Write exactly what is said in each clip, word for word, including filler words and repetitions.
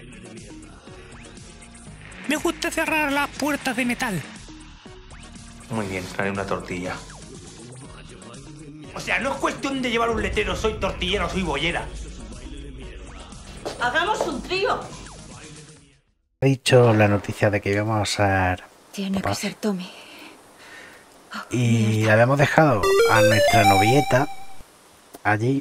Me gusta cerrar las puertas de metal. Muy bien, trae una tortilla. O sea, no es cuestión de llevar un letrero, soy tortillero, soy bollera. ¡Hagamos un trío! He dicho la noticia de que íbamos a ser... Tiene papás. que ser Tommy. Oh, y mierda. habíamos dejado a nuestra novieta allí.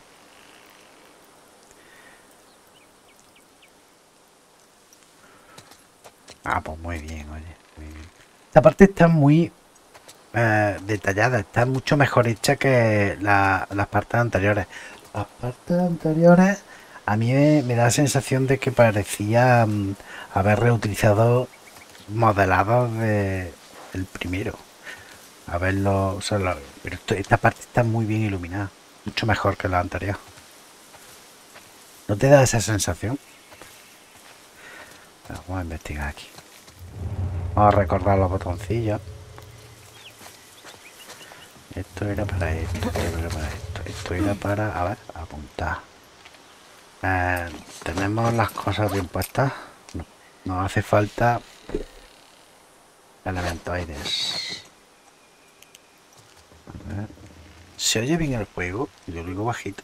Ah, pues muy bien, oye. Muy bien. Esta parte está muy eh, detallada, está mucho mejor hecha que la, las partes anteriores. Las partes anteriores a mí me, me da la sensación de que parecía um, haber reutilizado modelados de, del primero. A verlo, o sea, la, pero esto, esta parte está muy bien iluminada, mucho mejor que la anterior. ¿No te da esa sensación? Bueno, vamos a investigar aquí. Vamos a recordar los botoncillos. Esto era para esto, esto era para esto, esto era para, a ver, apuntar. Eh, ¿Tenemos las cosas bien puestas? No, nos hace falta elementoides. A ver. ¿Se oye bien el juego? Yo lo digo bajito.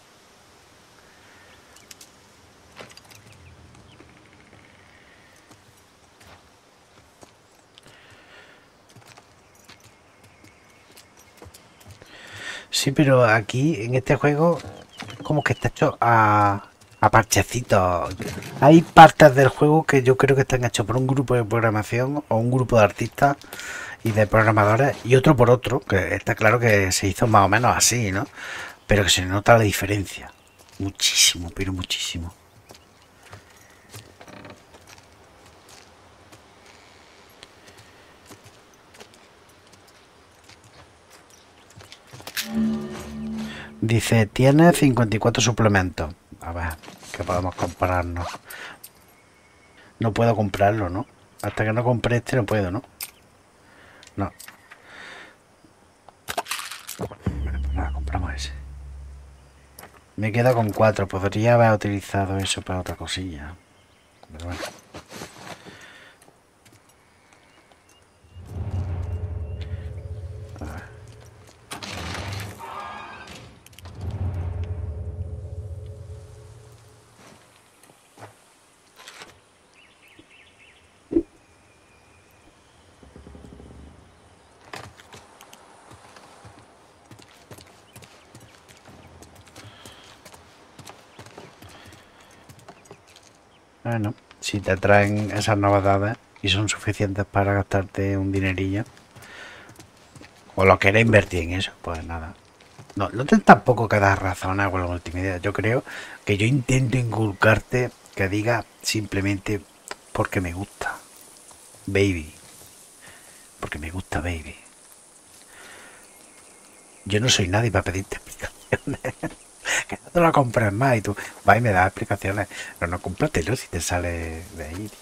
Sí, pero aquí en este juego como que está hecho a, a parchecitos. Hay partes del juego que yo creo que están hechos por un grupo de programación o un grupo de artistas y de programadores y otro por otro, que está claro que se hizo más o menos así, ¿no? Pero que se nota la diferencia. Muchísimo, pero muchísimo. Dice, tiene cincuenta y cuatro suplementos. A ver, que podemos compararnos. No puedo comprarlo, ¿no? Hasta que no compre este no puedo, ¿no? No. Bueno, pues nada, compramos ese. Me quedo con cuatro. Podría haber utilizado eso para otra cosilla. Pero bueno. A ver. Bueno, si te traen esas novedades y son suficientes para gastarte un dinerillo, o lo quieres invertir en eso, pues nada. No, no te tampoco que das razones con la multimedia. Yo creo que yo intento inculcarte que diga simplemente porque me gusta. Baby. Porque me gusta, baby. Yo no soy nadie para pedirte explicaciones. Que no te lo compres más y tú vas y me das explicaciones. Pero no cómpratelo si te sale de ahí.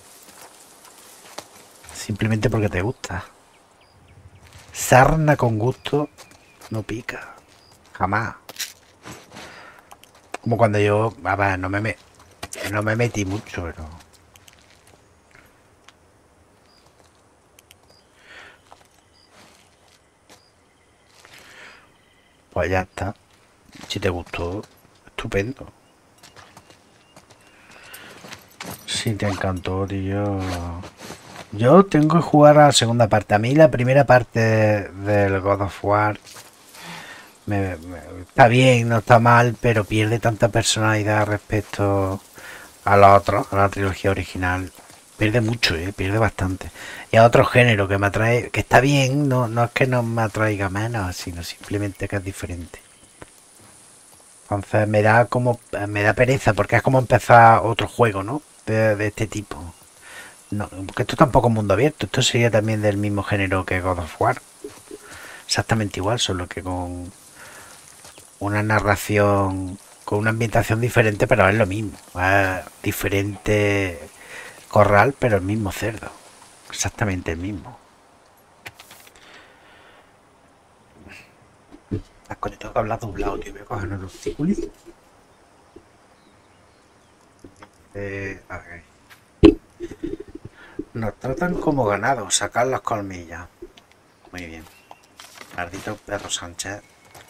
Simplemente porque te gusta. Sarna con gusto no pica. Jamás. Como cuando yo, a ver, no me, me no me metí mucho, pero pues ya está. Si te gustó, estupendo. Si te encantó, tío. Yo tengo que jugar a la segunda parte. A mí la primera parte del God of War me, me, está bien, no está mal, pero pierde tanta personalidad respecto a los otros, a la trilogía original. Pierde mucho, ¿eh? Pierde bastante. Y a otro género que me atrae, que está bien, no, no es que no me atraiga menos, sino simplemente que es diferente. Entonces me da como, me da pereza, porque es como empezar otro juego, ¿no? De, de este tipo. No, porque esto tampoco es mundo abierto, esto sería también del mismo género que God of War. Exactamente igual, solo que con una narración, con una ambientación diferente, pero es lo mismo. Es diferente corral, pero el mismo cerdo. Exactamente el mismo. Has conectado que hablas doblado, tío. Voy a coger unos círculos. Eh, a ver. Nos tratan como ganados, sacar las colmillas. Muy bien. Maldito perro Sánchez.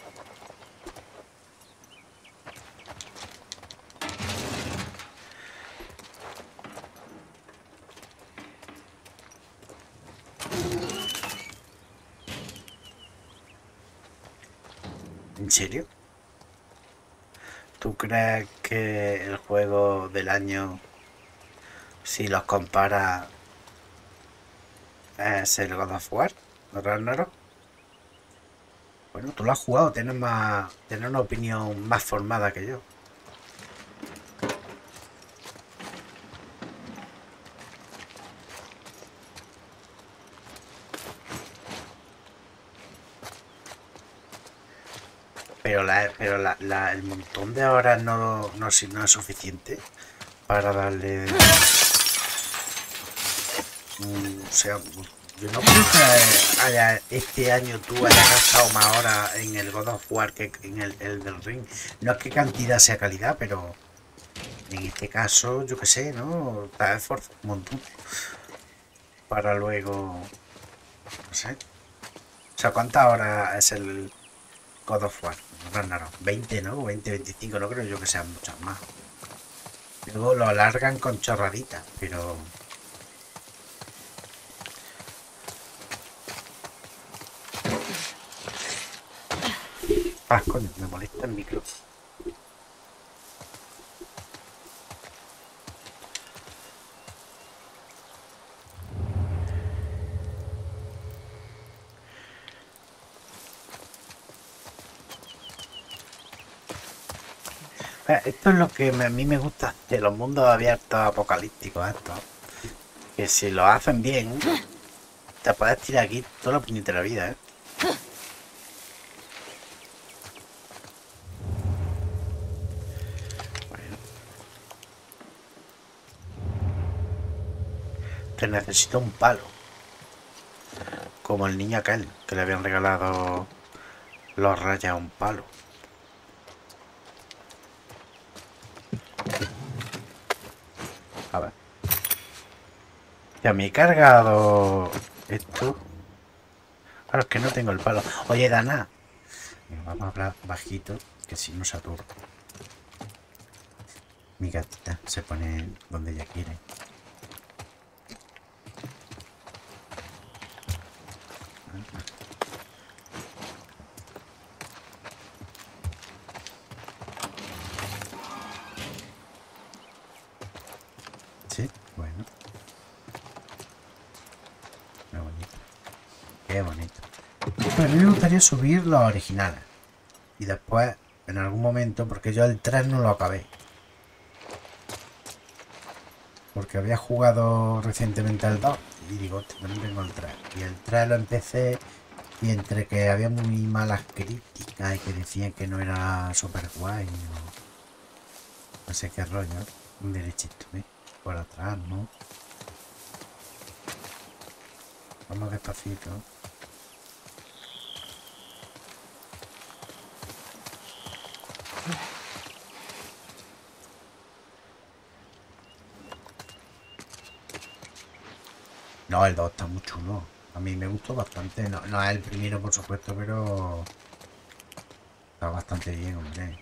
¿En serio? ¿Tú crees que el juego del año, si los comparas, es el God of War? Ragnarok? Bueno, tú lo has jugado, tienes más, tienes una opinión más formada que yo. Pero, la, pero la, la, el montón de horas no, no, no es suficiente para darle... Mm, o sea, yo no creo que haya, este año tú hayas gastado más horas en el God of War que en el, el del Ring. No es que cantidad sea calidad, pero en este caso, yo qué sé, ¿no? Te has esforzado un montón para luego... No sé. O sea, ¿cuántas horas es el God of War? Ragnarok, veinte, ¿no? veinte, veinticinco, no creo yo que sean muchas más. Luego lo alargan con chorraditas, pero... Ah, coño, me molesta el micro. Esto es lo que me, a mí me gusta de los mundos abiertos apocalípticos estos. Que si lo hacen bien, te puedes tirar aquí toda la puñetera vida, ¿eh? Bueno. Te necesito un palo. Como el niño aquel, que le habían regalado los rayas a un palo. A ver. Ya me he cargado esto. Claro, es que no tengo el palo. Oye, Dana. Vamos a hablar bajito, que si no se aturda. Mi gatita se pone donde ella quiere. Sí, bueno. Qué bonito. Qué bonito. Pero a mí me gustaría subir los originales. Y después, en algún momento, porque yo el tres no lo acabé. Porque había jugado recientemente al dos. Y digo, no tengo el tres. Y el tres lo empecé. Y entre que había muy malas críticas y que decían que no era super guay. No, no sé qué rollo. Un derechito, ¿eh? Por atrás, ¿no? Vamos despacito. No, el dos está muy chulo. A mí me gustó bastante. No, no es el primero, por supuesto, pero está bastante bien, hombre.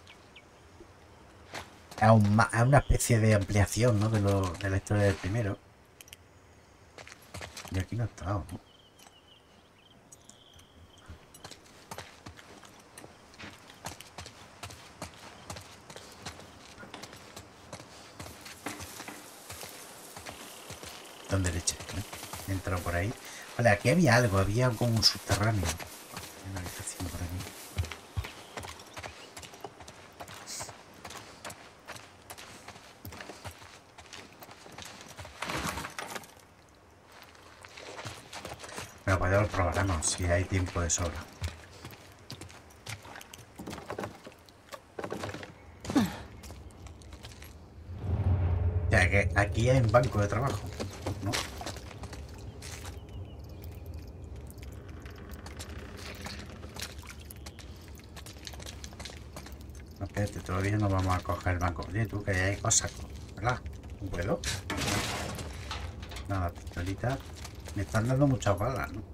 Es, un, es una especie de ampliación, ¿no? De, lo, de la historia del primero. Y aquí no está, ¿no? ¿Dónde le eché? ¿Eh? Entró por ahí. Vale, aquí había algo, había como un subterráneo. Una habitación por aquí. Pero pues ya lo probaremos, si hay tiempo de sobra. Ya que aquí hay un banco de trabajo, ¿no? No, espérate, todavía no vamos a coger el banco. Oye, tú, que hay cosas, ¿verdad? ¿No puedo? Nada, pistolita. Me están dando muchas balas, ¿no?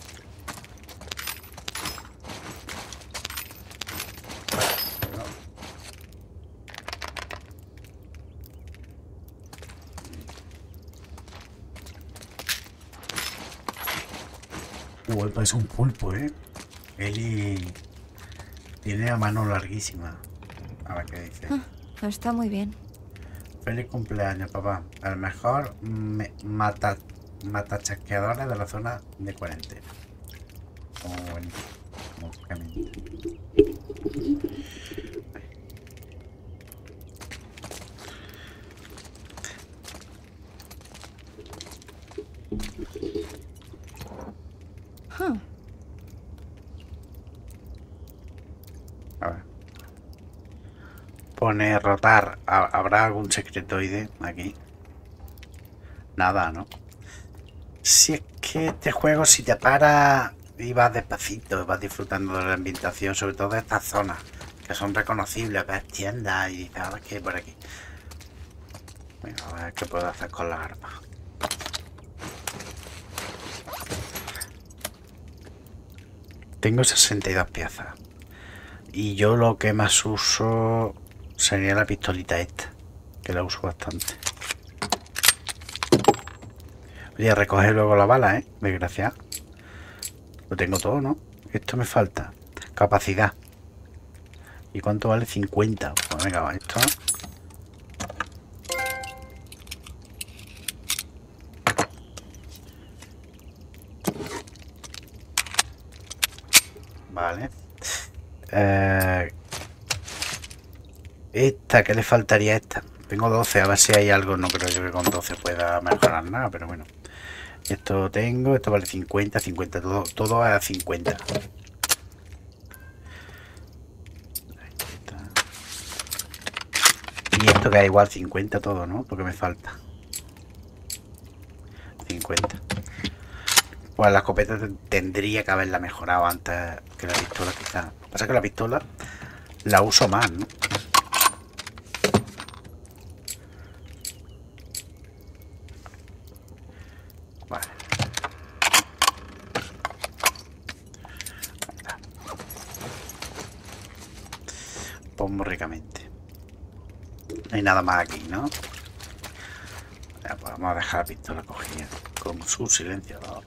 Uy, parece un pulpo, ¿eh? Eli tiene la mano larguísima. A ver qué dice. Ah, está muy bien. Feliz cumpleaños, papá. El mejor me mata matachasqueadores de la zona de cuarentena. Oh, buenísimo. Huh. A ver. Pone rotar. ¿Habrá algún secretoide aquí? Nada, ¿no? Si es que este juego, si te para y vas despacito, vas disfrutando de la ambientación, sobre todo de estas zonas que son reconocibles, ves tiendas y dices, a ver qué hay por aquí. Venga, a ver qué puedo hacer con la arma. Tengo sesenta y dos piezas. Y yo lo que más uso sería la pistolita esta, que la uso bastante. Oye, recoger luego la bala, ¿eh? Desgraciado. Lo tengo todo, ¿no? Esto me falta. Capacidad. ¿Y cuánto vale? cincuenta. Pues venga, va, esto. Vale. Eh, esta, ¿qué le faltaría a esta? Tengo doce, a ver si hay algo. No creo yo que con doce pueda mejorar nada, pero bueno. Esto tengo, esto vale cincuenta, cincuenta, todo, todo a cincuenta. Y esto que da igual, cincuenta todo, ¿no? Porque me falta. cincuenta. Pues la escopeta tendría que haberla mejorado antes que la pistola, quizás. Lo que pasa es que la pistola la uso más, ¿no? Vale. Pongo ricamente. No hay nada más aquí, ¿no? Ya, pues vamos a dejar la pistola cogida con su silenciador.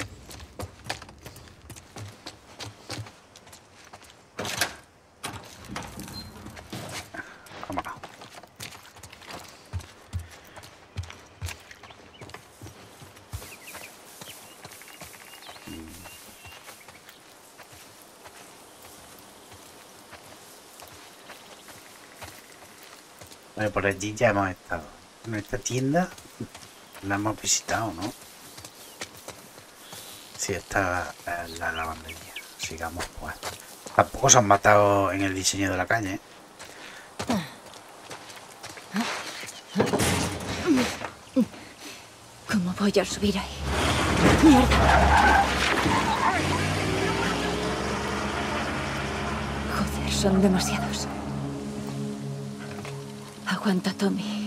Vámonos. Bueno, por allí ya hemos estado. En esta tienda la hemos visitado, ¿no? Sí, esta es la lavandería. Sigamos, pues. Tampoco se han matado en el diseño de la calle, ¿eh? ¿Cómo voy a subir ahí? ¡Mierda! Joder, son demasiados. Aguanta, Tommy.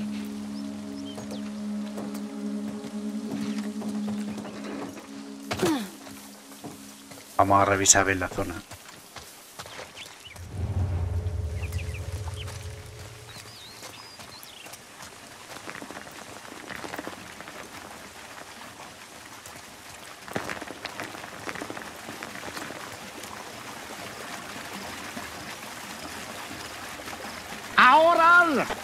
Vamos a revisar bien la zona. ¡Ahora!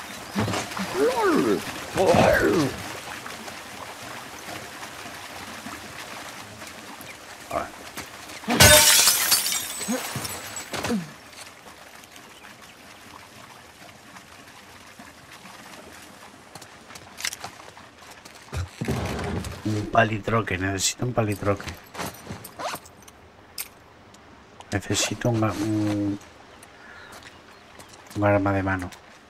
Ahora. Un palitroque, necesito un palitroque. Necesito un, un, un arma de mano.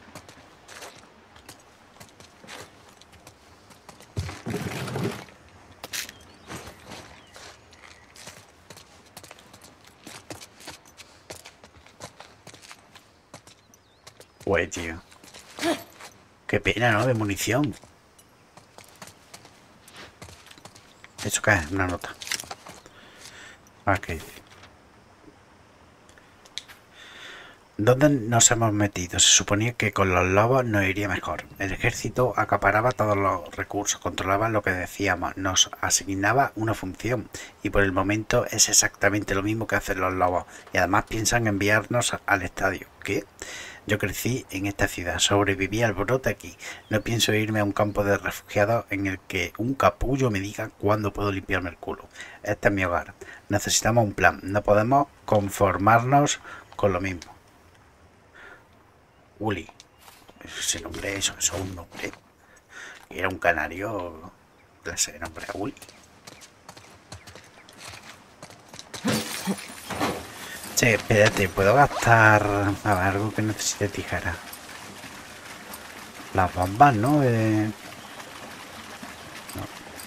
Güey, tío. Qué pena, ¿no? De munición. ¿Eso qué es? Una nota. Ah, ¿qué dice? ¿Dónde nos hemos metido? Se suponía que con los lobos nos iría mejor. El ejército acaparaba todos los recursos, controlaba lo que decíamos, nos asignaba una función y por el momento es exactamente lo mismo que hacen los lobos y además piensan enviarnos al estadio. ¿Qué? Yo crecí en esta ciudad, sobreviví al brote aquí. No pienso irme a un campo de refugiados en el que un capullo me diga cuándo puedo limpiarme el culo. Este es mi hogar. Necesitamos un plan. No podemos conformarnos con lo mismo. Uli. Ese nombre, eso, eso es un nombre. Era un canario. Clase de nombre, Uli. Che, espérate, ¿puedo gastar a ver, algo que necesite tijera? Las bombas, ¿no? Eh... no.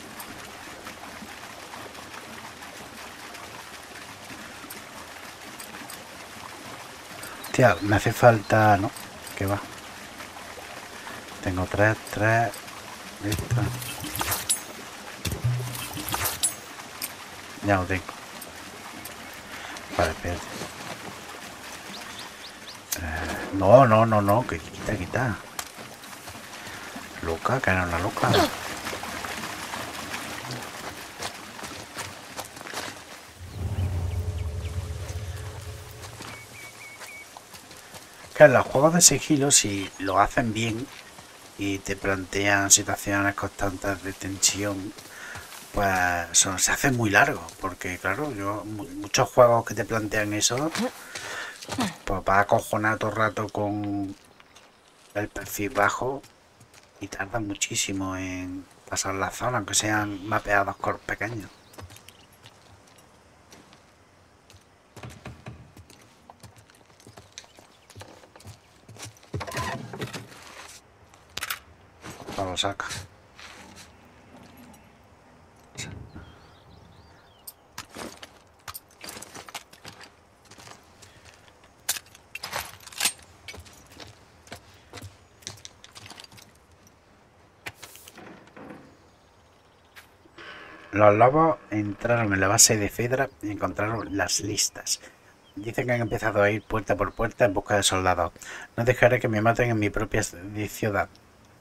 Hostia, me hace falta... ¿no? ¿Qué va? Tengo tres, tres... Listo. Ya lo tengo. Vale, espérate. Eh, no, no, no, no, que quita, quita. Loca, que era una loca. Claro, los juegos de sigilo, si lo hacen bien y te plantean situaciones constantes de tensión, pues son, se hace muy largo, porque claro, yo muchos juegos que te plantean eso, pues vas a acojonar todo el rato con el perfil bajo y tardan muchísimo en pasar la zona, aunque sean mapeados con pequeños. Lo saca. Los lobos entraron en la base de Fedra y encontraron las listas. Dicen que han empezado a ir puerta por puerta en busca de soldados. No dejaré que me maten en mi propia ciudad.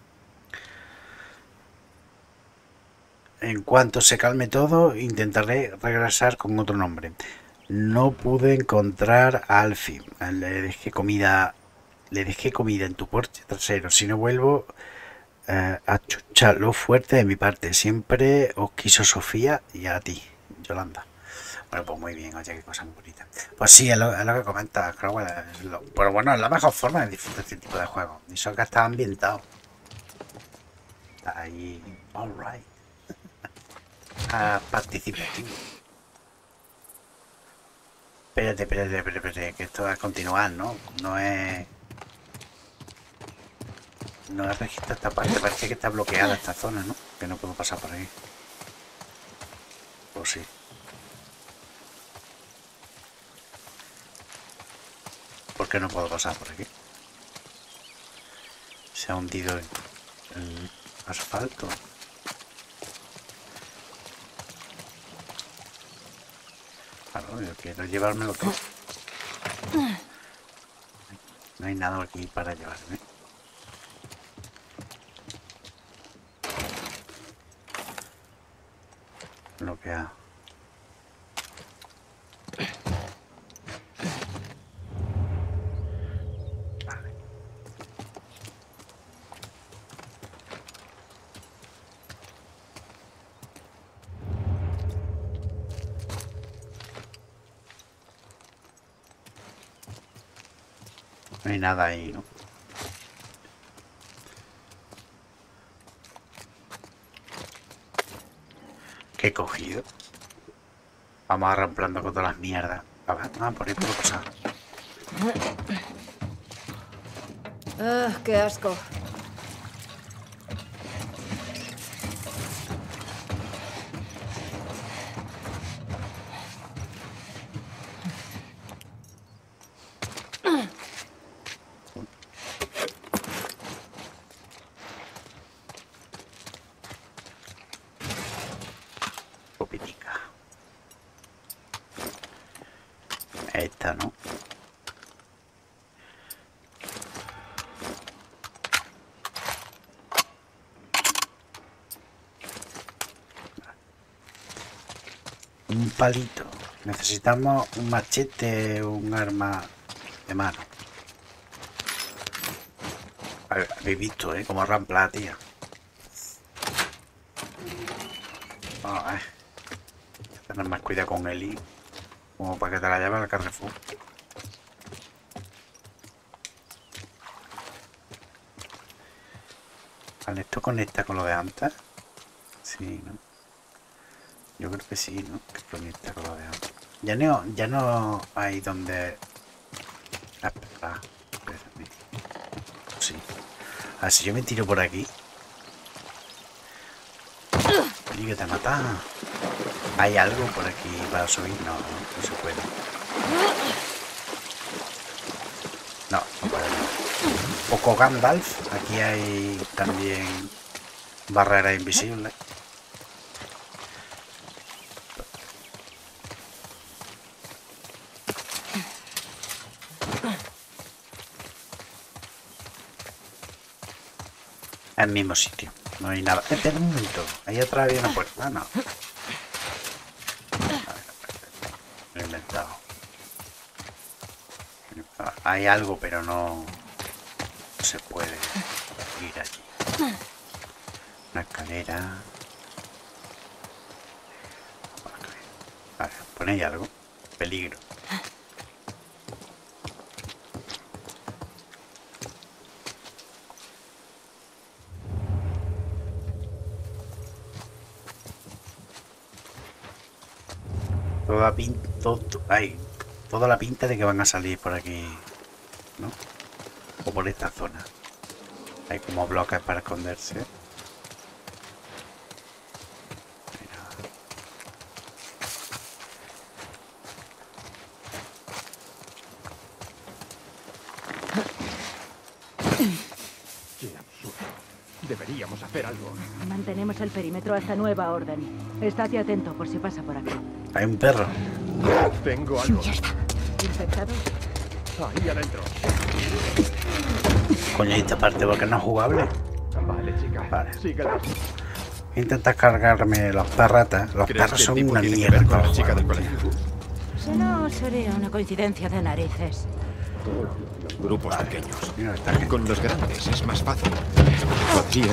En cuanto se calme todo, intentaré regresar con otro nombre. No pude encontrar a Alfie. Le dejé comida, le dejé comida en tu porche trasero. Si no vuelvo eh, a chucharlo fuerte de mi parte. Siempre os quiso Sofía y a ti, Yolanda. Bueno, pues muy bien, oye, qué cosa muy bonita. Pues sí, es lo, es lo que comentas, Crowell. Pero bueno, es la mejor forma de disfrutar este tipo de juegos. Y eso que está ambientado. Está ahí, alright. A participativo. Espérate, espérate, espérate, espérate, que esto es continuar, ¿no? No es... No es registrar esta parte, parece que está bloqueada esta zona, ¿no? Que no puedo pasar por ahí. Pues sí. ¿Por qué no puedo pasar por aquí? Se ha hundido el, el asfalto. Claro, yo quiero llevármelo todo. No hay nada aquí para llevarme. Bloqueado. Vale. No hay nada ahí, ¿no? ¿Qué he cogido? Vamos arramplando con todas las mierdas. A ver, ah, por ahí puedo pasar. Ah, qué asco. escopetica. Esta, ¿no? Un palito. Necesitamos un machete o un arma de mano. Habéis visto, ¿eh? Como rampla, tía. Oh, eh. Tener más cuidado con Eli. Como para que te la lleve al Carrefour. Vale, ¿esto conecta con lo de antes? Sí, ¿no? Yo creo que sí, ¿no? Que conecta con lo de antes. Ya no, ya no hay donde... Ah, espera, espérame. Sí. A ver, si yo me tiro por aquí. Y que te mata. ¿Hay algo por aquí para subir? No, no, no se puede. No, no puede. Poco Gandalf. Aquí hay también barrera invisible. El mismo sitio, no hay nada. Espera un momento, ahí atrás había una puerta. Ah, no. Lo he inventado. Hay algo, pero no, no se puede ir allí. Una escalera. Vale, ponéis algo. Peligro. Toda pinta, todo, hay toda la pinta de que van a salir por aquí, ¿no? O por esta zona. Hay como bloques para esconderse. Qué absurdo. Deberíamos hacer algo. Mantenemos el perímetro hasta nueva orden. Estate atento por si pasa por aquí. Hay un perro. Tengo algo. ¿Infectado? Ahí adentro. Coño, esta parte porque no es jugable. Vale, chica. Vale. Síguela. Intentas cargarme los perratas. Los ¿Crees perros que el son tipo una tiene que mierda. ver con la para chica jugar, del tío. colegio? Si no, sería una coincidencia de narices. Grupos pequeños. Mira, esta gente. Con los grandes es más fácil. Podrían...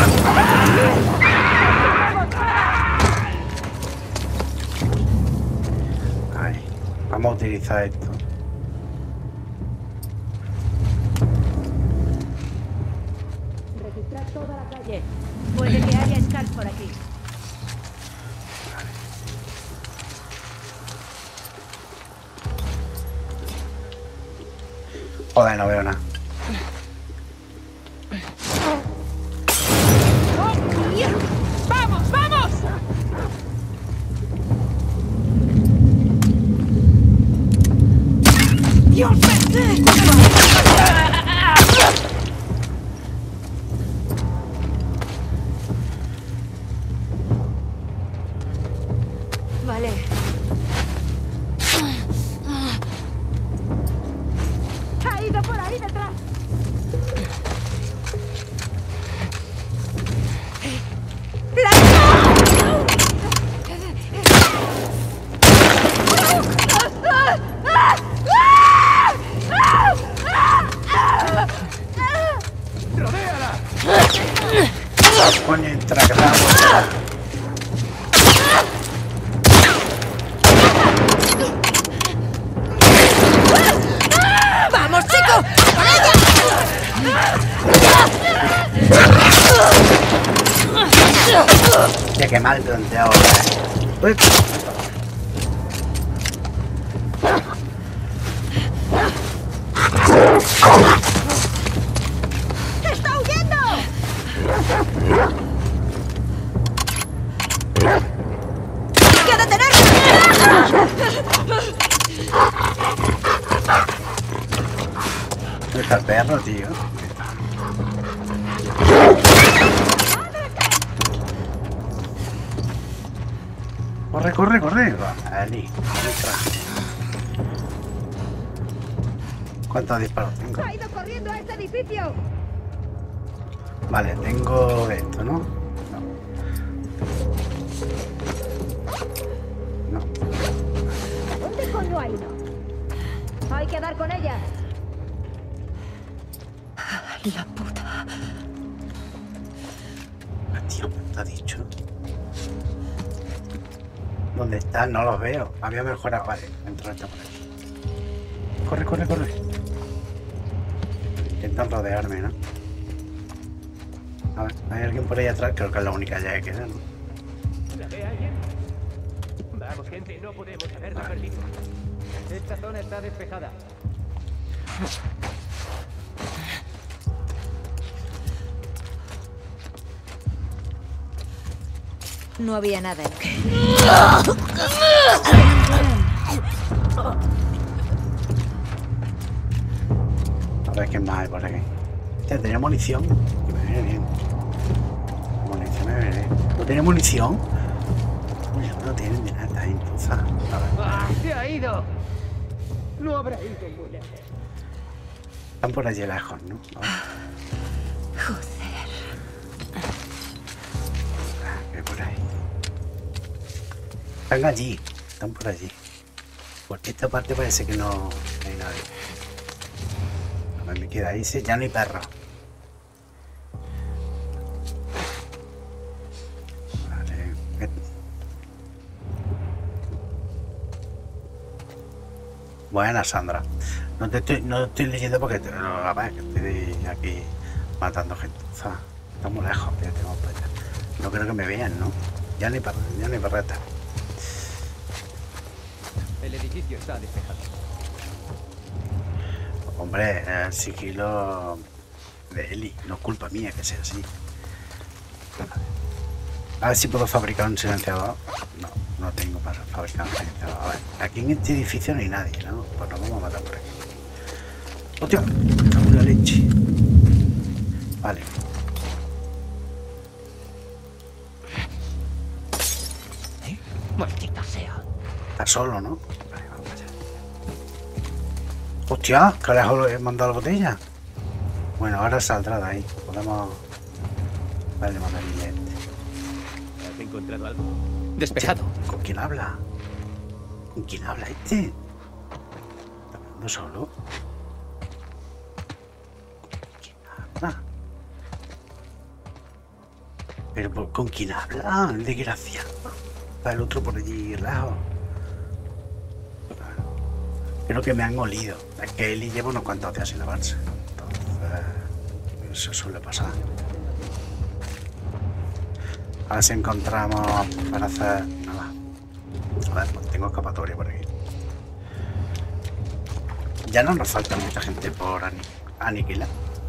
Ahí. Vamos a utilizar esto. Registrar toda la calle. Puede que haya scans por aquí. Joder, no veo nada. ¡Vamos, vamos! ¡Dios mío! Vale. Ha ido por ahí detrás. Coño, entra que la ¡Vamos, chico! Hostia, qué mal planteado ahora, eh. Uy. ¡Está huyendo! ¡Hay que detenerlo! ¿Dónde está el perro, tío? Corre, corre, corre. Vale. ¿Cuántos disparos tengo? ¡Ha ido corriendo a este edificio! Vale, tengo esto, ¿no? No. No. ¿Dónde coño ha ido? Hay que dar con ella. La puta. Tío, ¿qué te ha dicho? ¿Dónde están? No los veo. Había mejorado. Vale, dentro está por aquí. Corre, corre, corre. Intentan rodearme, ¿no? A ver, hay alguien por ahí atrás. Creo que es la única ya que queda, ¿no? ¿La ve alguien? Vamos, gente, no podemos haberla perdido. Esta zona está despejada. No había nada en que. A ver qué más hay por aquí. Hostia, tenía munición. Que me viene bien. Munición me viene bien. ¿No tiene munición? Uy, no tienen de nada ahí, entonces. A ver. ¡Ah, se ha ido! No habrá ido muy lejos. Están por allí lejos, ¿no? A ver. Joder. Ah, que por ahí. Están allí. Están por allí. Porque esta parte parece que no hay nadie. A ver, me queda ahí. Sí, ya no hay perro. Vale. Buena, Sandra. No te estoy, no estoy leyendo porque te, no, la verdad es que estoy aquí matando gente. O sea, está muy lejos, pero tengo para allá. No creo que me vean, ¿no? Ya ni para, ya ni perreta. El edificio está despejado. Hombre, el sigilo de Eli, no es culpa mía que sea así. A ver si puedo fabricar un silenciador. No, no tengo para fabricar un silenciador. A ver, aquí en este edificio no hay nadie, ¿no? Pues nos vamos a matar por aquí. ¡Hostia! Una leche. Vale. ¿Eh? Maldita sea. Está solo, ¿no? Vale, vamos allá. ¡Hostia! ¿Qué lejos le he mandado la botella? Bueno, ahora saldrá de ahí. Podemos... Vale, mandar el billete. ¿Has encontrado algo? Despejado. ¿Con quién habla? ¿Con quién habla este? ¿Está hablando solo? ¿Con quién habla? ¿Pero por, con quién habla? El desgraciado. Está el otro por allí lejos. Creo que me han olido. Es que Eli lleva unos cuantos días sin lavarse. Entonces, eso suele pasar. A ver si encontramos para hacer nada. A ver, pues tengo escapatoria por aquí. Ya no nos falta mucha gente por ani aniquilar.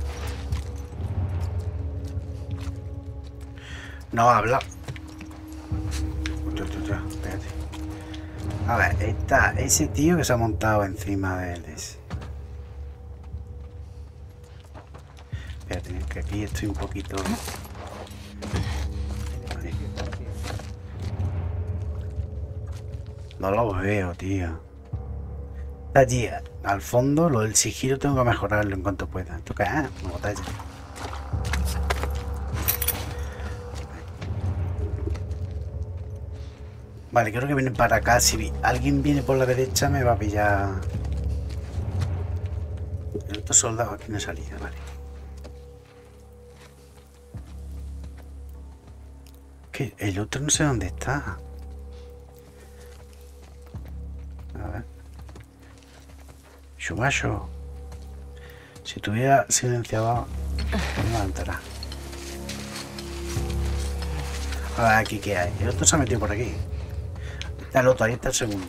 No habla. Espérate. A ver, está ese tío que se ha montado encima del ese. Espérate, que aquí estoy un poquito... No lo veo, tío. Está allí, al fondo, lo del sigilo tengo que mejorarlo en cuanto pueda. ¿Esto qué es? Una botella. Vale, creo que vienen para acá. Si alguien viene por la derecha me va a pillar. El otro soldado aquí no es salida, vale. ¿Qué? El otro no sé dónde está. A ver. Shumasho. Si tuviera silenciado, no me levantará. A ver, aquí qué hay. El otro se ha metido por aquí. Está el otro, ahí está el segundo.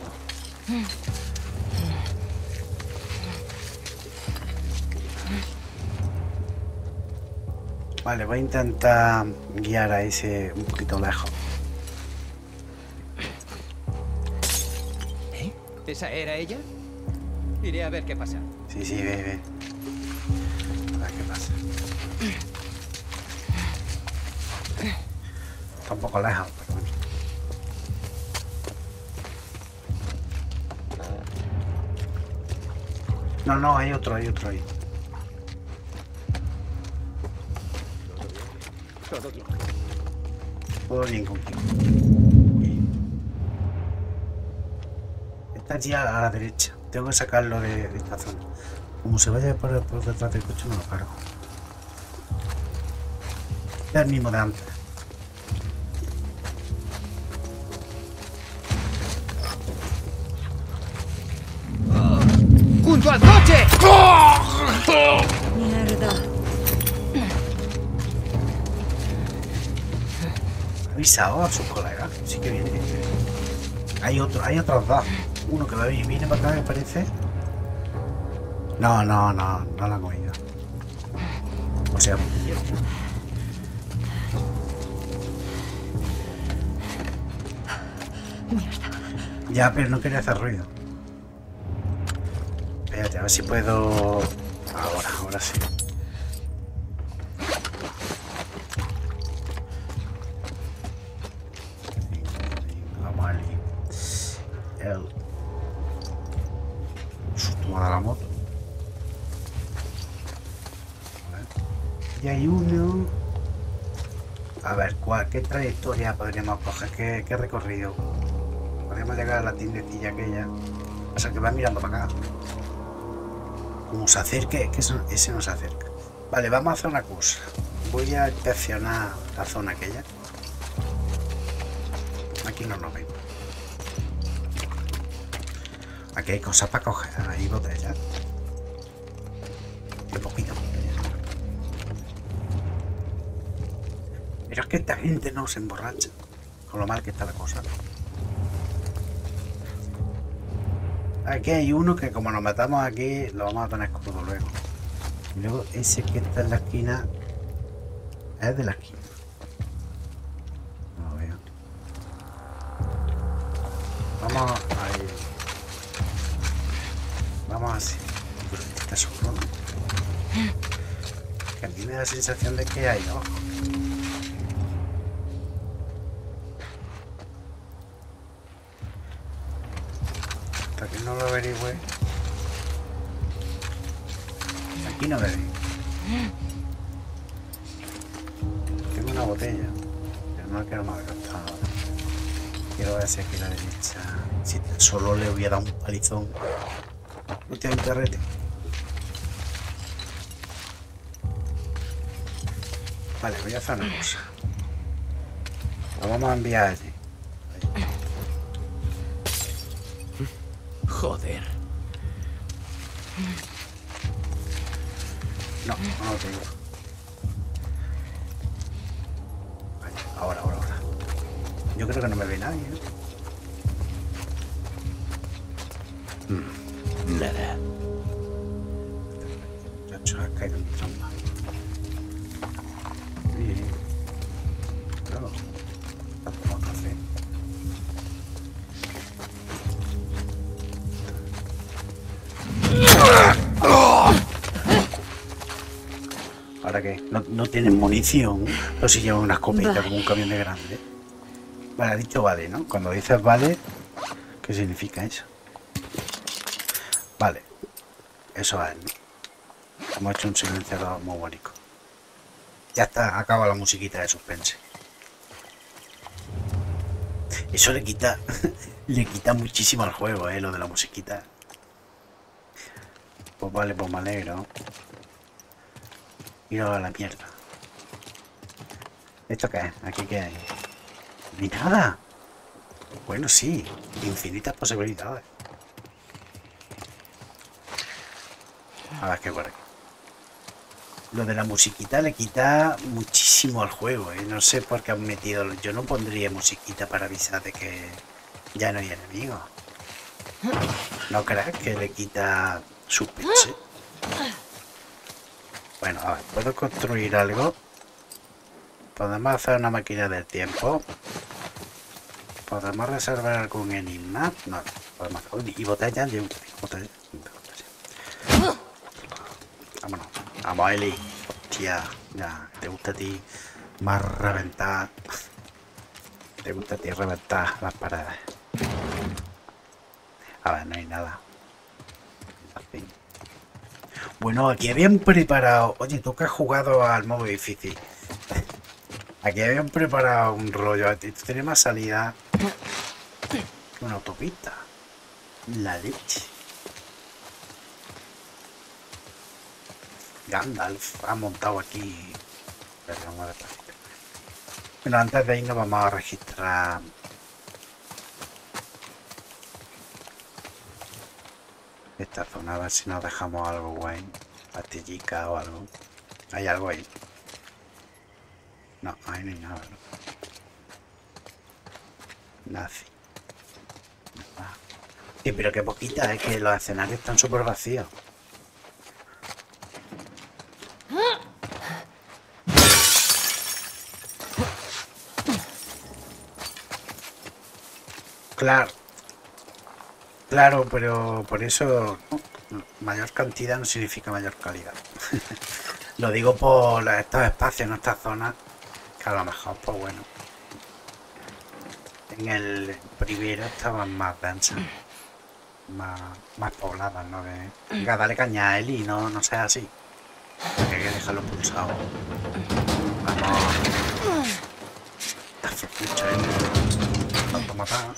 Vale, voy a intentar guiar a ese un poquito lejos. ¿Eh? ¿Esa era ella? Iré a ver qué pasa. Sí, sí, ve, ve. A ver qué pasa. Está un poco lejos, pero bueno. No, no, hay otro, hay otro ahí. Todo bien. Todo bien contigo. Está allí a la derecha. Tengo que sacarlo de, de esta zona. Como se vaya por, por detrás del coche, no lo cargo. Es el mismo de antes. ¡Junto al coche! Mierda. Ha avisado a sus colegas. Sí que viene. Hay otro, hay otros dos. Uno que va a venir, viene para acá, me parece. No, no, no, no la han oído. O sea, ya, pero no quería hacer ruido. Espérate, a ver si puedo. Ahora, ahora sí. Vamos a ir. El. Toma la moto. A ver. Y hay uno. A ver, ¿cuál, ¿qué trayectoria podríamos coger? ¿Qué, qué recorrido? Podríamos llegar a la tiendecilla aquella. O sea, que va mirando para acá. Como se acerque, que eso, ese no se acerca. Vale, vamos a hacer una cosa. Voy a inspeccionar la zona aquella. Aquí no nos vemos. Aquí hay cosas para coger. Hay botellas. Qué poquito botella. Pero es que esta gente no se emborracha. Con lo mal que está la cosa. Aquí hay uno que como nos matamos aquí, lo vamos a tener crudo luego. Y luego ese que está en la esquina es de la esquina. No lo veo. Vamos a ir. Vamos así. Pero este está solo, ¿no? Que a mí me da la sensación de que hay abajo. Hasta que no lo averigüe. Aquí no veréis. Tengo una botella, pero no la quiero malgastar ahora. Quiero ver si aquí a la derecha. Si solo le hubiera dado un palizón. No tiene un perrete. Vale, voy a hacer una cosa. Lo vamos a enviar allí. Joder. No, no lo tengo. Vale, ahora, ahora, ahora. Yo creo que no me ve nadie, ¿eh? Mm. Nada. Muchacho, ha caído en trampa. Sí. Claro. Está tomando café. ¿Ahora qué? No, no tienen munición. O si llevan una escopeta Vale. como un camión de grande. Vale, ha dicho vale, ¿no? Cuando dices vale, ¿qué significa eso? Vale. Eso es, ¿no? Hemos hecho un silenciador muy bonito. Ya está, acaba la musiquita de suspense. Eso le quita, le quita muchísimo al juego, eh, lo de la musiquita. Pues vale, pues me alegro. Mira a la mierda. ¿Esto qué es? ¿Aquí qué hay? Ni nada. Bueno, sí, infinitas posibilidades. A ver qué por aquí. Lo de la musiquita le quita muchísimo al juego, ¿eh? No sé por qué han metido. Yo no pondría musiquita para avisar de que ya no hay enemigos. ¿No crees que le quita suspense? Bueno, a ver, ¿puedo construir algo? ¿Podemos hacer una máquina del tiempo? ¿Podemos reservar algún enigma? No, podemos hacer. ¿Y botellas? Yo, botellas. Vámonos. Vamos, Eli. Hostia, ya, te gusta a ti más reventar. Te gusta a ti reventar las paredes. A ver, no hay nada. Así. Bueno, aquí habían preparado... Oye, tú que has jugado al modo difícil. Aquí habían preparado un rollo. Esto tiene más salida que una autopista. La leche. Gandalf ha montado aquí. Perdón, vamos despacito. Bueno, antes de irnos vamos a registrar... esta zona, a ver si nos dejamos algo guay. Pastillica o algo. ¿Hay algo ahí? No, ahí no hay nada, ¿no? Nada. Ah. Sí, pero qué poquita, es que los escenarios están súper vacíos. Claro. Claro, pero por eso no, mayor cantidad no significa mayor calidad. Lo digo por estos espacios, en estas zonas, que a lo mejor, pues bueno, en el primero estaban más densas, más, más pobladas, ¿no? Que, venga, dale caña a Eli, no, no sea así. Porque hay que dejarlo pulsado. Vamos. Está frustrado, Eli. Tanto matar.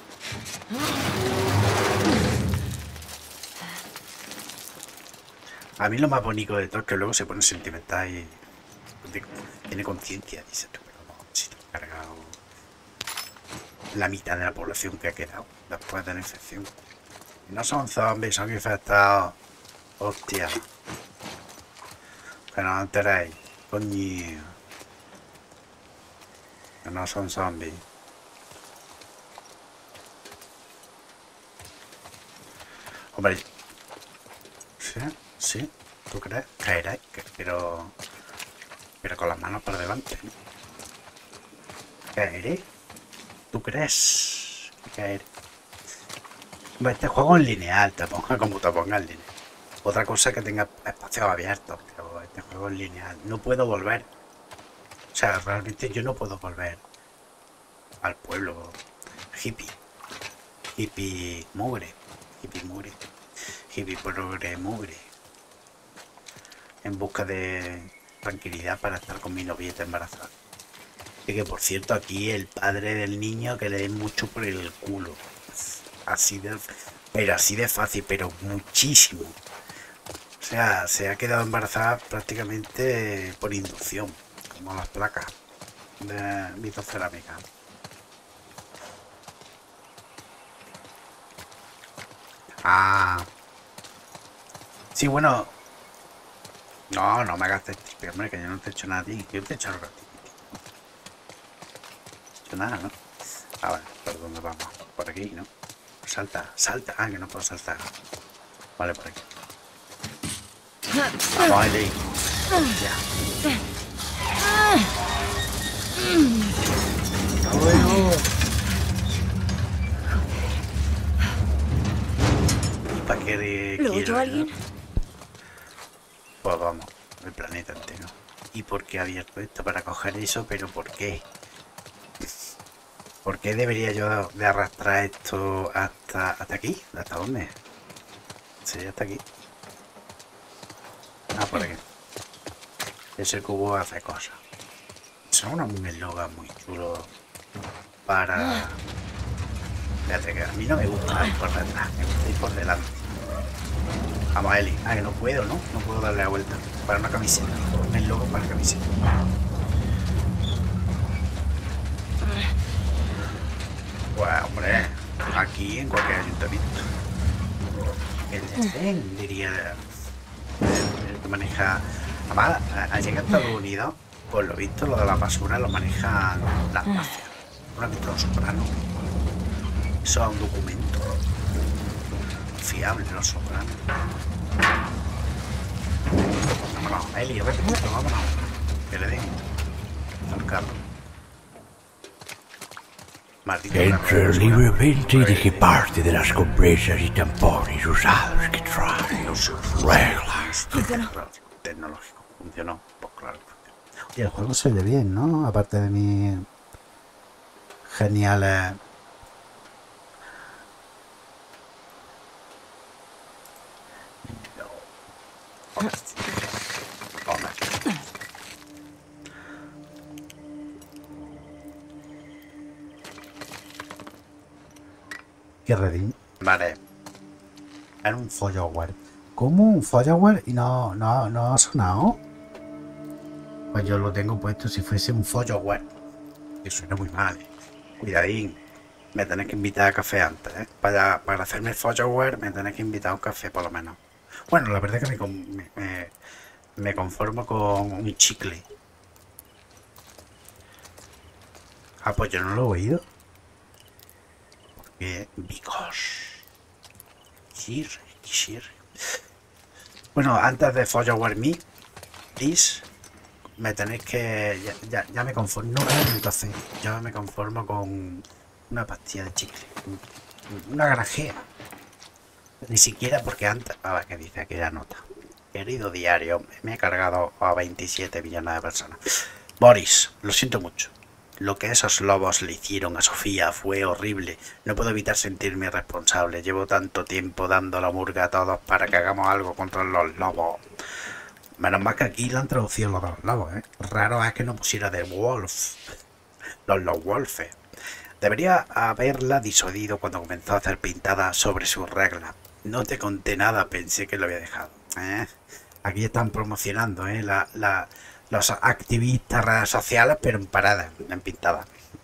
A mí lo más bonito de todo es que luego se pone sentimental y tiene conciencia. Dice, pero no, si te he cargado la mitad de la población que ha quedado después de la infección. No son zombies, son infectados. Hostia. Que no os enteréis. Coño. Que no son zombies. Hombre. ¿Sí? Sí, ¿tú crees? Caerá, pero... Pero con las manos por delante, ¿no? ¿Caeré? ¿Tú crees? Caeré. Este juego es lineal, te ponga como te ponga en línea. Otra cosa que tenga espacios abiertos, pero este juego es lineal. No puedo volver. O sea, realmente yo no puedo volver al pueblo hippie. Hippie mugre. Hippie mugre. Hippie progre mugre. En busca de tranquilidad para estar con mi novieta embarazada. Y que por cierto aquí el padre del niño que le den mucho por el culo. Así de... Pero así de fácil, pero muchísimo. O sea, se ha quedado embarazada prácticamente por inducción. Como las placas de vitrocerámica. Ah. Sí, bueno... No, no me hagas tripe, hombre, que yo no te he hecho nada a ti. Yo te he hecho algo a ti. No te he hecho nada, ¿no? Ah, vale, ¿por dónde vamos? Por aquí, ¿no? Salta, salta. Ah, que no puedo saltar. Vale, por aquí. Vamos, Eli. Ya. ¡Hasta luego! ¿Y para qué de ¿Lo quiero, oyó ¿no? alguien? Pues vamos, el planeta entero. ¿Y por qué he abierto esto? Para coger eso, pero ¿por qué? ¿Por qué debería yo de arrastrar esto hasta, hasta aquí? ¿Hasta dónde? Sí, hasta aquí. Ah, por aquí. Ese cubo hace cosas. Son un eslogan muy chulo para... Fíjate que a mí no me gusta ir por detrás, me gusta ir por delante. Vamos, Eli. Ah, que no puedo, ¿no? No puedo darle la vuelta. Para una camiseta. El logo para la camiseta. Pues, hombre, aquí en cualquier ayuntamiento. El tren, diría. El, el que maneja. Además, al llegar a Estados Unidos, por lo visto, lo de la basura lo manejan las mafias. ¿No has visto Los Sopranos? Eso es un documento fiable, Los Sopranos. Vámonos, Eli, repito, vámonos. Que le den al carro. Maldito Entra libremente y deje parte de las compresas y tampones usados que trae. Los Reglas. Funcionó. Tecnológico. Funcionó. Pues claro. Y el juego se oye bien, ¿no? Aparte de mi geniales... Toma. Qué redín. Vale. Era un follower. ¿Cómo un follower? Y no, no, no ha sonado. Pues yo lo tengo puesto si fuese un follower. Que suena muy mal. ¿Eh? Cuidadín. Me tenés que invitar a café antes, ¿eh? Para, para hacerme el follower me tenés que invitar a un café por lo menos. Bueno, la verdad es que me, me, me, me conformo con un chicle. Ah, pues yo no lo he oído. Porque... Because... Here, here. Bueno, antes de follower me, please, me tenéis que... Ya, ya, ya me conformo... No es un café. Ya me conformo con una pastilla de chicle. Una granjea. Ni siquiera porque antes... A ver qué dice aquella nota. Querido diario, me he cargado a veintisiete millones de personas. Boris, lo siento mucho. Lo que esos lobos le hicieron a Sofía fue horrible. No puedo evitar sentirme responsable. Llevo tanto tiempo dando la murga a todos para que hagamos algo contra los lobos. Menos mal que aquí lo han traducido los dos lobos, ¿eh? Raro es que no pusiera de wolf. Los los wolfes. Debería haberla disuadido cuando comenzó a hacer pintadas sobre sus reglas. No te conté nada, pensé que lo había dejado. ¿Eh? Aquí están promocionando, ¿eh? La... la los activistas redes sociales, pero en paradas, en pintadas.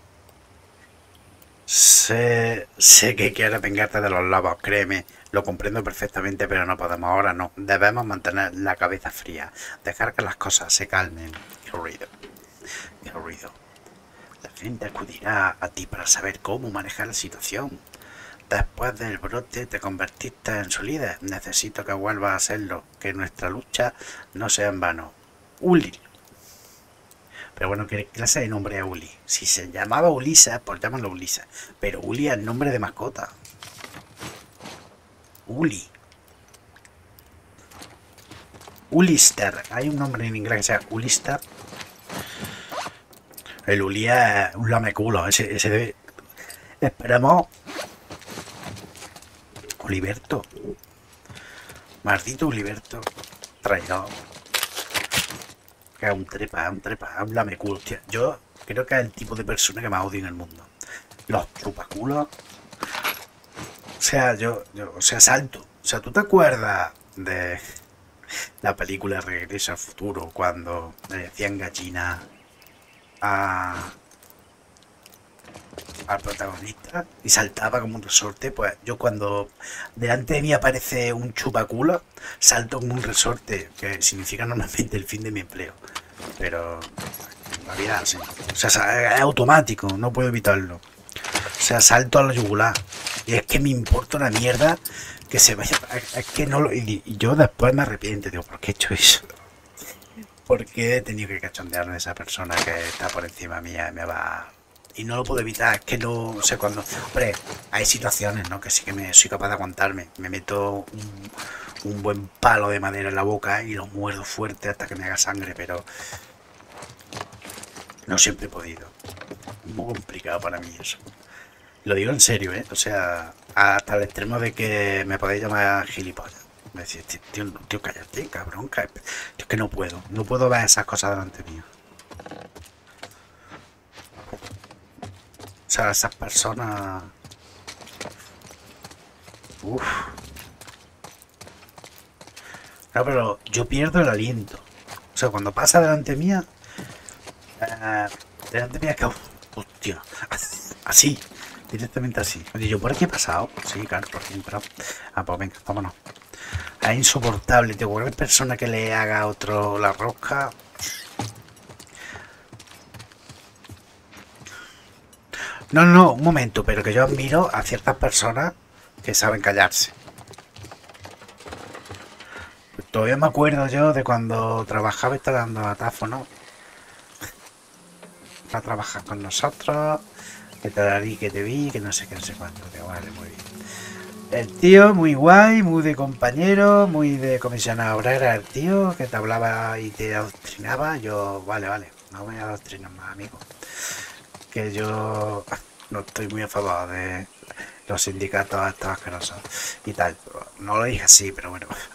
Sé, sé que quieres vengarte de los lobos, créeme, lo comprendo perfectamente, pero no podemos, ahora no. Debemos mantener la cabeza fría, dejar que las cosas se calmen. Qué ruido, qué ruido. La gente acudirá a ti para saber cómo manejar la situación. Después del brote te convertiste en su líder. Necesito que vuelvas a serlo, que nuestra lucha no sea en vano. Uli. Pero bueno, ¿qué clase de nombre es Uli? Si se llamaba Ulisa, pues llámalo Ulisa. Pero Uli es el nombre de mascota. Uli. Ulister. Hay un nombre en inglés que se llama Ulister. El Uli es un lameculo. Ese, ese debe... Esperemos. Oliverto. Maldito Oliverto. Traidor. Que es un trepa, es un trepa, es un lameculo. Hostia, yo creo que es el tipo de persona que más odio en el mundo. Los chupaculos. O sea, yo, yo, o sea, salto. O sea, ¿tú te acuerdas de la película Regreso al Futuro cuando le decían gallina a al protagonista y saltaba como un resorte? Pues yo cuando delante de mí aparece un chupaculo, salto como un resorte, que significa normalmente el fin de mi empleo. Pero en realidad sí. O sea, es automático, no puedo evitarlo. O sea, salto a la yugular. Y es que me importa una mierda que se vaya. Es que no lo. Y yo después me arrepiento, digo, ¿por qué he hecho eso? ¿Por qué he tenido que cachondearme de esa persona que está por encima mía y me va? Y no lo puedo evitar, es que no sé cuándo. Hombre, hay situaciones, ¿no? Que sí que me soy capaz de aguantarme. Me meto un, un buen palo de madera en la boca y lo muerdo fuerte hasta que me haga sangre, pero no siempre he podido. Es muy complicado para mí eso. Lo digo en serio, ¿eh? O sea, hasta el extremo de que me podéis llamar gilipollas. Me decís, tío, tío, cállate, cabrón. Cállate. Es que no puedo. No puedo ver esas cosas delante mío. O sea, esas personas... Uf. No, pero yo pierdo el aliento. O sea, cuando pasa delante mía... Eh, delante mía que... Hostia. Así. Directamente así. Oye, ¿yo por aquí he pasado? Sí, claro, por aquí he entrado. Ah, pues venga, vámonos. Es insoportable, tío. Cualquier persona que le haga a otro la rosca... No, no, un momento, pero que yo admiro a ciertas personas que saben callarse. Pues todavía me acuerdo yo de cuando trabajaba instalando datáfono. Va a trabajar con nosotros, que te la vi, que te vi, que no sé qué, no sé cuánto. Que vale, muy bien. El tío muy guay, muy de compañero, muy de comisionado obrera, el tío que te hablaba y te adoctrinaba. Yo, vale, vale, no voy a adoctrinar más, amigo. Que yo no estoy muy a favor de los sindicatos estos asquerosos y tal. No lo dije así, pero bueno.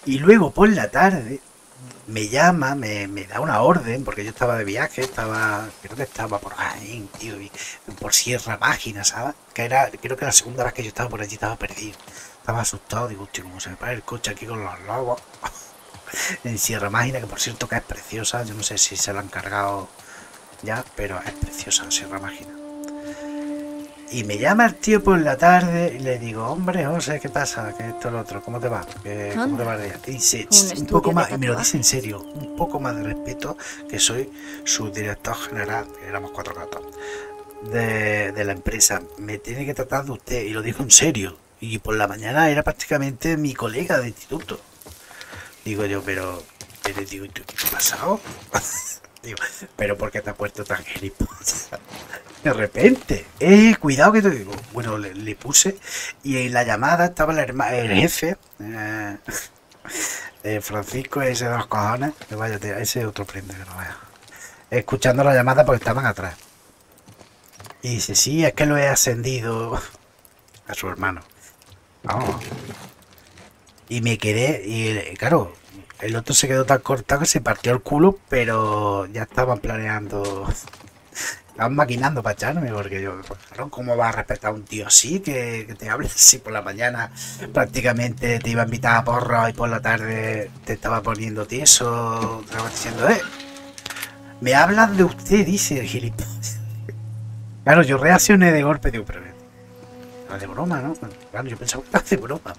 Y luego por la tarde me llama, me, me da una orden, porque yo estaba de viaje, estaba, creo que estaba por ahí, tío, y por Sierra Mágina, ¿sabes? Que era, creo que la segunda vez que yo estaba por allí estaba perdido. Estaba asustado, digo, hostia, ¿cómo se me para el coche aquí con los lobos? En Sierra Mágina, que por cierto que es preciosa, yo no sé si se la han cargado ya, pero es preciosa Sierra Mágina. Y me llama el tío por la tarde y le digo, hombre, José, ¿qué pasa? ¿Qué esto, lo otro? ¿Cómo te va? ¿Qué, ¿Cómo te va el día? Y dice, un, un poco más, y me lo dice en serio, un poco más de respeto, que soy su director general, éramos cuatro gatos, de, de la empresa. Me tiene que tratar de usted, y lo dijo en serio. Y por la mañana era prácticamente mi colega de instituto. Digo yo, pero, pero digo, ¿qué ha pasado? Digo, pero ¿por qué te has puesto tan gilipollas? De repente, eh, cuidado que te digo. Bueno, le, le puse y en la llamada estaba el, herma, el jefe, eh, eh, Francisco, ese de los cojones, que vaya, ese otro prende que no vaya. Escuchando la llamada porque estaban atrás. Y dice, sí, es que lo he ascendido a su hermano. Vamos. Y me quedé, y claro, el otro se quedó tan cortado que se partió el culo, pero ya estaban planeando. Estaban maquinando para echarme, porque yo, claro, ¿cómo vas a respetar a un tío así? Que, que te hable así por la mañana, prácticamente te iba a invitar a porro y por la tarde te estaba poniendo tieso, te estaba diciendo, eh, me hablan de usted, dice el gilipollas. Claro, yo reaccioné de golpe, digo, pero era de broma, ¿no? Claro, yo pensaba que era de broma.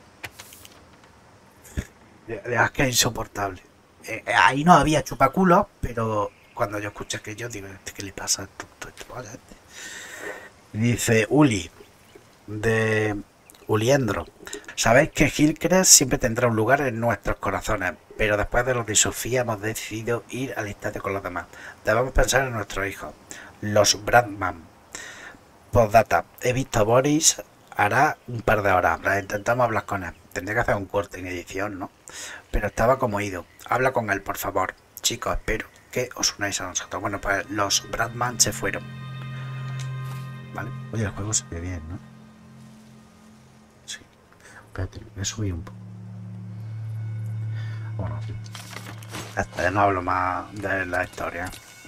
Es que es insoportable. Eh, ahí no había chupaculos, pero cuando yo escuché que yo digo, ¿qué le pasa a esto? esto, esto? Dice Uli, de Uliendro. Sabéis que Hillcrest siempre tendrá un lugar en nuestros corazones, pero después de los de Sofía hemos decidido ir al estadio con los demás. Debemos pensar en nuestros hijos, los Bradman. Postdata, he visto a Boris hará un par de horas, intentamos hablar con él. Tendría que hacer un corte en edición, ¿no? Pero estaba como ido. Habla con él, por favor. Chicos, espero que os unáis a nosotros. Bueno, pues los Bradman se fueron. Vale. Oye, el juego se ve bien, ¿no? Sí. Espérate, voy a subir un poco. Bueno, hasta ya no hablo más de la historia.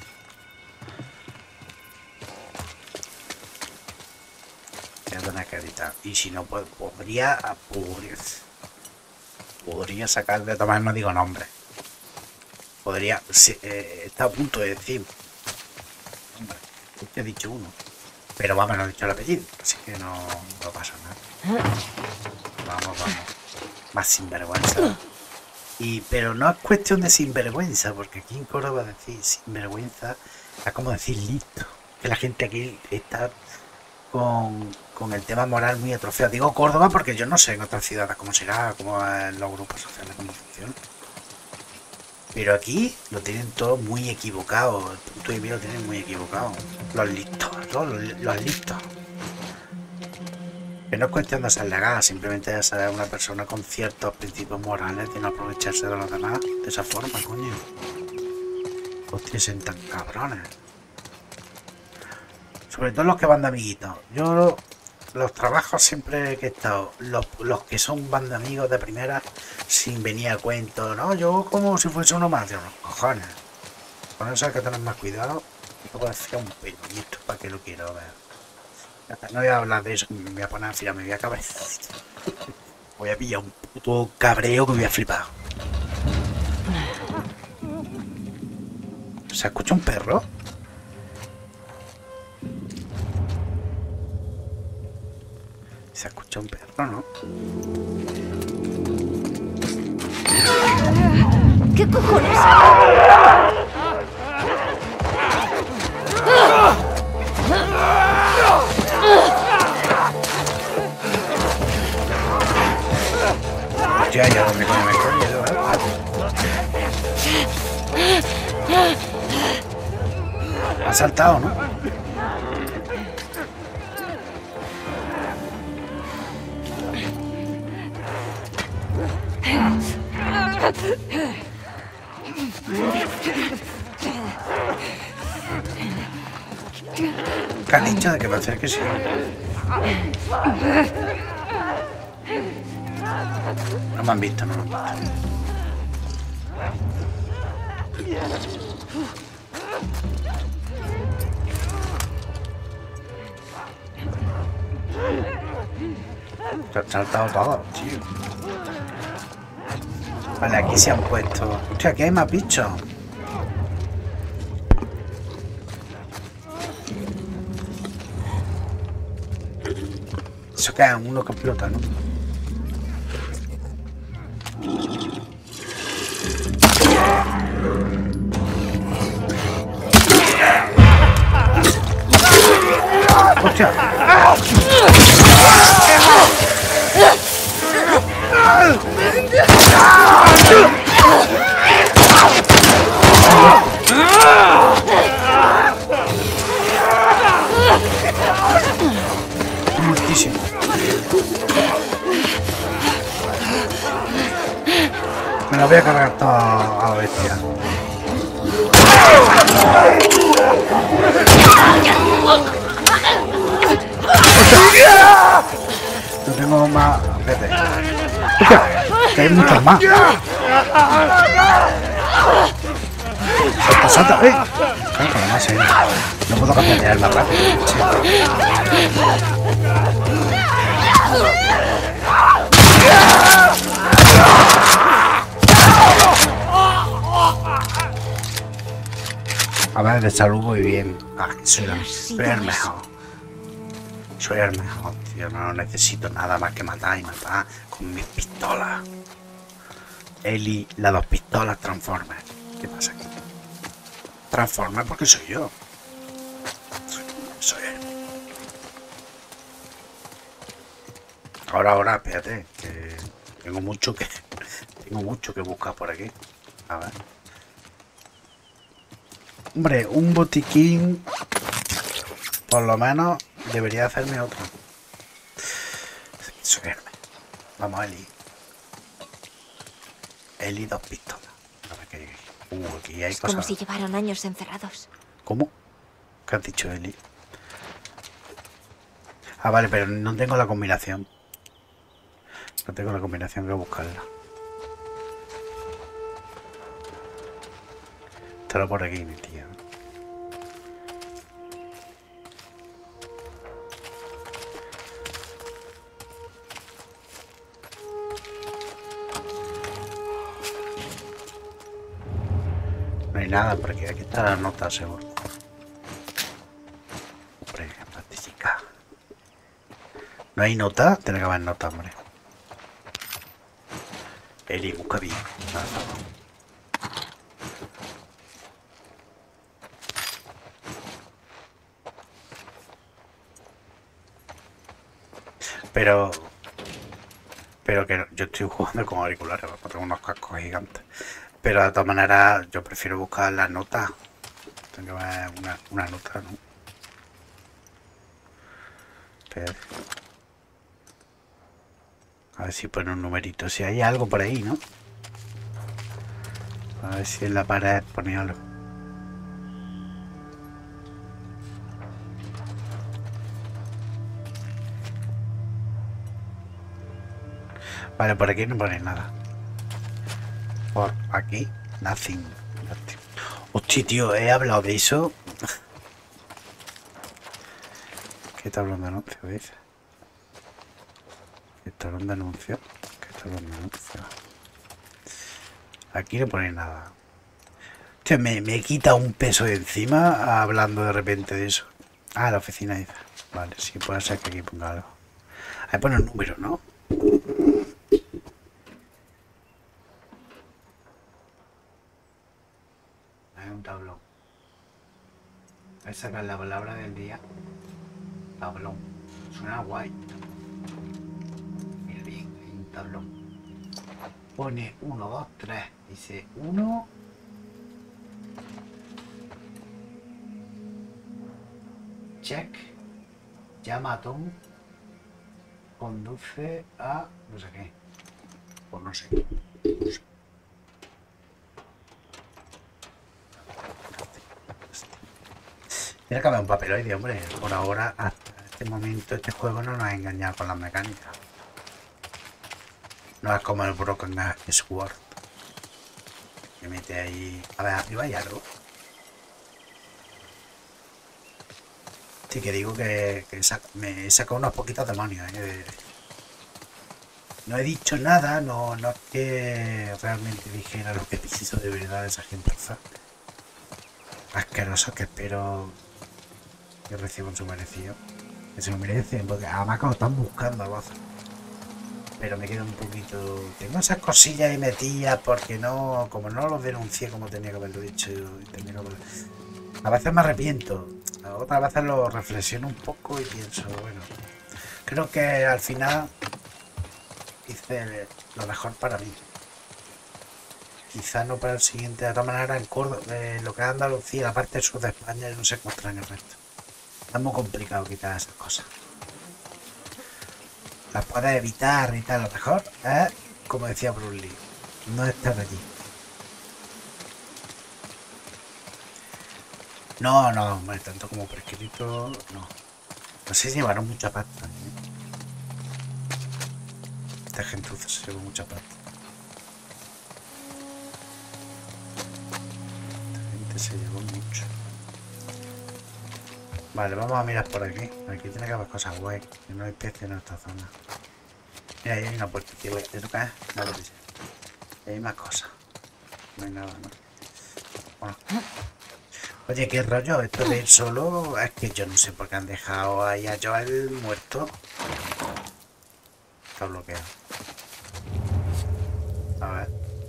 Voy a tener que editar. Y si no, pues podría... Podría, podría sacar de tomar, no digo nombre. Podría... Sí, eh, está a punto de decir... Hombre, he dicho uno. Pero vamos, no he dicho el apellido. Así que no, no pasa nada. Vamos, vamos. Más sinvergüenza. Y, pero no es cuestión de sinvergüenza, porque aquí en Córdoba decir sinvergüenza es como decir listo. Que la gente aquí está con, con el tema moral muy atrofiado. Digo Córdoba porque yo no sé en otras ciudades cómo será, cómo en los grupos sociales, cómo funciona. Pero aquí lo tienen todo muy equivocado. El punto de vista lo tienen muy equivocado. Los listos, los, los listos. Que no es cuestión de ser legal, simplemente de ser una persona con ciertos principios morales, de no aprovecharse de los demás de esa forma, coño. Hostia, son tan cabrones. Sobre todo los que van de amiguitos. Yo los trabajos siempre que he estado, los, los que son van de amigos de primera, sin venir a cuento, no, yo como si fuese uno más, de los cojones. Con eso hay que tener más cuidado. Y puedo decir un pelo, y esto para que lo quiero ver. No voy a hablar de eso, me voy a poner a filar, me voy a cabrear. Voy a pillar un puto cabreo que me voy a flipar. ¿Se escucha un perro? Se escucha un perro, ¿no? ¿Qué cojones? Ya, ya, ¿dónde coño me coño? Ha saltado, ¿no? ¿Qué has dicho de que va a hacer que sí? No me han visto, no me han visto. Te han saltado todos, tío. Vale, aquí se han puesto. Hostia, aquí hay más bichos. Eso queda uno que explota, ¿no? ¡Hostia! Muchísimo. Me la voy a cargar toda a la bestia. No tengo más. Vete. Que hay muchos más. Salta, salta. ¡Eh! Salta, además, eh. No puedo cambiar más rápido. Sí. A ver, de salud muy bien. Ah, soy, la, soy el mejor. Soy el mejor, tío. No necesito nada más que matar y matar con mis pistolas. Eli, las dos pistolas Transformers. ¿Qué pasa aquí? Transformers porque soy yo. Soy, soy él. Ahora, ahora, espérate, que tengo mucho que tengo mucho que buscar por aquí. A ver. Hombre, un botiquín, por lo menos, debería hacerme otro. Subirme. Vamos, Eli. Eli, dos pistolas. A ver qué. Uh, aquí hay es cosas. como si llevaran años encerrados. ¿Cómo? ¿Qué has dicho, Eli? Ah, vale, pero no tengo la combinación. No tengo la combinación, voy a buscarla. Estará por aquí, mi tío. No hay nada por aquí. Aquí está la nota, seguro. Hombre, fantástica. ¿No hay nota? Tiene que haber nota, hombre. Eli, busca bien. Nada, nada. Pero... Pero que no, yo estoy jugando con auriculares, porque tengo unos cascos gigantes. Pero de todas maneras, yo prefiero buscar las notas. Tengo que ver una, una nota, ¿no? Espérate. A ver si pone un numerito. Si hay algo por ahí, ¿no? A ver si en la pared pone algo. Vale, por aquí no pone nada. Por aquí, nothing. Hostia, tío, he hablado de eso. ¿Qué tablón de anuncio dice? ¿Qué tablón de anuncio? ¿Qué tablón de anuncio? Aquí no pone nada. Hostia, me, me quita un peso de encima hablando de repente de eso. Ah, la oficina dice. Vale, sí, puede ser que aquí ponga algo. Ahí pone un número, ¿no? Un tablón. Voy a sacar la palabra del día. Tablón. Suena guay. Mira bien, hay un tablón. Pone uno, dos, tres. Dice uno. Check. Llama a Tom. Conduce a no sé qué. Pues no sé. No sé. Tiene que haber un papeloide, hombre. Por ahora, hasta este momento, este juego no nos ha engañado con las mecánicas. No es como el Broken Sword. Que mete ahí... A ver, arriba hay algo. Sí, que digo que, que saca, me he sacado unos poquitos demonios. ¿eh? No he dicho nada, no, no es que realmente dijera lo que pienso de verdad de esa gente asquerosos, que espero que reciban su merecido. Que se lo merecen, porque además como están buscando voz. Pero me quedo un poquito... Tengo esas cosillas ahí metidas porque no... Como no los denuncié como tenía que haberlo dicho. Tenía que haberlo... A veces me arrepiento. Otras veces lo reflexiono un poco y pienso, bueno... Creo que al final hice lo mejor para mí. Quizá no para el siguiente. De todas maneras, en Córdoba, eh, lo que es Andalucía, la parte sur de España, no se encuentra en el resto. Es muy complicado quitar esas cosas. Las puedes evitar y tal. Lo mejor es, como decía Bruce Lee, no estar allí. No, no, hombre, tanto como prescrito, no. No sé si llevaron mucha pasta. ¿eh? Esta gentuza se llevó mucha pasta. Esta gente se llevó mucho. Vale, vamos a mirar por aquí. Aquí tiene que haber cosas guay. Que no hay especies en esta zona. Mira, ahí hay una puerta. ¿Eso qué es? Nada, no sé. Hay más cosas. No hay nada, ¿no? Bueno. Oye, qué rollo. Esto de ir solo. Es que yo no sé por qué han dejado ahí a Joel muerto. Está bloqueado. A ver.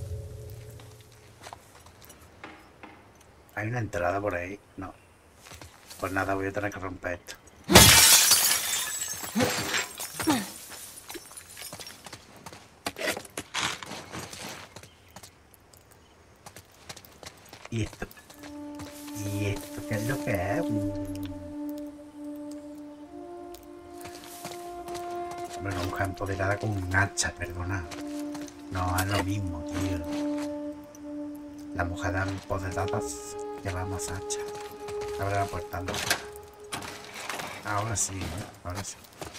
¿Hay una entrada por ahí? No. Pues nada, voy a tener que romper esto. ¿Y esto? ¿Y esto qué es lo que es? Bueno, una empoderada con un hacha, perdona. No es lo mismo, tío. La mujer empoderada lleva más hacha. Abre la puerta. Ahora sí, ¿eh? Ahora sí.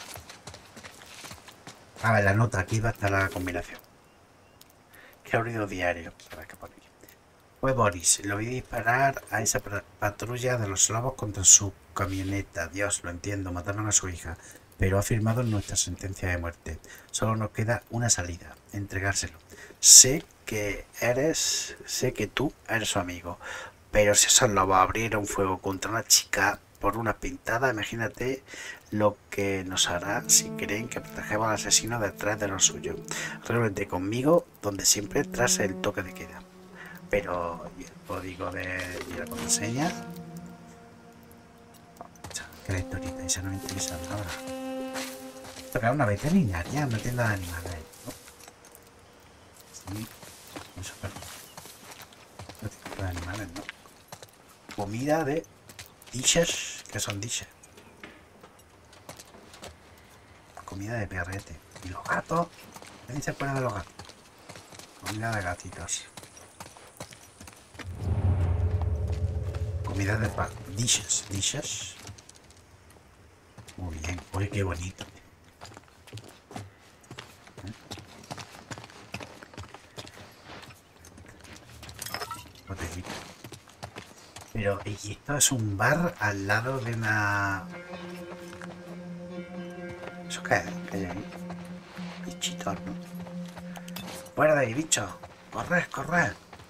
A ver, la nota. Aquí va a estar la combinación. ¿Qué ruido diario? A ver qué pone aquí. Fue Boris. Lo vi disparar a esa patrulla de los lobos contra su camioneta. Dios, lo entiendo. Mataron a su hija. Pero ha firmado nuestra sentencia de muerte. Solo nos queda una salida. Entregárselo. Sé que eres... Sé que tú eres su amigo. Pero si esos lobos abrieron fuego contra una chica por una pintada, imagínate lo que nos hará si creen que protegemos al asesino detrás de lo suyo. Realmente conmigo, donde siempre tras el toque de queda. Pero el código de y la contraseña. Que la historieta esa no me interesa nada. Esto que es una veterinaria, una tienda de animales, ¿no? Sí, eso es una tienda de animales, ¿no? Comida de dishes, que son dishes. Comida de perrete. Y los gatos. ¿Qué dice fuera de los gatos? Comida de gatitos. Comida de pa dishes. Dishes. Muy bien. Uy, qué bonito. ¿Eh? Botellita. Pero, ¿y esto es un bar al lado de una... ¿Eso qué es? ¿Qué hay ahí? Bichitos, ¿no? ¡Fuera de ahí, bicho! ¡Corre, corre!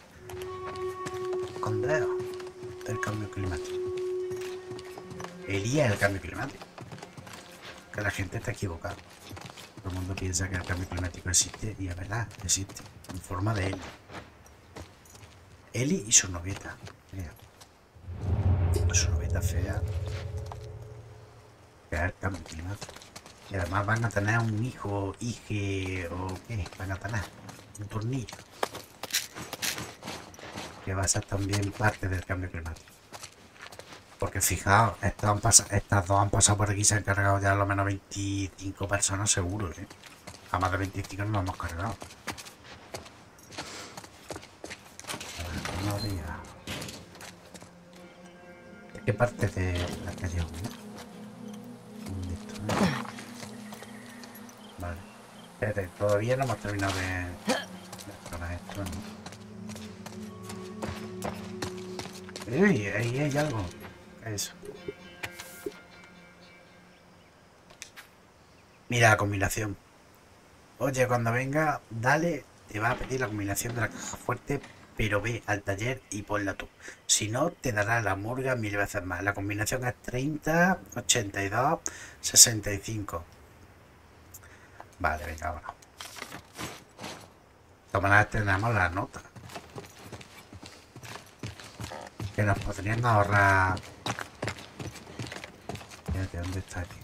Escondeo del cambio climático. Elía el cambio climático. Que la gente está equivocada. Todo el mundo piensa que el cambio climático existe y es verdad, existe. En forma de Eli. Eli y su novieta. Mira. Su novieta fea. Que es el cambio climático. Y además van a tener un hijo, hije o qué van a tener. Un tornillo. Que va a ser también parte del cambio climático. Porque fijaos, estas, han pasado, estas dos han pasado por aquí y se han cargado ya a lo menos veinticinco personas seguro, ¿eh? A más de veinticinco nos hemos cargado. A ver, no diga. ¿De qué parte de la calle uno? Vale. Espérate, todavía no hemos terminado de... de explorar esto, ¿no? Uy, ahí hay algo. Eso. Mira la combinación. Oye, cuando venga, dale, te va a pedir la combinación de la caja fuerte, pero ve al taller y ponla tú. Si no, te dará la murga mil veces más. La combinación es treinta, ochenta y dos, sesenta y cinco. Vale, venga, ahora. Tomarás, tenemos la nota. Que nos podrían ahorrar. Fíjate, ¿dónde está aquí?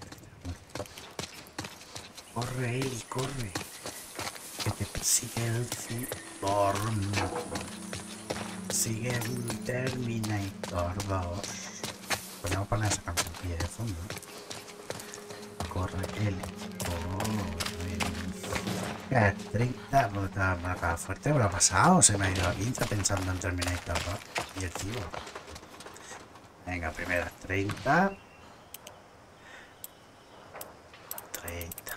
Corre, Eli, corre. Que te persigue el Cyborg. Sigue el Terminator dos. Podemos poner esa canción de fondo. Corre, Eli. Corre. Es treinta. ¿No está marcada fuerte? ¿Me lo ha pasado? Se me ha ido a quince pensando en Terminator dos. Y el Cyborg. Venga, primera treinta. treinta.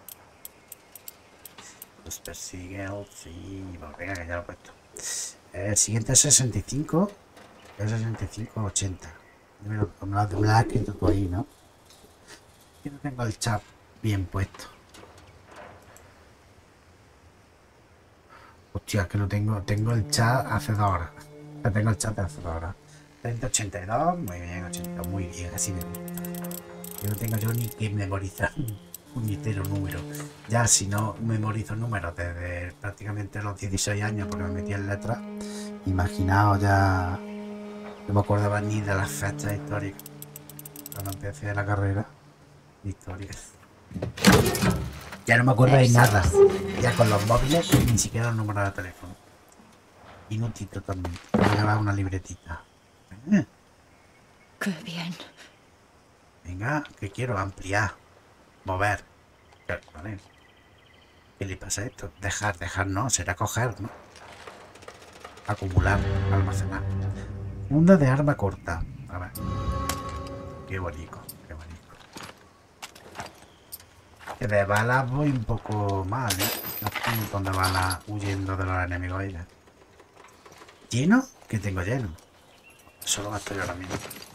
Nos persigue el Cyborg. Venga, que ya lo he puesto. El siguiente es sesenta y cinco. Es sesenta y cinco, ochenta. Me lo, me lo, me lo has escrito tú ahí, ¿no? Yo no tengo el chat bien puesto. Hostia, que no tengo. Tengo el chat hace dos horas. Tengo el chat de hace dos horas. treinta, ochenta y dos. Muy bien, ochenta y dos. Muy bien, así me gusta. Yo no tengo yo ni que memorizar un puñetero número. Ya si no memorizo números desde prácticamente los dieciséis años porque me metí en letras, imaginaos ya, no me acordaba ni de las fechas históricas cuando empecé la carrera de historia. Ya no me acuerdo de nada. Ya con los móviles ni siquiera el número de teléfono. Inútil totalmente. Voy a llevar una libretita. ¿Eh? Qué bien. Venga, que quiero ampliar, mover. Vale. ¿Qué le pasa a esto? Dejar, dejar no, será coger, ¿no? Acumular, almacenar. Funda de arma corta. A ver. Qué bonito, qué bonito. Que de balas voy un poco mal, ¿eh? Un montón de balas huyendo de los enemigos ahí. ¿Lleno? ¿Qué tengo lleno? Solo gasto yo ahora mismo.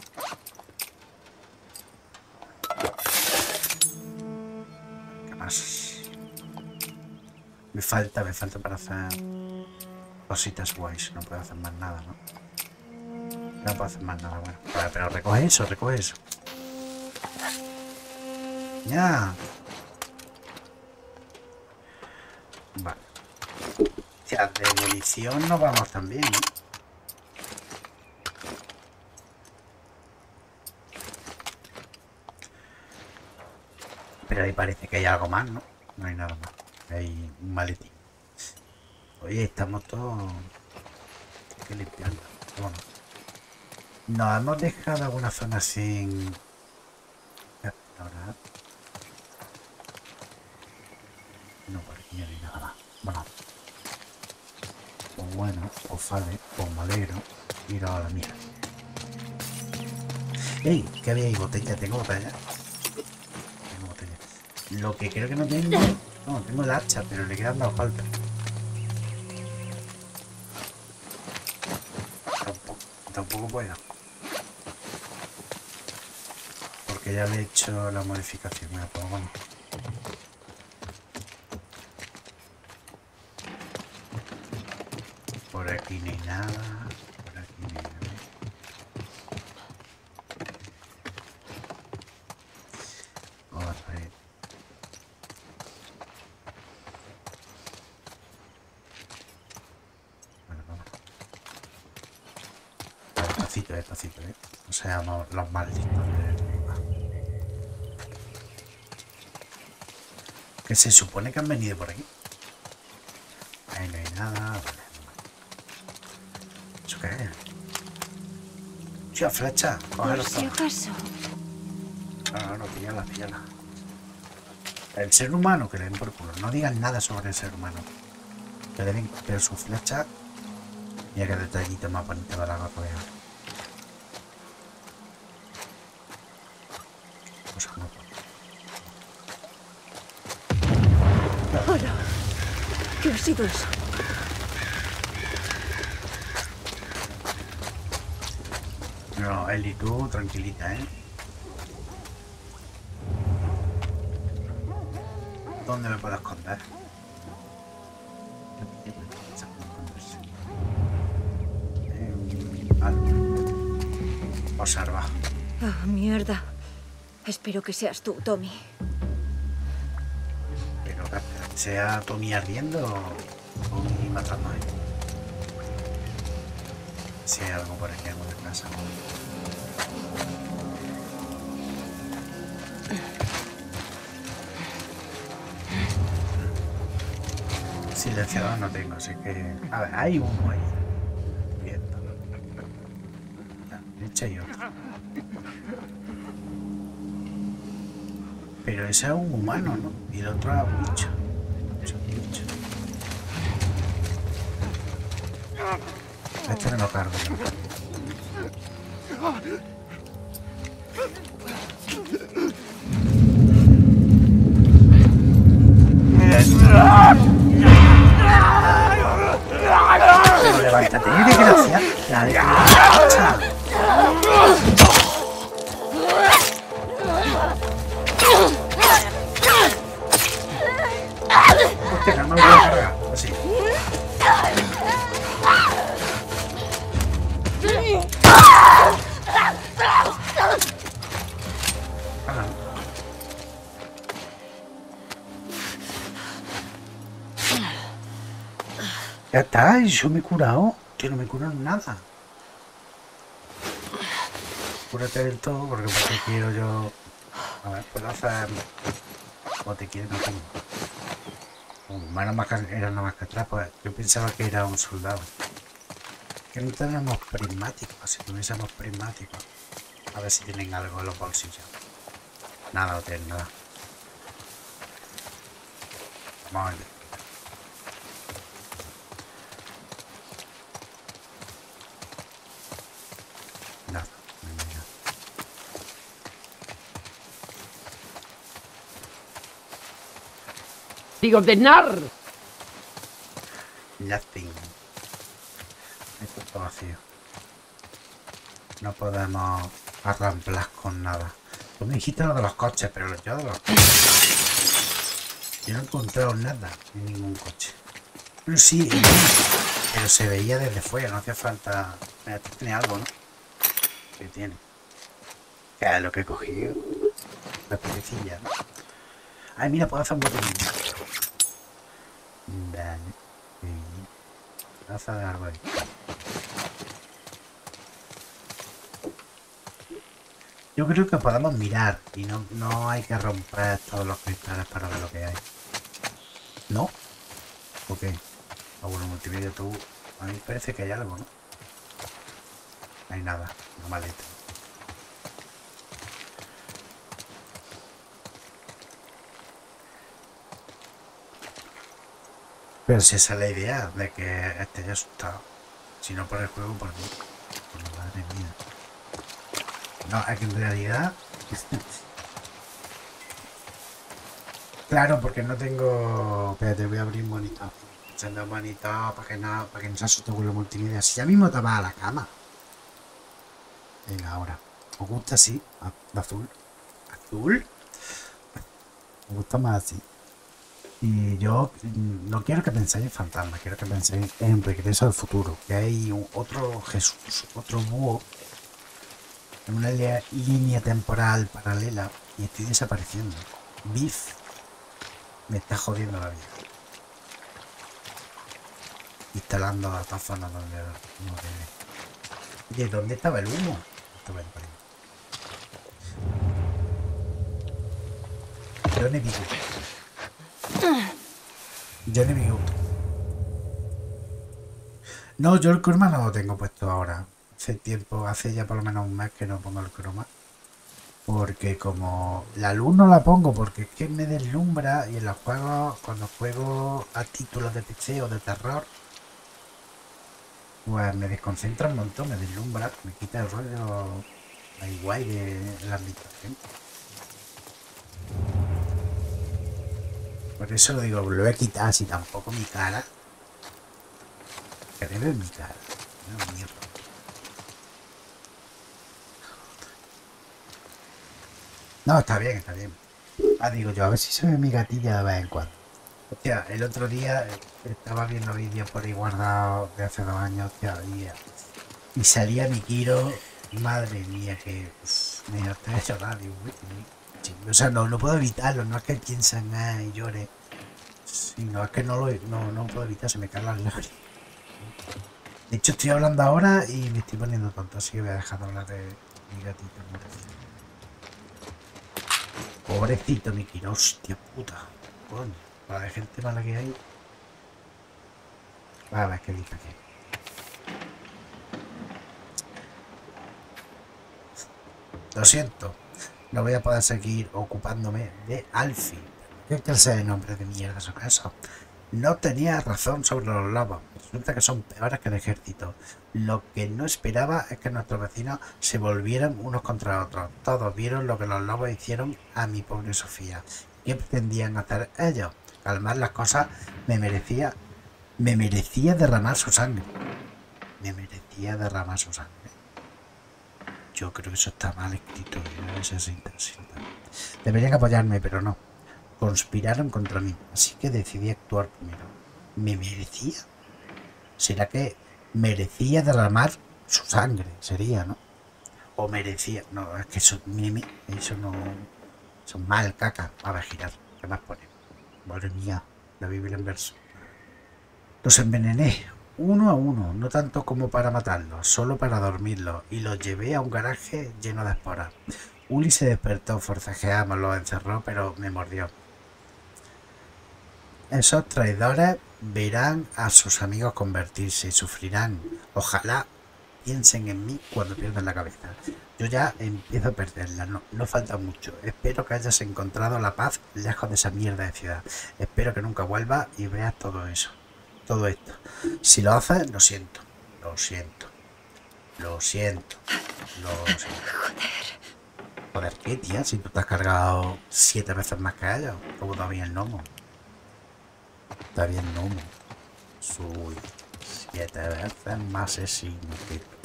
Me falta, me falta para hacer cositas guays. No puedo hacer más nada, ¿no? No puedo hacer más nada, bueno. Pero, pero recoge eso, recoge eso. Ya. Vale. Ya, de munición no vamos tan bien, ¿no? Pero ahí parece que hay algo más, ¿no? No hay nada más. Hay un maletín. Oye, estamos todos... Hay que limpiarlo. Bueno. Nos hemos dejado alguna zona sin... Ahora... No, por aquí no hay nada más. Bueno. Pues bueno, pues vale, pues me alegro. Mira a la mía. ¡Ey! ¿Qué había ahí? Botella, tengo botella. Tengo botella. Lo que creo que no tengo... No, tengo el hacha, pero le quedan dos faltas. Tampoco, tampoco puedo. Porque ya le he hecho la modificación. Mira, pues bueno. Por aquí ni nada. Por aquí ni nada. Vamos a ver. Bueno, vamos. Despacito, despacito, ¿eh? No seamos los malditos. Que se supone que han venido por aquí. Ahí no hay nada. Vale. ¿Eso qué es? Tío, flecha. Por si acaso. No, no, no, píllala, píllala. El ser humano, que le den por culo. No digan nada sobre el ser humano. Que deben, pero su flecha. Mira qué detallito más bonito de la gorra. Pues no. Hola. ¿Qué ha sido eso? No, Eli, tú tranquilita, ¿eh? ¿Dónde me puedo esconder? Eh, vale. Observa. Oh, mierda. Espero que seas tú, Tommy. Pero que sea Tommy ardiendo o Tommy matando ahí. Si hay algo por aquí en una casa. Silenciador no tengo, así que... A ver, hay uno ahí. Viendo. Derecha y otro. Pero ese es un humano, ¿no? Y el otro es un bicho. Es un bicho. Este me lo cargo, ¿no? Pero levántate, desgracia. La desgracia. Hostia, no me voy a cargar. Así. Ya está, yo me he curado. Que no me curo nada. Cúrate del todo porque porque quiero yo... A ver, puedo hacer... Como te quiero, no tengo. Como humano más que era nada más que atrás, pues yo pensaba que era un soldado. Que no tenemos prismáticos, si tuviésemos prismáticos. A ver si tienen algo en los bolsillos. Nada, no tienen nada. Vamos a ver. Nada, no hay nada. Digo, de nar. Nothing. Esto está vacío. No podemos arramplar con nada. Tú me dijiste lo de los coches, pero yo de los coches. Yo no he encontrado nada en ningún coche. Pero sí, pero se veía desde fuera, no hacía falta. Mira, esto tiene algo, ¿no? ¿Qué tiene? ¿Qué es lo que he cogido? La perecilla, ¿no? Ay, mira, puedo hacer un botellín. Vale. Plaza de árbol. Yo creo que podemos mirar y no, no hay que romper todos los cristales para ver lo que hay. ¿No? Ok. Ah, bueno, multimedia tú. A mí parece que hay algo, ¿no? No hay nada. No maleta. Pero si esa es la idea de que esté ya asustado. Si no por el juego, por mí. Por mi madre mía. No, es que en realidad... Claro, porque no tengo... Espérate, voy a abrir un monitor. Echando un monitor para que no, para que no se asuste con la multimedia. Si ya mismo te vas a la cama. Venga, ahora. ¿Os gusta así? De azul. ¿Azul? Me gusta más así. Y yo no quiero que penséis en fantasmas, quiero que penséis en Regreso al Futuro, que hay un, otro Jesús, otro búho, en una línea temporal paralela y estoy desapareciendo. Biff me está jodiendo la vida. Instalando las dos zonas donde no debe. ¿De dónde estaba el humo? Estaba en pared. Yo no he visto. Yo no me gusta. No, yo el croma no lo tengo puesto ahora. Hace tiempo, hace ya por lo menos un mes que no pongo el croma. Porque como la luz no la pongo porque es que me deslumbra y en los juegos, cuando juego a títulos de P C o de terror, pues me desconcentra un montón, me deslumbra, me quita el rollo ahí guay de la ambientación. Por eso lo digo, lo voy a quitar así tampoco mi cara. Que debe mi cara. No, mierda. No, está bien, está bien. Ah, digo yo, a ver si se ve mi gatilla de vez en cuando. Hostia, el otro día estaba viendo vídeos por ahí guardados de hace dos años, hostia, y, y salía mi Kiro, madre mía, que uf, me hacía llorar, digo, uy, uy, o sea, no, no puedo evitarlo, no es que piensen nada y llore, sino es que no lo no, no puedo evitar, se me caen las lágrimas. De hecho, estoy hablando ahora y me estoy poniendo tonto, así que voy a dejar de hablar de mi gatito. Pobrecito mi Kiro, hostia puta, coño. Para la gente mala que hay. A ver qué dice aquí. Lo siento. No voy a poder seguir ocupándome de Alfie. ¿Qué clase de nombre de mierda son esos? No tenía razón sobre los lobos. Resulta que son peores que el ejército. Lo que no esperaba es que nuestros vecinos se volvieran unos contra otros. Todos vieron lo que los lobos hicieron a mi pobre Sofía. ¿Qué pretendían hacer ellos? Calmar las cosas, me merecía, me merecía derramar su sangre. Me merecía derramar su sangre. Yo creo que eso está mal escrito. Ese es interesante. Deberían apoyarme, pero no. Conspiraron contra mí, así que decidí actuar primero. ¿Me merecía? ¿Será que merecía derramar su sangre? Sería, ¿no? O merecía. No, es que eso, eso no. Eso es mal, caca. A ver, girar. ¿Qué más pone? Madre mía, la Biblia en verso. Los envenené, uno a uno, no tanto como para matarlos, solo para dormirlos, y los llevé a un garaje lleno de esporas. Uli se despertó, forcejeamos, lo encerró, pero me mordió. Esos traidores verán a sus amigos convertirse y sufrirán. Ojalá piensen en mí cuando pierdan la cabeza. Yo ya empiezo a perderla, no, no falta mucho. Espero que hayas encontrado la paz lejos de esa mierda de ciudad. Espero que nunca vuelvas y veas todo eso, todo esto. Si lo haces, lo siento, lo siento, lo siento, lo siento. Joder. Joder, ¿qué, tía? Si tú te has cargado siete veces más que ellos, como todavía el gnomo. Está bien gnomo. Soy siete veces más asesino que tú.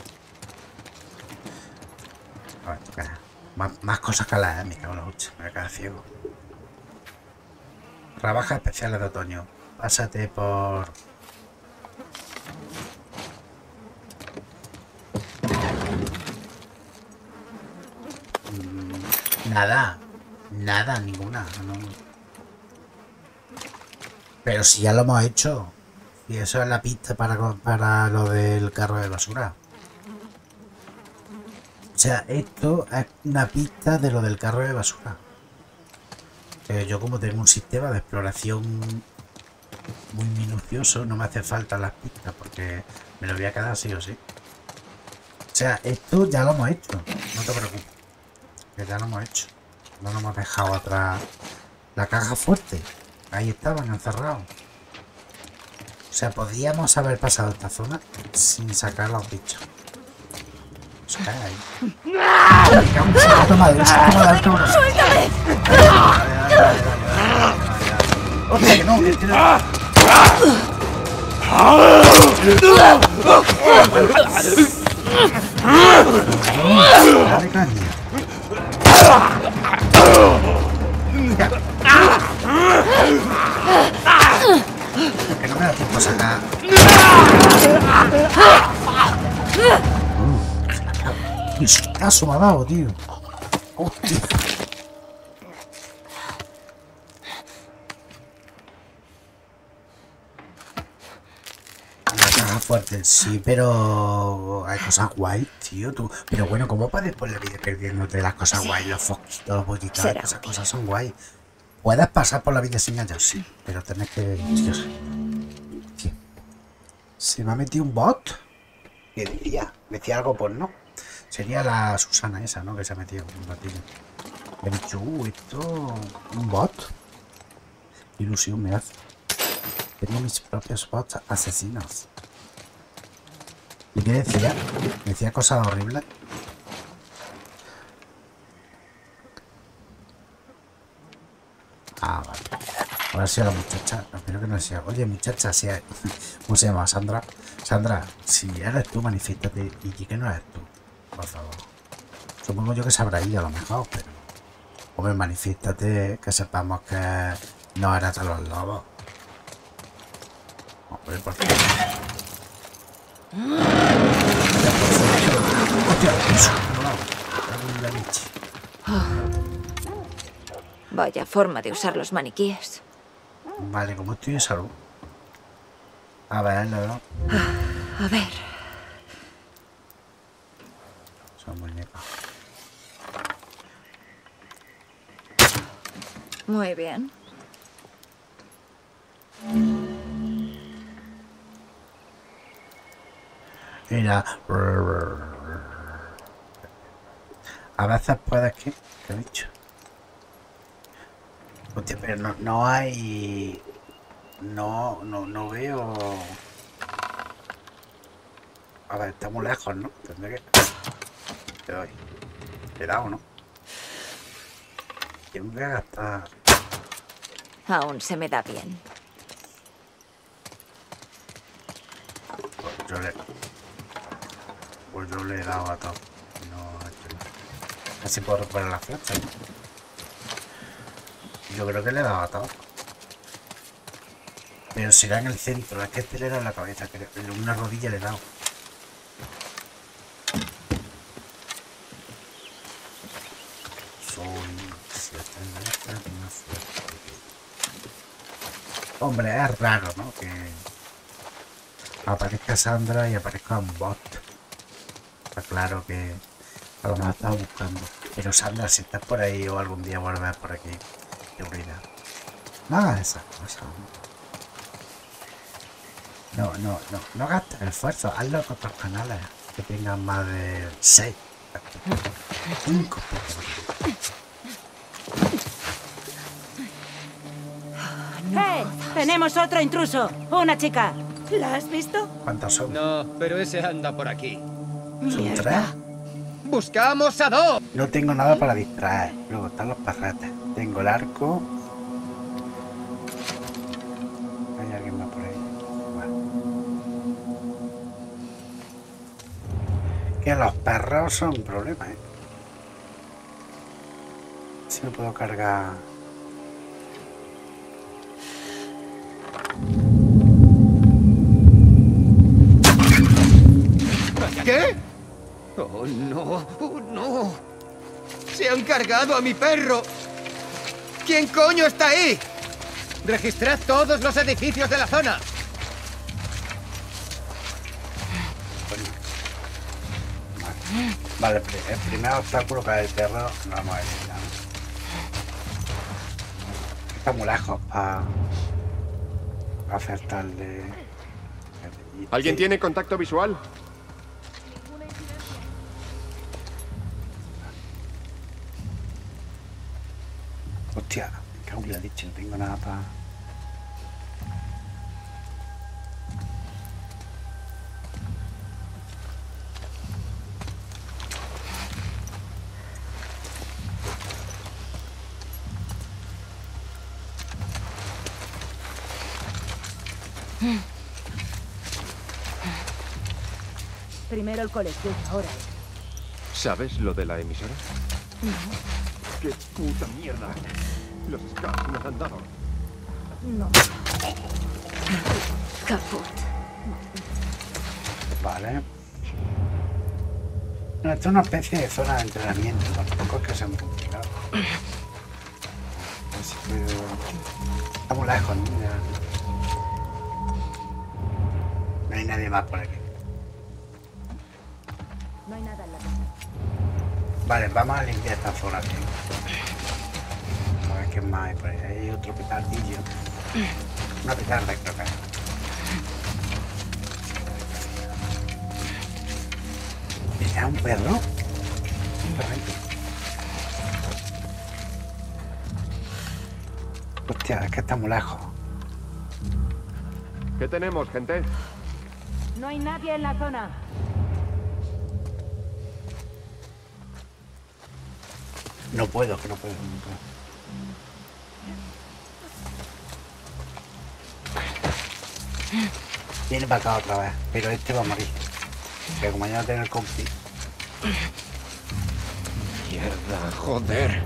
A ver, toca. Más, más cosas que la me cago en la hucha, me voy a quedar ciego. Rebajas especiales de otoño. Pásate por... Mm, nada. Nada, ninguna. No. Pero si ya lo hemos hecho. Y eso es la pista para, para lo del carro de basura. O sea, esto es una pista de lo del carro de basura. Que yo como tengo un sistema de exploración muy minucioso, no me hace falta las pistas porque me lo voy a quedar sí o sí. O sea, esto ya lo hemos hecho. No te preocupes. Que ya lo hemos hecho. No nos hemos dejado atrás la caja fuerte. Ahí estaban encerrados. O sea, podríamos haber pasado esta zona sin sacar los bichos. O sea, ahí. ¡Suéltame! ¡Suéltame! ¡Hostia, que no! ¡Que no! ¡Dale caña! Que no me da tiempo a sacar. ¡Qué sustazo me ha dado, tío! ¡Hostia! La caja fuerte, sí, pero hay cosas guay, tío, tú. Pero bueno, ¿cómo puedes por la vida perdiéndote las cosas guay? Los foquitos, los bollitos, esas cosas son guay. Puedes pasar por la vida sin ellos, sí, pero tenés que... Dios. ¿Qué? ¿Se me ha metido un bot? ¿Qué decía? Decía algo, pues no. Sería la Susana esa, ¿no? Que se ha metido un ratillo. He dicho, uh, esto... ¿Un bot? Qué ilusión me hace. Tengo mis propios bots asesinos. ¿Y qué decía? Decía cosas horribles. Ah, vale. A ver si a la muchacha. No, espero que no sea. Oye, muchacha, si hay... ¿Cómo se llama? Sandra. Sandra, si eres tú, manifiéstate. Y que no eres tú. Por favor. Supongo yo que se habrá ido a lo mejor, pero. Hombre, manifiéstate, que sepamos que no eres de los lobos. Hombre, por favor. Hostia, eso, no, la leche. Vaya forma de usar los maniquíes. Vale, ¿cómo estoy de salud? A ver, no. A ver. Son muñecos. Muy bien. Mira. A veces puedes que... ¿Qué he dicho? Hostia, pero no, no hay... No, no, no veo... A ver, está muy lejos, ¿no? Tendré que... Te doy. Te he dado, ¿no? Tengo que gastar... Aún se me da bien. Pues yo le... Pues yo le he dado a todo. No he hecho nada. Así puedo recuperar la flecha, ¿no? Yo creo que le he dado a todo. Pero será en el centro, es que este le era en la cabeza, creo. En una rodilla le he dado. Soy... Hombre, es raro, ¿no? Que aparezca Sandra y aparezca un bot. Está claro que a lo mejor estaba buscando. Pero Sandra, si estás por ahí o algún día vuelves por aquí, seguridad. No hagas esas cosas. No, no, no, no gastes esfuerzo. Hazlo con otros canales que tengan más de seis. cinco. ¡Eh! ¡Tenemos otro intruso! ¡Una chica! ¿La has visto? ¿Cuántos son? No, pero ese anda por aquí. ¿Son tres? ¡Buscamos a dos! No tengo nada para distraer. Luego están los parretes. Tengo el arco. Hay alguien más por ahí. Bueno. Que los perros son un problema, ¿eh? Si no puedo cargar... ¿Qué? ¡Oh, no! ¡Oh, no! ¡Se han cargado a mi perro! ¿Quién coño está ahí? Registrad todos los edificios de la zona. Vale, el primer obstáculo que es el perro no vamos a eliminar. Está muy lejos para acertarle. ¿Alguien tiene contacto visual? Hostia, me cago en la leche, no tengo nada para... Primero el colegio, ahora. ¿Sabes lo de la emisora? No. ¡Qué puta mierda! Los scouts nos han dado. No. Caput. Vale. No, esto es una especie de zona de entrenamiento, tampoco es que sea muy complicado. Así que... Estamos lejos, ¿no? Ya... No hay nadie más por aquí. No hay nada en la casa. Vale, vamos a limpiar esta zona bien. A ver qué más hay por ahí. Hay otro petardillo. Una petarda creo que hay. ¿Era un perro? Un perrito. Hostia, es que está muy lejos. ¿Qué tenemos, gente? No hay nadie en la zona. No puedo, que no puedo, no puedo. Viene para acá otra vez, pero este va a morir. Pero como ya va a tener compi. Mierda, joder.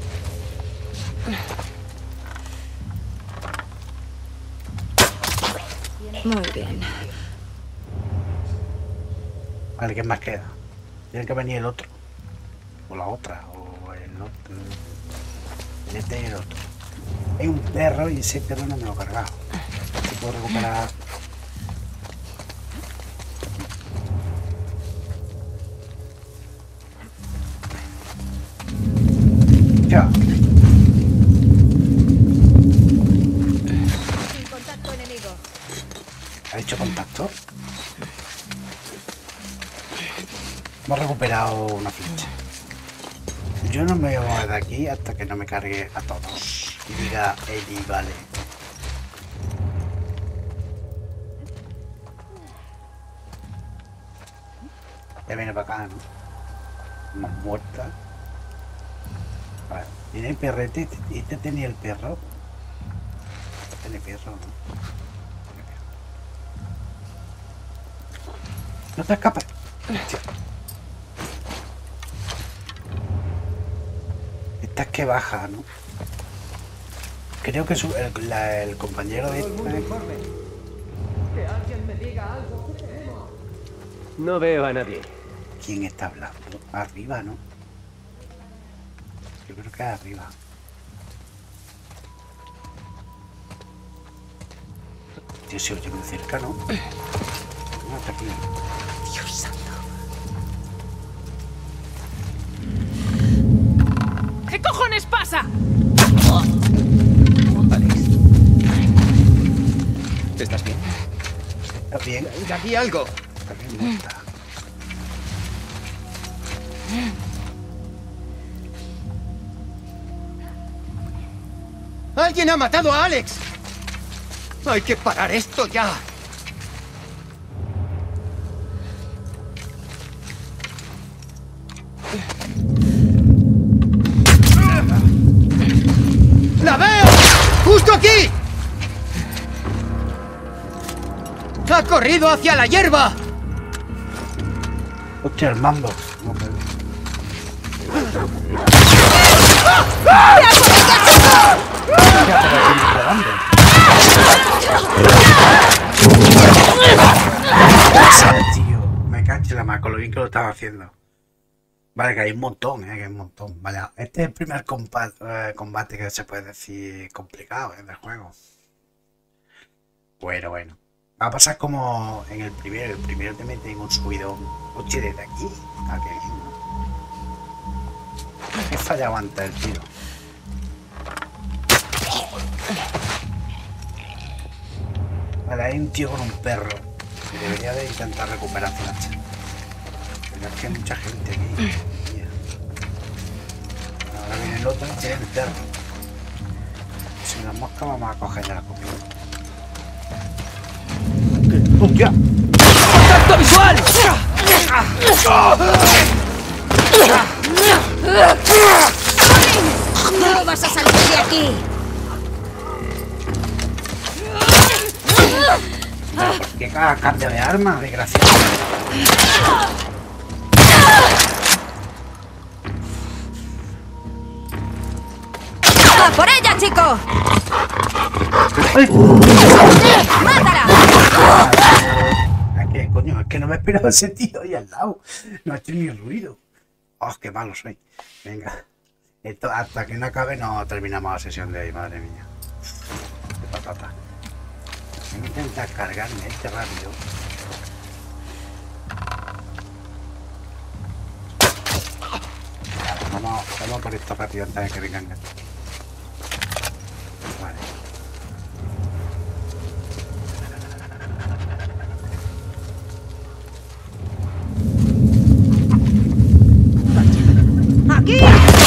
Muy bien. Vale, ¿qué más queda? Tiene que venir el otro. O la otra, o el otro. Este y el otro. Hay un perro y ese perro no me lo he cargado. Se puedo recuperar. Ya. Contacto enemigo. ¿Ha hecho contacto? Hemos recuperado una flecha. Yo no me voy a mover de aquí hasta que no me cargue a todos. Y diga Eli, vale. Ya viene para acá, ¿no? Más muerta. Vale. Tiene el perrete. Este tenía el perro. Tiene perro, ¿no? No te escapes. Esta es que baja, ¿no? Creo que su, el, la, el compañero de esta... Que alguien me diga algo. No veo a nadie. ¿Quién está hablando? Arriba, ¿no? Yo creo que es arriba. Tío, se oye muy cerca, ¿no? No, está aquí. Dios santo. ¿Qué cojones pasa? Alex. ¿Estás bien? ¿Está bien? De aquí algo. Está bien muerta. ¡Alguien ha matado a Alex! ¡Hay que parar esto ya! ¡La veo! ¡Justo aquí! ¡Ha corrido hacia la hierba! Hostia, el mando. No, pero... Ya, pero aquí me está dando. Tío, me cacho la más con lo bien que lo estaba haciendo. Vale, que hay un montón, eh, que hay un montón. Vale, este es el primer combate, eh, combate que se puede decir complicado en el juego. Bueno, bueno. Va a pasar como en el primero. El primero te mete en un subidón. Oye, desde aquí. Ah, qué bien, ¿no? He fallado antes el tiro. Vale, hay un tío con un perro que debería de intentar recuperar flecha. Pero es que hay mucha gente aquí. Mira. Ahora viene el otro y tiene el perro. Si nos mosca vamos a coger ya la comida. ¡Hostia! ¡Contacto visual! ¡No vas a salir de aquí! ¿Qué cambio de arma, desgraciado? ¡A por ella, chico! ¡Ay! ¡Mátala! ¿A qué coño? Es que no me esperaba ese tío ahí al lado. No ha hecho ni ruido. ¡Oh, qué malo soy! Venga. Esto, hasta que no acabe no terminamos la sesión de hoy, madre mía. De patata. Voy a intentar cargarme este rápido. Vamos, vamos por esto rápido antes de que vengan. Vale. ¡Aquí!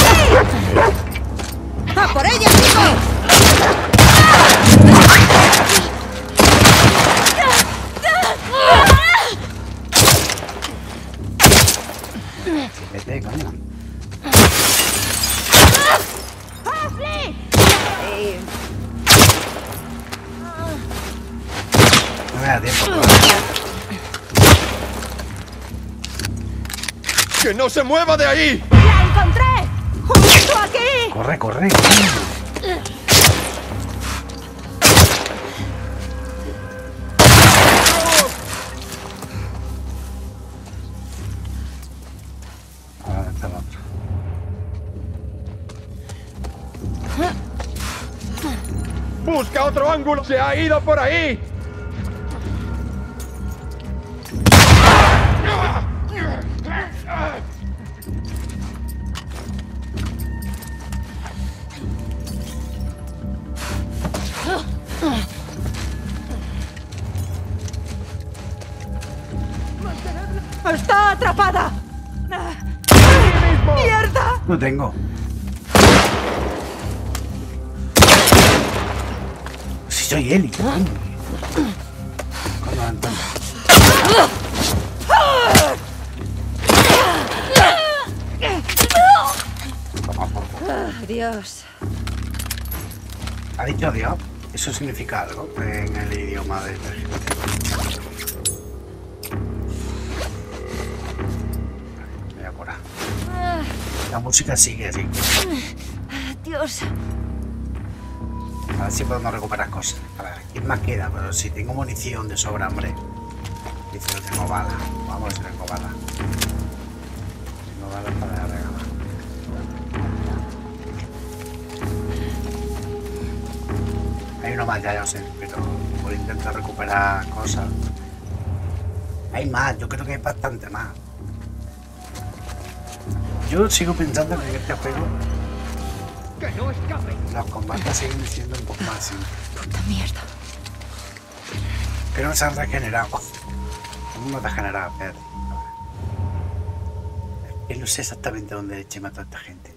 ¡A por ella, chico! Vete, coño. me da tiempo. ¡Que no se mueva de ahí! ¡La encontré! ¡Justo aquí! Corre, corre. Ahora está el otro. ¡Busca otro ángulo! ¡Se ha ido por ahí! ¡Está atrapada! ¡Mierda! No tengo. Si soy Eli. Cuando Antonio. Dios. ¿Ha dicho Dios? Eso significa algo en el idioma de voy a curar. La música sigue así. Dios. A ver si podemos recuperar cosas. A ver, ¿quién más queda? Pero si tengo munición de sobra, hombre. Dice, no tengo bala. Vamos a ver si tengo bala. Tengo balas para regalar. Hay uno más, ya yo sé, pero voy a intentar recuperar cosas. Hay más, yo creo que hay bastante más. Yo sigo pensando que en este juego ¡Que no escape! los combates siguen siendo un poco más simples. Puta mierda. Que no se han regenerado. ¿Cómo no te ha generado, Pedro? Es que no sé exactamente dónde eche mató a esta gente.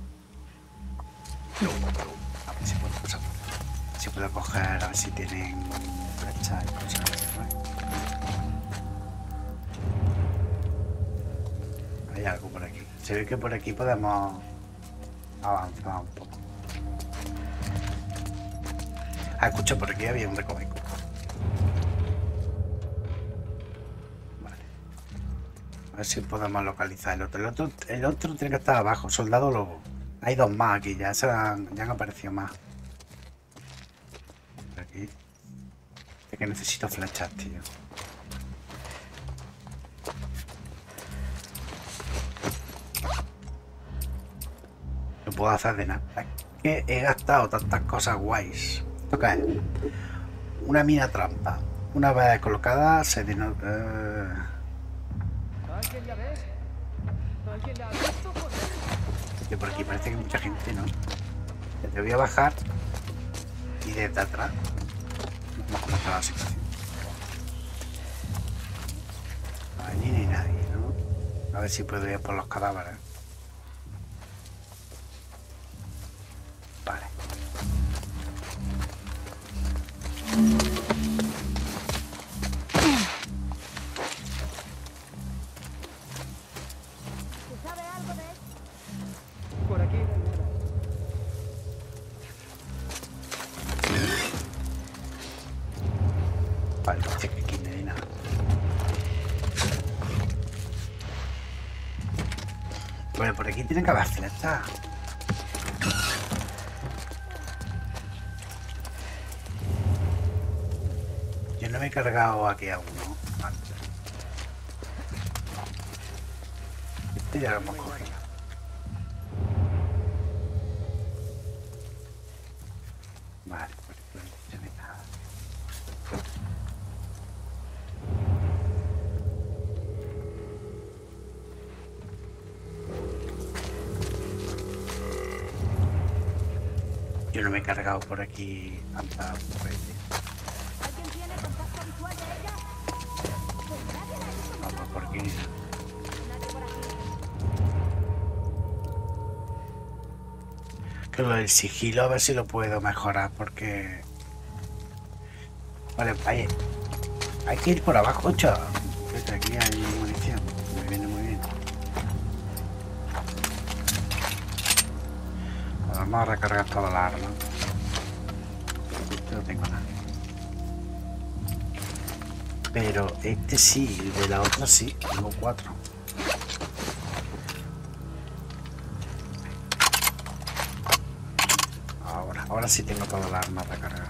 A ver si puedo pasar. Si puedo coger, a ver si tienen flechas y cosas así, ¿no? Hay algo por aquí. Se ve que por aquí podemos avanzar un poco. Ah, escucha, por aquí había un recoveco. Vale. A ver si podemos localizar el otro. El otro, el otro tiene que estar abajo, soldado lobo. Hay dos más aquí, ya, se han, ya han aparecido más. Por aquí. Es que necesito flechas, tío. No puedo hacer de nada. Es que he gastado tantas cosas guays. ¿Esto qué es? Una mina trampa. Una vez colocada se denota. Uh... ¿Alguien la ve? ¿Alguien la ha visto? Que por aquí parece que hay mucha gente, ¿no? Te voy a bajar y desde atrás. No cómo está la situación. Allí ni nadie, ¿no? A ver si puedo ir por los cadáveres. Vale. Por aquí. Vale, parece que aquí no hay nada. Bueno, por aquí tiene que haber flechas. Yo no me he cargado aquí a uno. Vale. Este ya lo hemos cogido. Vale, pues no hay nada. Yo no me he cargado por aquí tanta gente. Vamos por aquí. Que lo del sigilo a ver si lo puedo mejorar porque... Vale, hay, hay que ir por abajo, chaval. Aquí hay munición. Me viene muy bien. Vamos a recargar toda la arma. No tengo nada. Pero este sí, el de la otra sí, tengo cuatro. Ahora, ahora sí tengo todas las armas recargadas.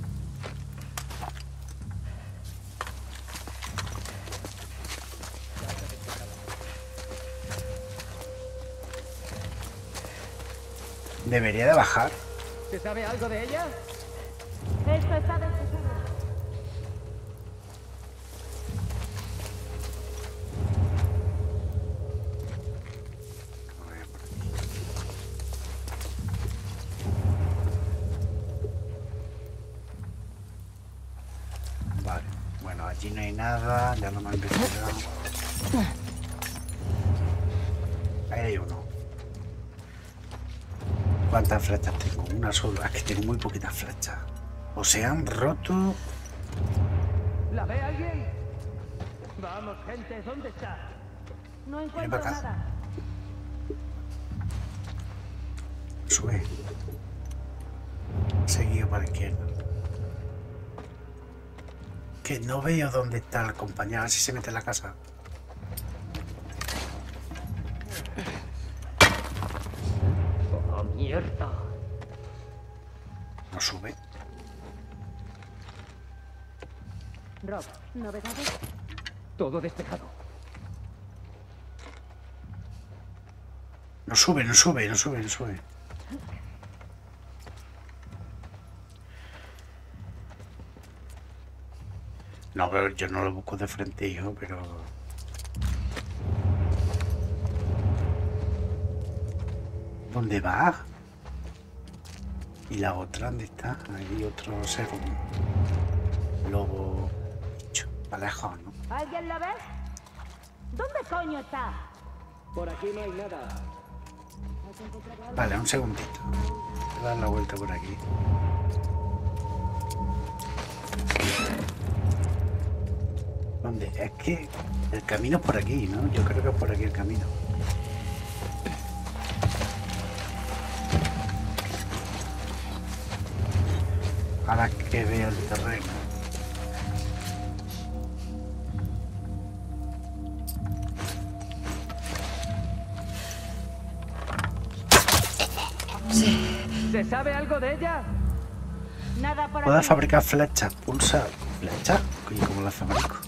Debería de bajar. ¿Se sabe algo de ella? Esto está despejado. Vale, bueno, allí no hay nada, ya lo hemos investigado. Ahí hay uno. ¿Cuántas flechas tengo? Una sola. Es que tengo muy poquitas flechas. O se han roto. ¿La ve alguien? Vamos, gente, ¿dónde está? No Viene encuentro para acá. nada. Sube. Seguido para la izquierda. Que no veo dónde está el compañero. A ver si se mete en la casa. ¡Oh, mierda! No sube. Rob, ¿novedades? Todo despejado. No sube, no sube, no sube, no sube. No, pero yo no lo busco de frente, hijo, pero... ¿Dónde va? ¿Y la otra dónde está? Hay otro ser un lobo bicho, para lejos, ¿no? ¿Alguien la ve? ¿Dónde coño está? Por aquí no hay nada. Vale, un segundito. Voy a dar la vuelta por aquí. ¿Dónde? Es que el camino es por aquí, ¿no? Yo creo que es por aquí el camino. Ahora que veo el terreno. ¿Se sabe algo de ella? Nada por Puedo aquí. fabricar flechas. Pulsa flechas. ¿Y cómo las fabrico?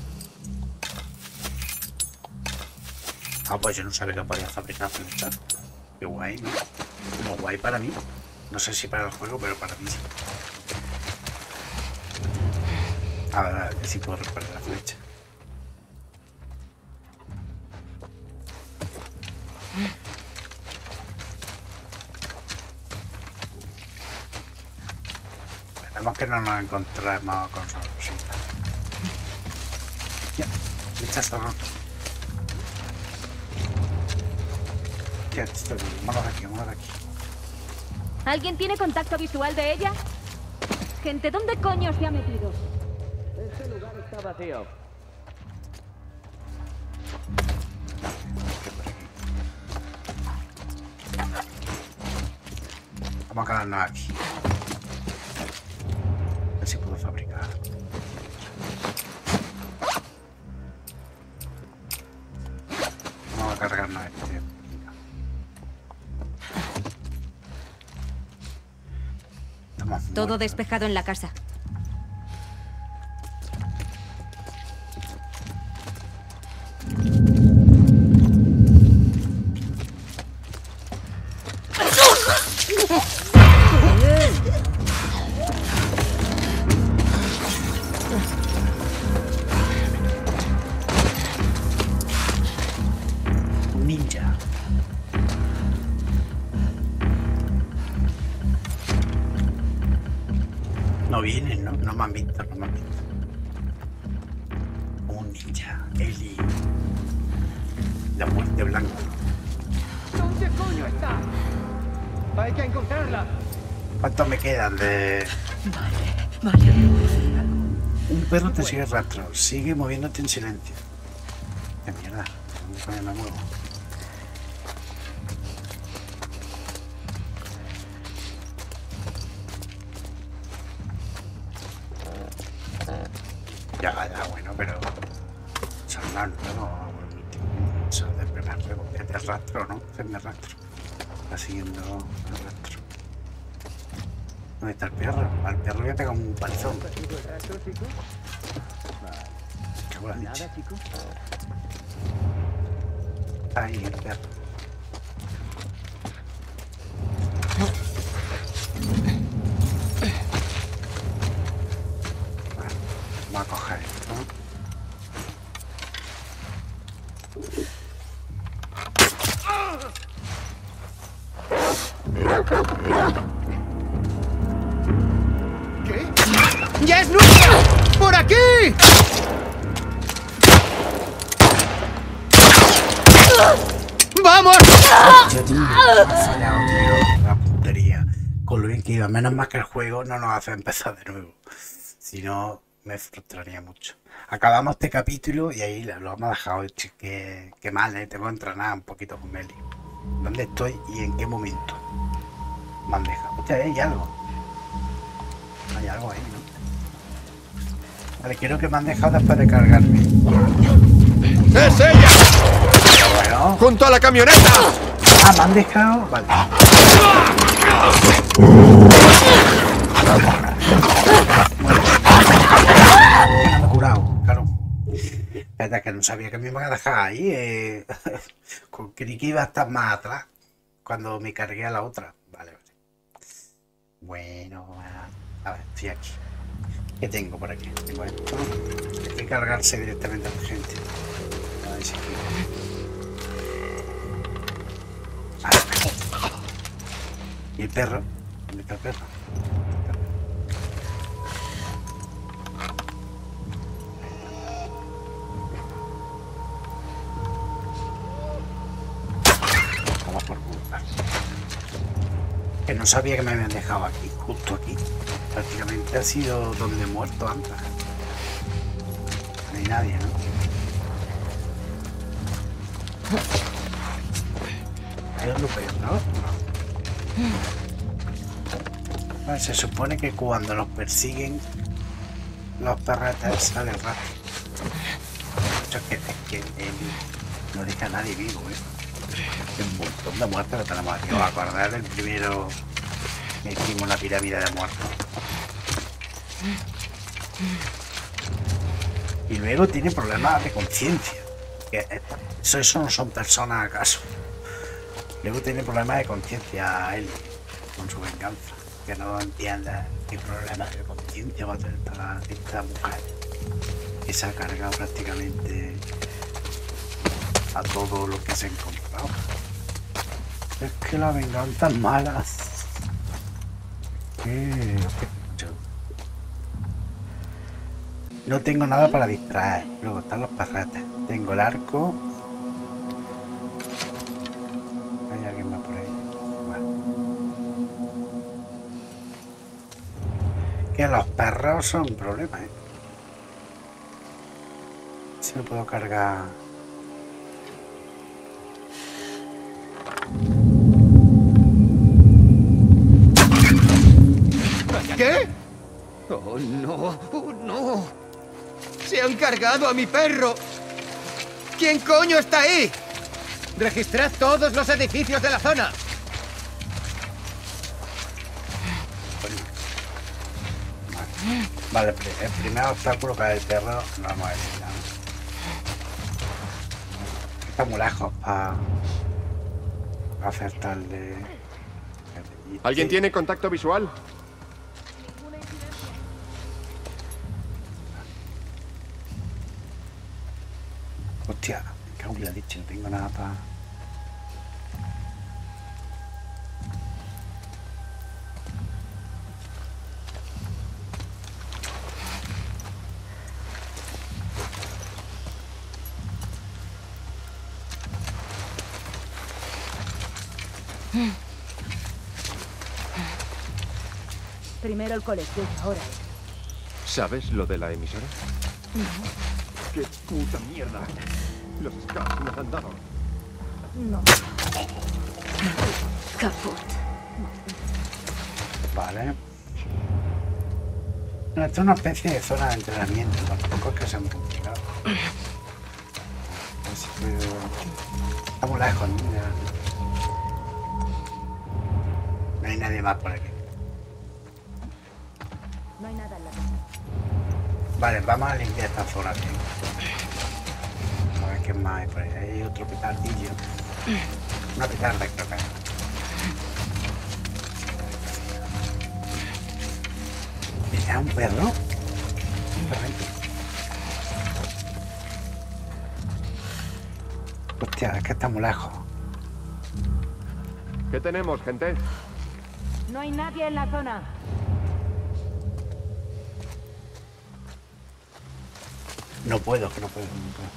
Ah, pues yo no sabía que podía fabricar flechas. Qué guay, ¿no? Como guay para mí. No sé si para el juego, pero para mí sí. A ver, a ver si puedo reparar la flecha. Esperemos que no nos encontremos con sorpresitas. Ya, flecha está roto. Ya, estoy bien. Vámonos de aquí, vámonos de aquí. ¿Alguien tiene contacto visual de ella? Gente, ¿dónde coño se ha metido? Este lugar está vacío. Vamos a quedarnos aquí. A ver si puedo fabricar. Vamos a cargarnos este. Estamos Todo muertos. despejado en la casa. Un ninja. No vienen, ¿no? No me han visto, no me han visto. Un ninja. Eli. La muerte blanca. ¿Dónde coño está? Hay que encontrarla. ¿Cuántos me quedan de...? Vale. Un perro te sigue el rastro. Sigue moviéndote en silencio. ¡Qué mierda! ¿Dónde coño me muevo? Ya, ya, bueno, pero... Son las nuevas. Eso es del primer juego. Es de rastro, ¿no? Es de rastro. Está siguiendo el rastro. ¿Dónde está el perro? Al perro le pega un palizón. Qué buena leche. Ahí el perro. Vale, vamos a coger esto. ¿Qué? ¡Ya es nuestra! ¡Por aquí! ¡Vamos! Hostia, tío, me ha fallado, tío. La puntería. Con lo bien que iba. Menos mal que el juego no nos hace empezar de nuevo. Si no, me frustraría mucho. Acabamos este capítulo y ahí lo hemos dejado. Que, que mal, ¿eh? Tengo que entrenar un poquito con Meli. ¿Dónde estoy y en qué momento? Me han dejado. Hostia, hay algo. Hay algo ahí, ¿no? Vale, quiero que me han dejado después de cargarme. ¡Es ella! Bueno. ¡Junto a la camioneta! Ah, me han dejado. Vale. No me he curado, claro. Espera, que no sabía que me iban a dejar ahí. Eh. Creí que iba a estar más atrás cuando me cargué a la otra. Vale, vale. Bueno, a ver, estoy aquí. ¿Qué tengo por aquí? Tengo esto. Hay que cargarse directamente a la gente. A ver si aquí. Vale. ¿Y el perro? ¿Dónde está el perro? Vamos por culpa. Que no sabía que me habían dejado aquí, justo aquí. Prácticamente ha sido donde he muerto antes. No hay nadie, ¿no? Hay un lugar, ¿no? Bueno, se supone que cuando los persiguen los perretes salen rápido. Es que, es que él no deja a nadie vivo, ¿eh? Un montón de muertos que tenemos aquí. ¿Os acordáis del primero que hicimos la pirámide de muertos? Y luego tiene problemas de conciencia. Eso, eso no son personas acaso. Luego tiene problemas de conciencia él con su venganza. Que no entiende qué problemas de conciencia va a tener esta, esta mujer. Que se ha cargado prácticamente a todo lo que se ha encontrado. Es que la venganza es mala. ¿Qué? No tengo nada para distraer. Luego están los perretes. Tengo el arco. Hay alguien más por ahí. Bueno. Que los perros son un problema, ¿eh? Si no puedo cargar. ¿Qué? Oh, no. Oh, no. Se han cargado a mi perro. ¿Quién coño está ahí? Registrad todos los edificios de la zona. Vale, el primer obstáculo que es el perro no vamos a decir nada. Está muy lejos para acertarle. ¿Alguien tiene contacto visual? Hostia, me cago en la leche, no tengo nada para... Primero el colegio, ahora. ¿Sabes lo de la emisora? No. ¡Qué puta mierda! Los scouts nos han dado. No. Caput. Vale. No, esto es una especie de zona de entrenamiento, tampoco es que sea muy complicado. Así que... Estamos lejos, ¿no? Ya... No hay nadie más por aquí. No hay nada en la casa. Vale, vamos a limpiar esta zona aquí. A ver qué más hay por ahí. Hay otro petardillo. Una petarda, creo que hay. ¿Era un perro? Un perrito. Hostia, es que está muy lejos. ¿Qué tenemos, gente? No hay nadie en la zona. No puedo, que no puedo, no puedo.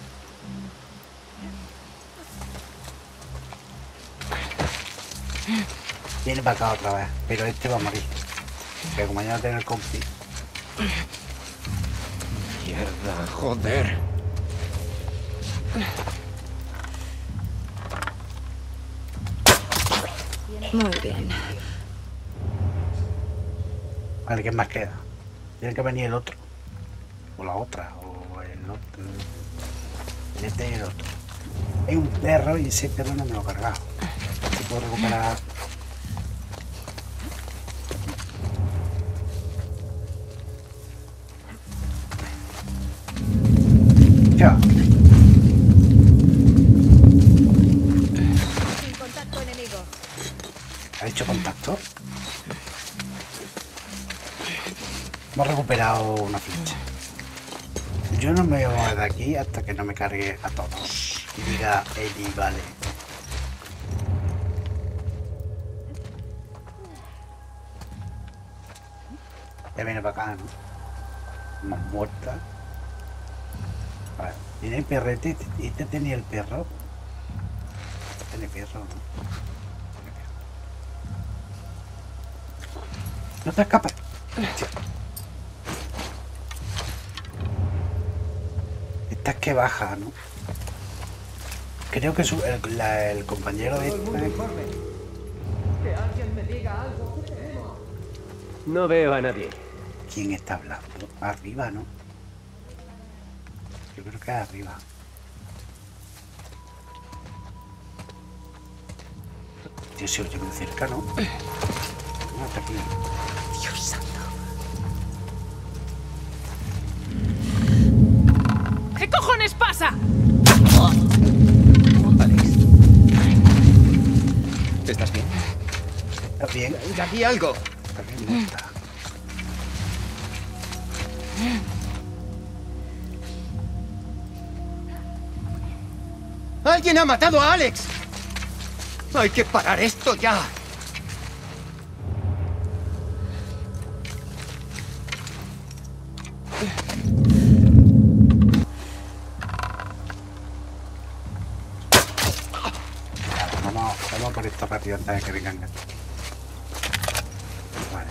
Viene para acá otra vez, pero este va a morir. Que como ya no tiene el compi. Mierda, joder. Muy bien. Vale, ¿qué más queda? Tiene que venir el otro. O la otra, o el otro. El este y el otro. Hay un perro y ese perro no me lo he cargado. Si puedo recuperar. Ya. Sin contacto enemigo. ¿Ha hecho contacto? Hemos recuperado una ficha. Yo no me voy de aquí hasta que no me cargue a todos. Y diga Eli, vale. Ya viene para acá, ¿no? Más muerta. A ver, tiene el perrete. ¿Este tenía el perro? Tiene perro, ¿no? No te escapas. Esta es que baja, ¿no? Creo que su, el, la, el compañero de este... Que alguien me diga algo. No veo a nadie. ¿Quién está hablando? Arriba, ¿no? Yo creo que es arriba. Tío, se oye muy cerca, ¿no? No, está aquí. Dios santo. ¿Qué cojones pasa? Alex. ¿Estás bien? ¿Está bien? ¿Hay aquí algo? Está bien, no está. ¡Alguien ha matado a Alex! ¡Hay que parar esto ya! Vamos, vamos por esto rápido antes de que vengan. Vale.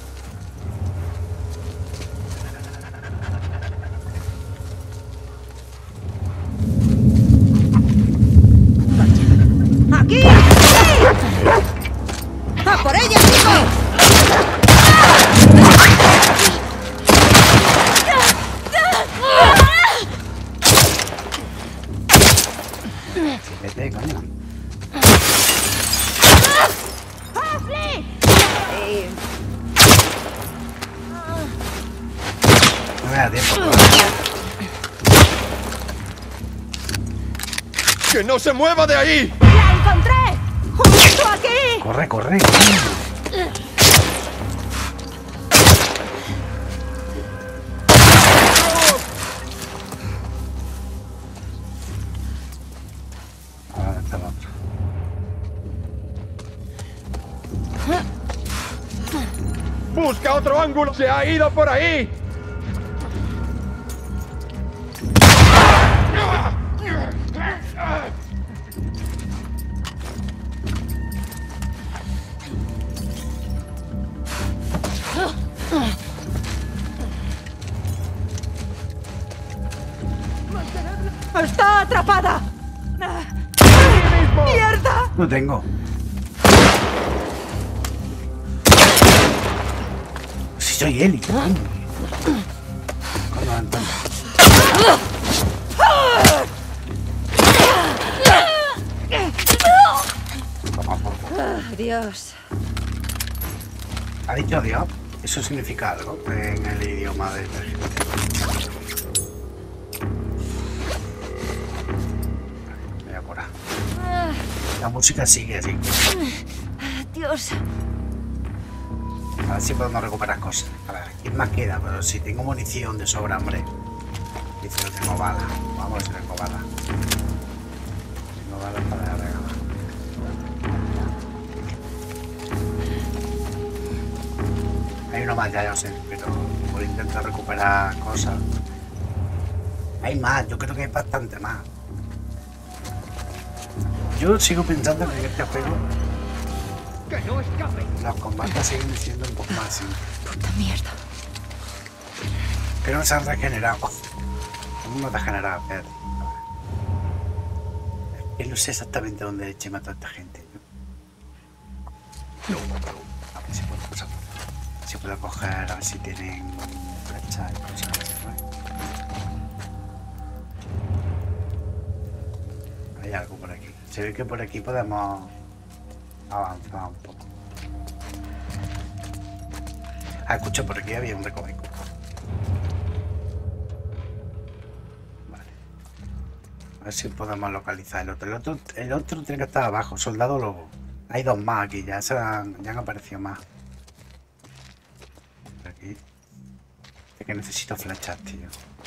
¡Aquí! ¡A por ella, chicos! Vete, coño. No me da tiempo. ¡Que no se mueva de ahí! ¡La encontré! ¡Justo aquí! Corre, corre. Ahora está la otra. ¡Busca otro ángulo! ¡Se ha ido por ahí! ¡Está atrapada! ¡Mierda! No tengo. Si soy Eli. Cuando entonces. Dios. ¿Ha dicho Dios? Eso significa algo en el idioma de esta gente. Me voy a curar. La música sigue así. Dios. A ver si podemos recuperar cosas. A ver, ¿quién más queda? Pero si tengo munición de sobra, hombre. Dice que tengo balas. Vamos a ver si tengo balas. Tengo balas para regalar. Hay uno más, ya, ya sé, pero voy a intentar recuperar cosas. Hay más, yo creo que hay bastante más. Yo sigo pensando que en este juego ¡Que no escape! los combates siguen siendo un poco más simples. Puta mierda. Pero no se han regenerado. ¿Cómo no te ha generado? Espérate. Es que no sé exactamente dónde eche matar a esta gente. A ver si puedo pasar. Si puedo coger, a ver si tienen flecha y cosas así, ¿no? Hay algo por aquí. Se ve que por aquí podemos avanzar un poco. Ah, escucha, por aquí había un recoveco. Vale. A ver si podemos localizar el otro. El otro, el otro tiene que estar abajo, soldado lobo. Hay dos más aquí, ya, se han, ya han aparecido más. Aquí. Es que necesito flechas, tío.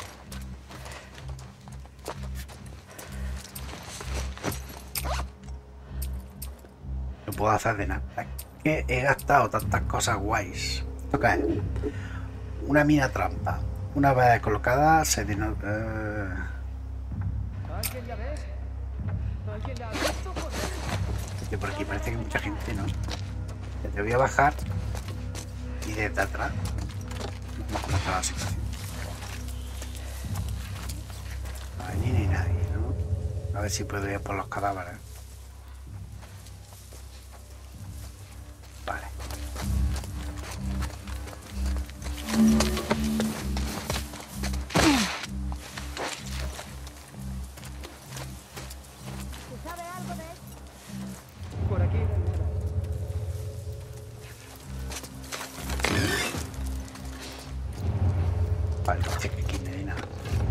No puedo hacer de nada. Es que he gastado tantas cosas guays. ¿Esto qué es? Una mina trampa. Una vez colocada se deno... Eh... ¿Alguien la ves? ¿Alguien la ha visto? Que por aquí parece que hay mucha gente, ¿no? Te voy a bajar y desde atrás vamos a cómo está la situación. Allí no hay nadie, ¿no? A ver si puedo ir por los cadáveres. Vale. ¿Se sabe algo de esto? Por aquí. Vale, parece que aquí no hay nada.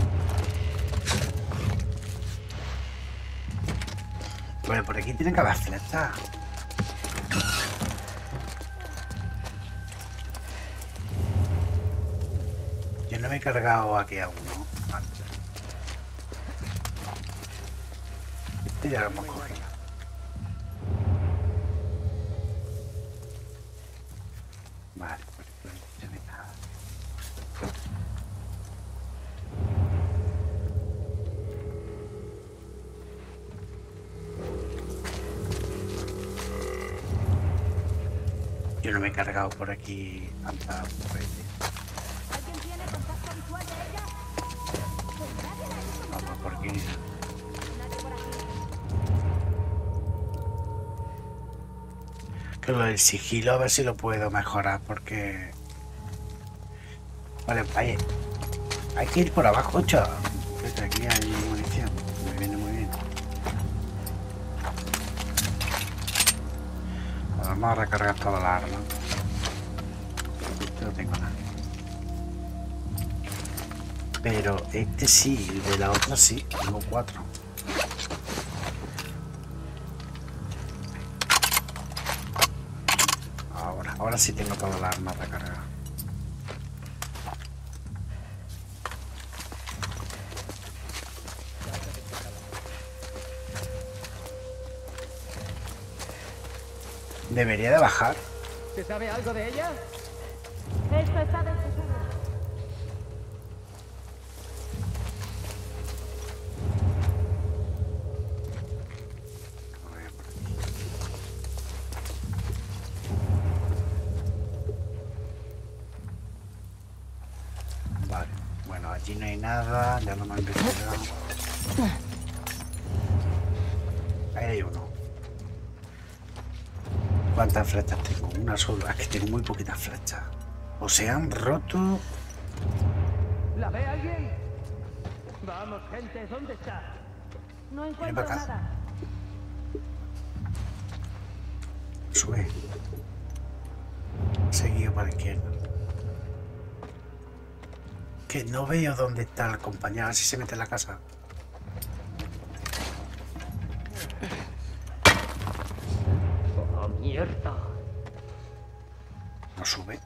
Bueno, por aquí tiene que haber flechas. Yo no me he cargado aquí a uno antes. Este ya lo hemos cogido. Vale, pues no hay nada. Yo no me he cargado por aquí antes. ¿Alguien tiene contacto visual de ella? Pues nadie la ha visto. Vamos por aquí. Nadie por aquí. Que lo del sigilo a ver si lo puedo mejorar porque... Vale, hay, hay que ir por abajo, chaval. Aquí hay munición. Me viene muy bien. Vamos a recargar toda la arma. No tengo nada. Pero este sí, de la otra sí. Tengo cuatro. Ahora, ahora sí tengo toda la arma recargada. Debería de bajar. ¿Se sabe algo de ella? Esto está desfasado. Vale, bueno, allí no hay nada, ya lo hemos investigado. Ahí hay uno. ¿Cuántas flechas tengo? Una sola. Es que tengo muy poquitas flechas. O se han roto ¿La ve alguien? Vamos, gente, ¿dónde está? No Viene encuentro para acá. nada. Sube. Seguido para la izquierda. Que no veo dónde está el compañero. A ver si se mete en la casa. ¡Oh, mierda! No sube.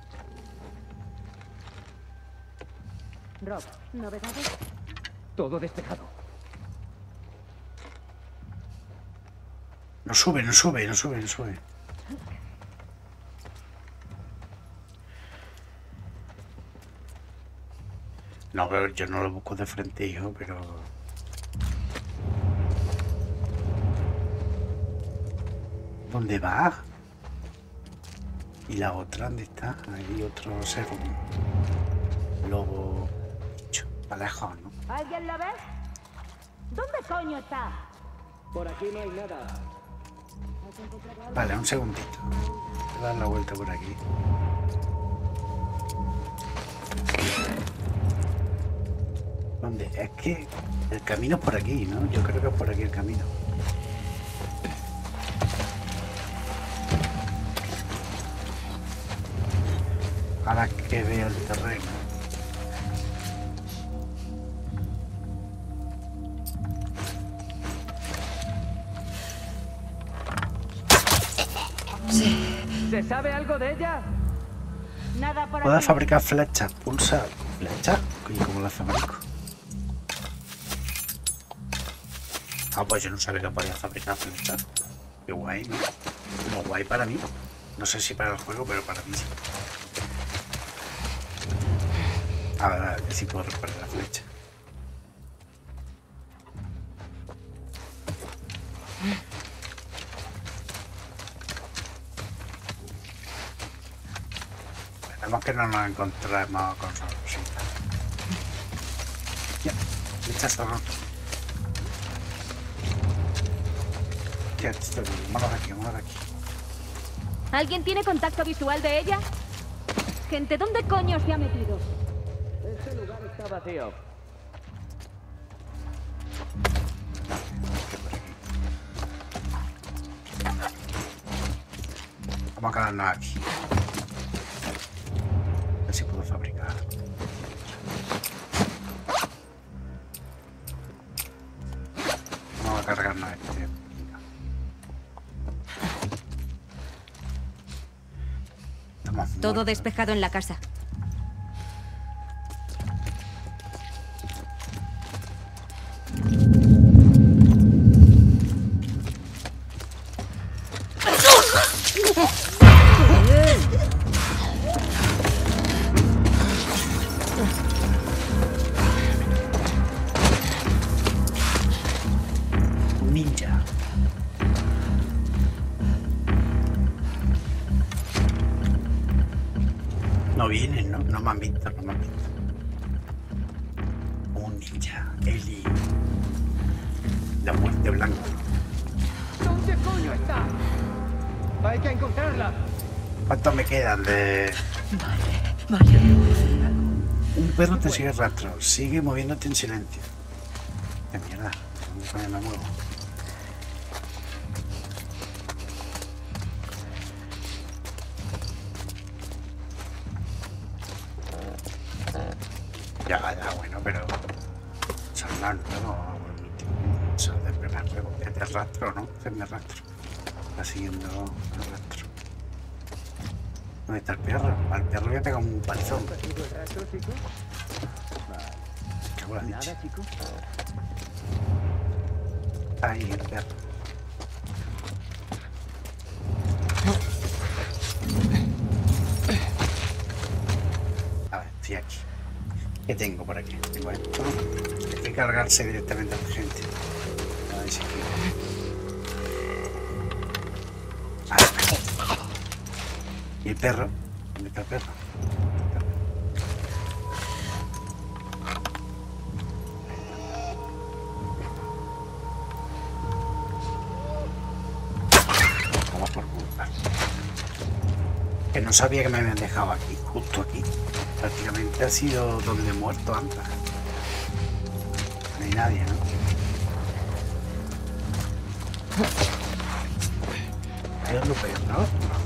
Rob, ¿novedades? Todo despejado. No sube, no sube, no sube, no sube. No, pero yo no lo busco de frente, hijo, pero... ¿Dónde va? ¿Y la otra dónde está? Hay otro ser un lobo bicho, para lejos, ¿no? ¿Alguien la ve? ¿Dónde coño está? Por aquí no hay nada. Vale, un segundito. Voy a dar la vuelta por aquí. ¿Dónde? Es que el camino es por aquí, ¿no? Yo creo que es por aquí el camino. Ahora que veo el terreno. ¿Se sabe algo de ella? Nada por Puedo aquí. fabricar flechas. Pulsa flecha. Oye, ¿cómo las fabrico? Ah, pues yo no sabía que podía fabricar flechas. Qué guay, ¿no? Como guay para mí. No sé si para el juego, pero para mí sí. A ver, a ver si puedo reparar la flecha. Esperemos que no nos encontremos con sorpresitas. Ya, flechas solo. Ya, estoy bien. Vámonos de aquí, vámonos de aquí. ¿Alguien tiene contacto visual de ella? Gente, ¿dónde coño se ha metido? Este lugar está vacío. Vamos a quedarnos aquí. A ver si puedo fabricar. Vamos a cargarnos este. Estamos Todo muertos. despejado en la casa. Ninja. No vienen, ¿no? No me han visto, no me han visto. Un ninja. Eli. La muerte blanca. ¿Dónde coño está? Hay que encontrarla. ¿Cuántos me quedan de...? Vale. Un perro te sigue el rastro. Sigue moviéndote en silencio. ¡Qué mierda! ¿Dónde coño me muevo? Ya, ya, bueno, pero... Son las nuevos. Son del primer juego. Es de rastro, ¿no? Es de rastro. Está siguiendo el rastro. ¿Dónde está el perro? Al perro le pega un palizón. ¿Recibo el rastro, chico? ¿Qué bola leche? Nada, chico. Ahí el perro. A ver, estoy aquí. ¿Qué tengo por aquí? Tengo esto. Hay que cargarse directamente a la gente. A ver si quiero. Ah. ¿Y el perro? ¿Dónde está el perro? Vamos por culpa. Que no sabía que me habían dejado aquí, justo aquí. Prácticamente ha sido donde he muerto antes. No hay nadie, ¿no? Dios lo peor, ¿no?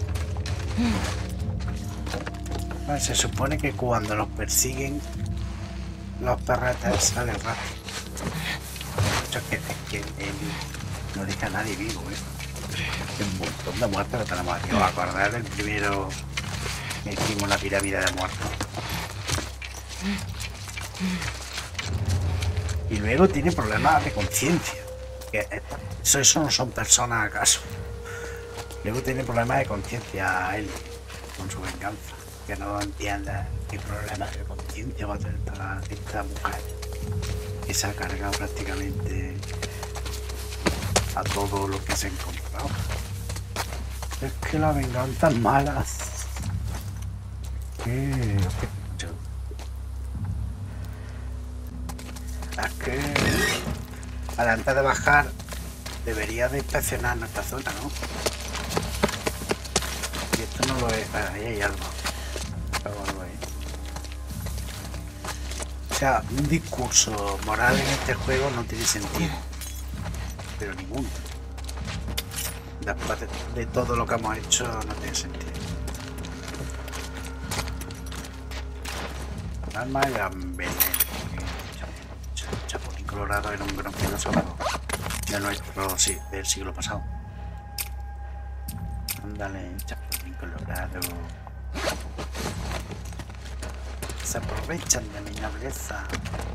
Vale, se supone que cuando los persiguen los perretes salen rápido. Es que, es que él no deja a nadie vivo, ¿eh? Es un montón de muertos que tenemos aquí. ¿Os acordáis del primero que hicimos la pirámide de muertos? Y luego tiene problemas de conciencia. Que eso, eso no son personas acaso. Luego tiene problemas de conciencia él con su venganza. Que no entiende qué problemas de conciencia va a tener esta, esta mujer. Que se ha cargado prácticamente a todo lo que se ha encontrado. Es que la venganza es mala. ¿Qué? Es que antes de bajar debería de inspeccionar nuestra zona, ¿no? Y esto no lo es. Ahí hay algo. Algo ahí. O sea, un discurso moral en este juego no tiene sentido. Pero ninguno. Después de, de todo lo que hemos hecho no tiene sentido. Alma y veneno. Chapulín Colorado era un gran filósofo de nuestro, sí, del siglo pasado. Ándale, Chapulín Colorado. Se aprovechan de mi nobleza.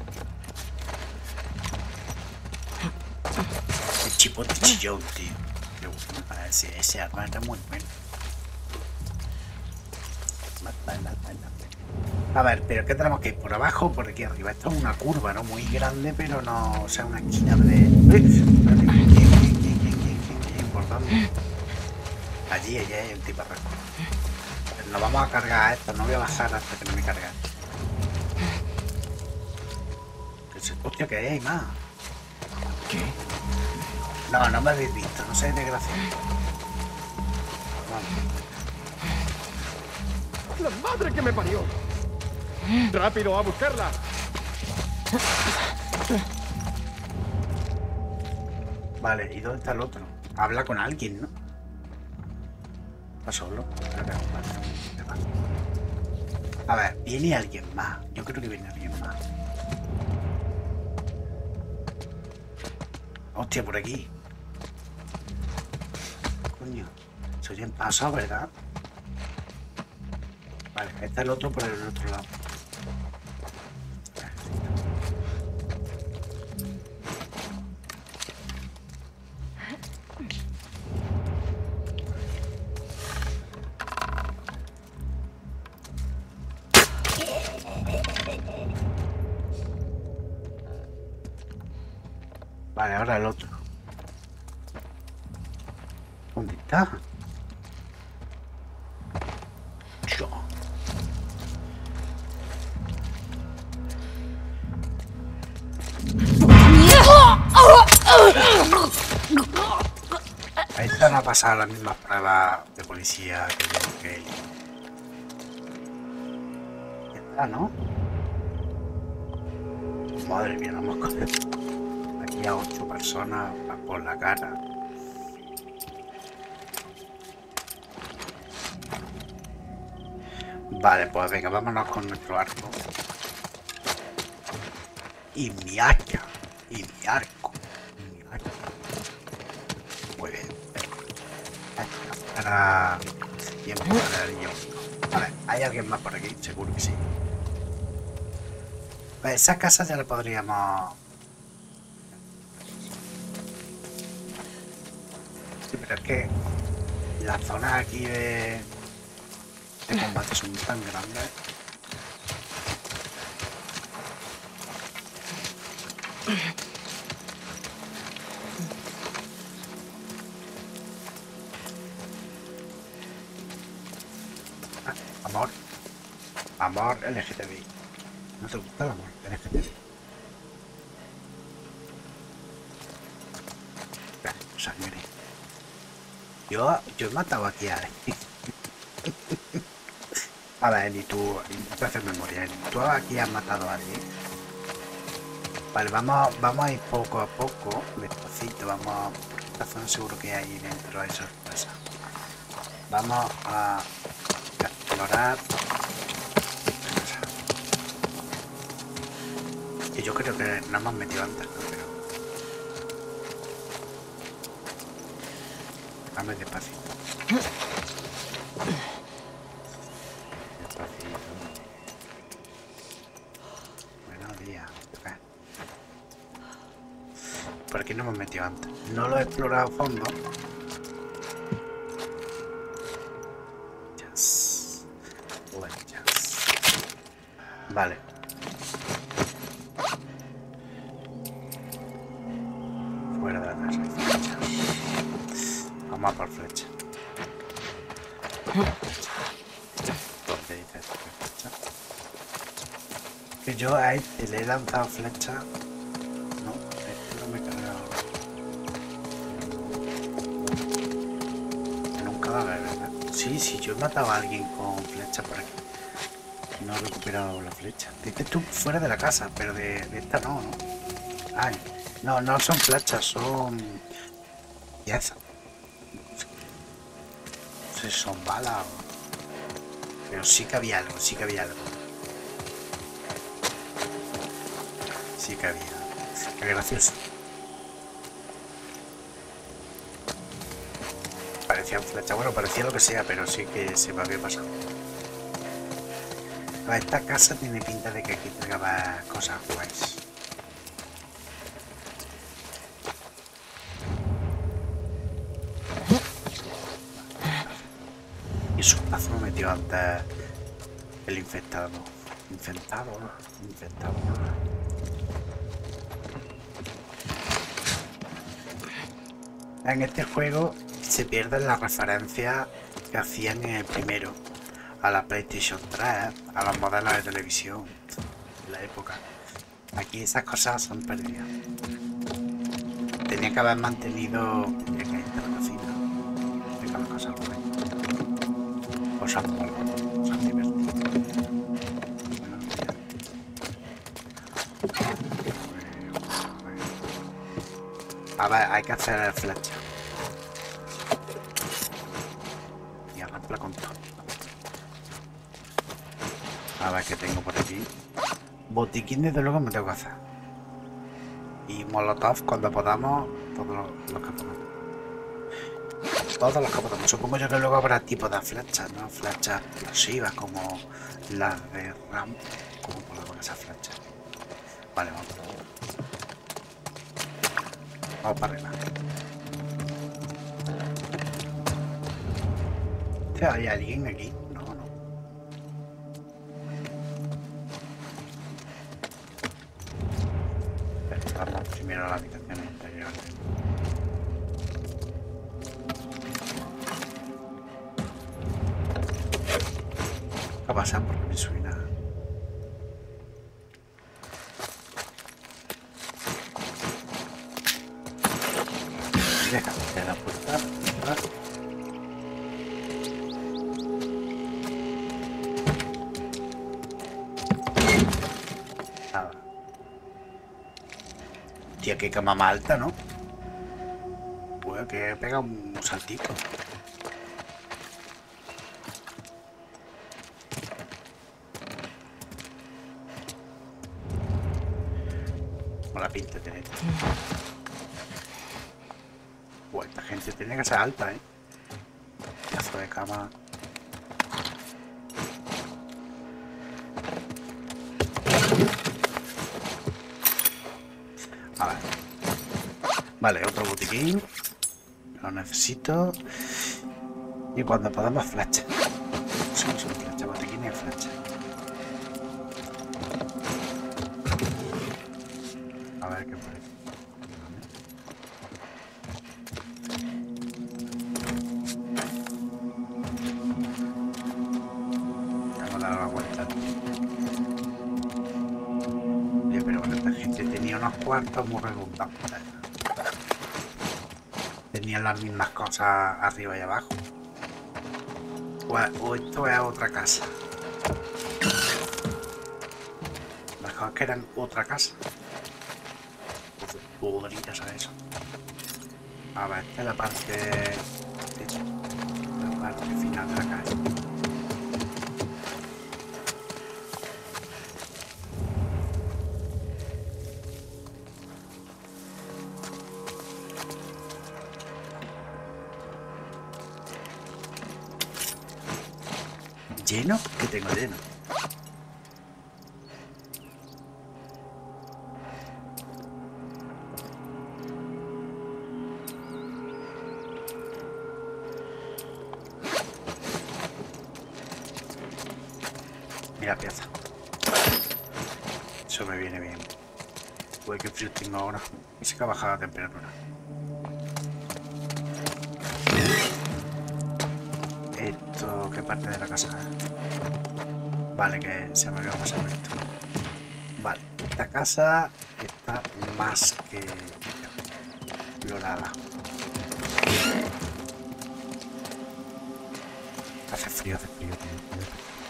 El chipote chillón, tío. Ese, ese arma era muy bueno. A ver, pero ¿qué tenemos que ir? ¿Por abajo o por aquí arriba? Esto es una curva, ¿no? Muy grande, pero no... O sea, una esquina de... Importante. Allí, allí hay un tiparraco. Nos vamos a cargar a esto. No voy a bajar hasta que no me cargue. Hostia, que hay más. ¿Qué? No, no me habéis visto. No sé de gracia. ¡La madre que me parió! ¡Rápido, a buscarla! Vale, ¿y dónde está el otro? Habla con alguien, ¿no? Está solo. A ver, viene alguien más. Yo creo que viene alguien más. Hostia, por aquí. Coño. Se oyen pasos, ¿verdad? Vale, está el otro por el otro lado. Vale, ahora el otro. ¿Dónde está? Yo. Esta no ha pasado las mismas pruebas de policía que yo, que él. Ya está, ¿no? Madre mía, no hemos cogido aquí a ocho personas por la cara. Vale, pues venga, vámonos con nuestro arco. Y mi hacha. Y mi arco. Y mi arco. Muy bien. Para tiempo para el niño. Vale, ¿hay alguien más por aquí? Seguro que sí. Pues esa casa ya la podríamos... Sí, pero es que las zonas aquí de, de combate son tan grandes. Ah, amor. Amor L G T B I. ¿No te gusta el amor L G T B I? Sangre. Yo, yo he matado aquí a alguien. A ver, Eli, tú, intenta hacer memoria. Eli, tú aquí has matado a alguien. Vale, vamos, vamos a ir poco a poco, despacito, vamos... Porque esta zona seguro que hay dentro, hay sorpresa. Vamos a explorar... Y yo creo que no hemos metido antes, ¿no? Pero... Vamos despacito. Despacito. Buenos días. Por aquí no hemos metido antes. No lo he explorado a fondo. Yes. Bueno, yes. Vale. Fuera de la casa hay flechas. Vamos a por flecha. ¿Dónde dice flecha? Que yo a este le he lanzado flecha. No, este no me he cargado. En un cadáver, ¿verdad? Sí, sí, yo he matado a alguien con flecha por aquí. No he recuperado la flecha. Dices tú fuera de la casa, pero de, de esta no, ¿no? Ay, no, no son flechas, son... piezas. No sé si son balas o... Pero sí que había algo, sí que había algo. Sí que había. Qué gracioso. Parecían flechas, bueno, parecía lo que sea, pero sí que se me había pasado. Esta casa tiene pinta de que aquí tragaba cosas guays. Y su paso me metió antes el infectado. Infectado, infectado. En este juego se pierden las referencias que hacían en el primero. A la PlayStation tres, a los modelos de televisión de la época. Aquí esas cosas son perdidas. Tenía que haber mantenido... Tendría que ir a la cocina. Dejar las cosas buenas. Cosas buenas, cosas divertidas. A ver, hay que hacer el flecha. Y arrancarla con todo. A ver qué tengo por aquí. Botiquín desde luego me tengo que hacer. Y molotov cuando podamos. Todos los, los que podamos. Todos los que podamos. Supongo yo que luego habrá tipos de flechas, ¿no? Flechas explosivas como las de Ram. ¿Cómo podemos con esas flechas? Vale, vamos. Vamos para arriba. ¿Hay alguien aquí? Vamos primero a la habitación interior. ¿Qué pasa? Porque me suena. Déjame de la puerta. Nada. Tía, qué cama más alta, ¿no? Pues que pega un saltito. Con la pinta tiene. Pues esta gente tiene que ser alta, ¿eh? Pedazo de cama. A ver. Vale, otro botiquín. Lo necesito. Y cuando podamos flecha. Son, son flecha, botiquín y flecha. A ver qué parece. Vamos a dar la vuelta. Oye, pero bueno, esta gente tenía unos cuartos muy redundantes. Tenían las mismas cosas arriba y abajo. O, o esto es otra casa. mejor que eran otra casa. Podría ser eso. A ver, esta es la parte... La parte final de la calle. ¿Lleno? ¿Qué tengo lleno? Mira, pieza. Eso me viene bien. Uy, qué frío tengo ahora. Y se que ha bajado la temperatura. Esto, ¿qué parte de la casa es? Vale, que se me había pasado esto. Vale, esta casa está más que explorada. Hace frío, hace frío, tío.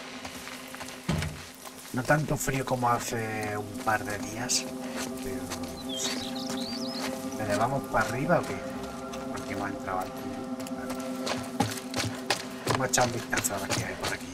No tanto frío como hace un par de días, pero sí. ¿Le elevamos para arriba o qué? Porque hemos entrado al túnel. Vamos a echar un vistazo a ver qué hay por aquí.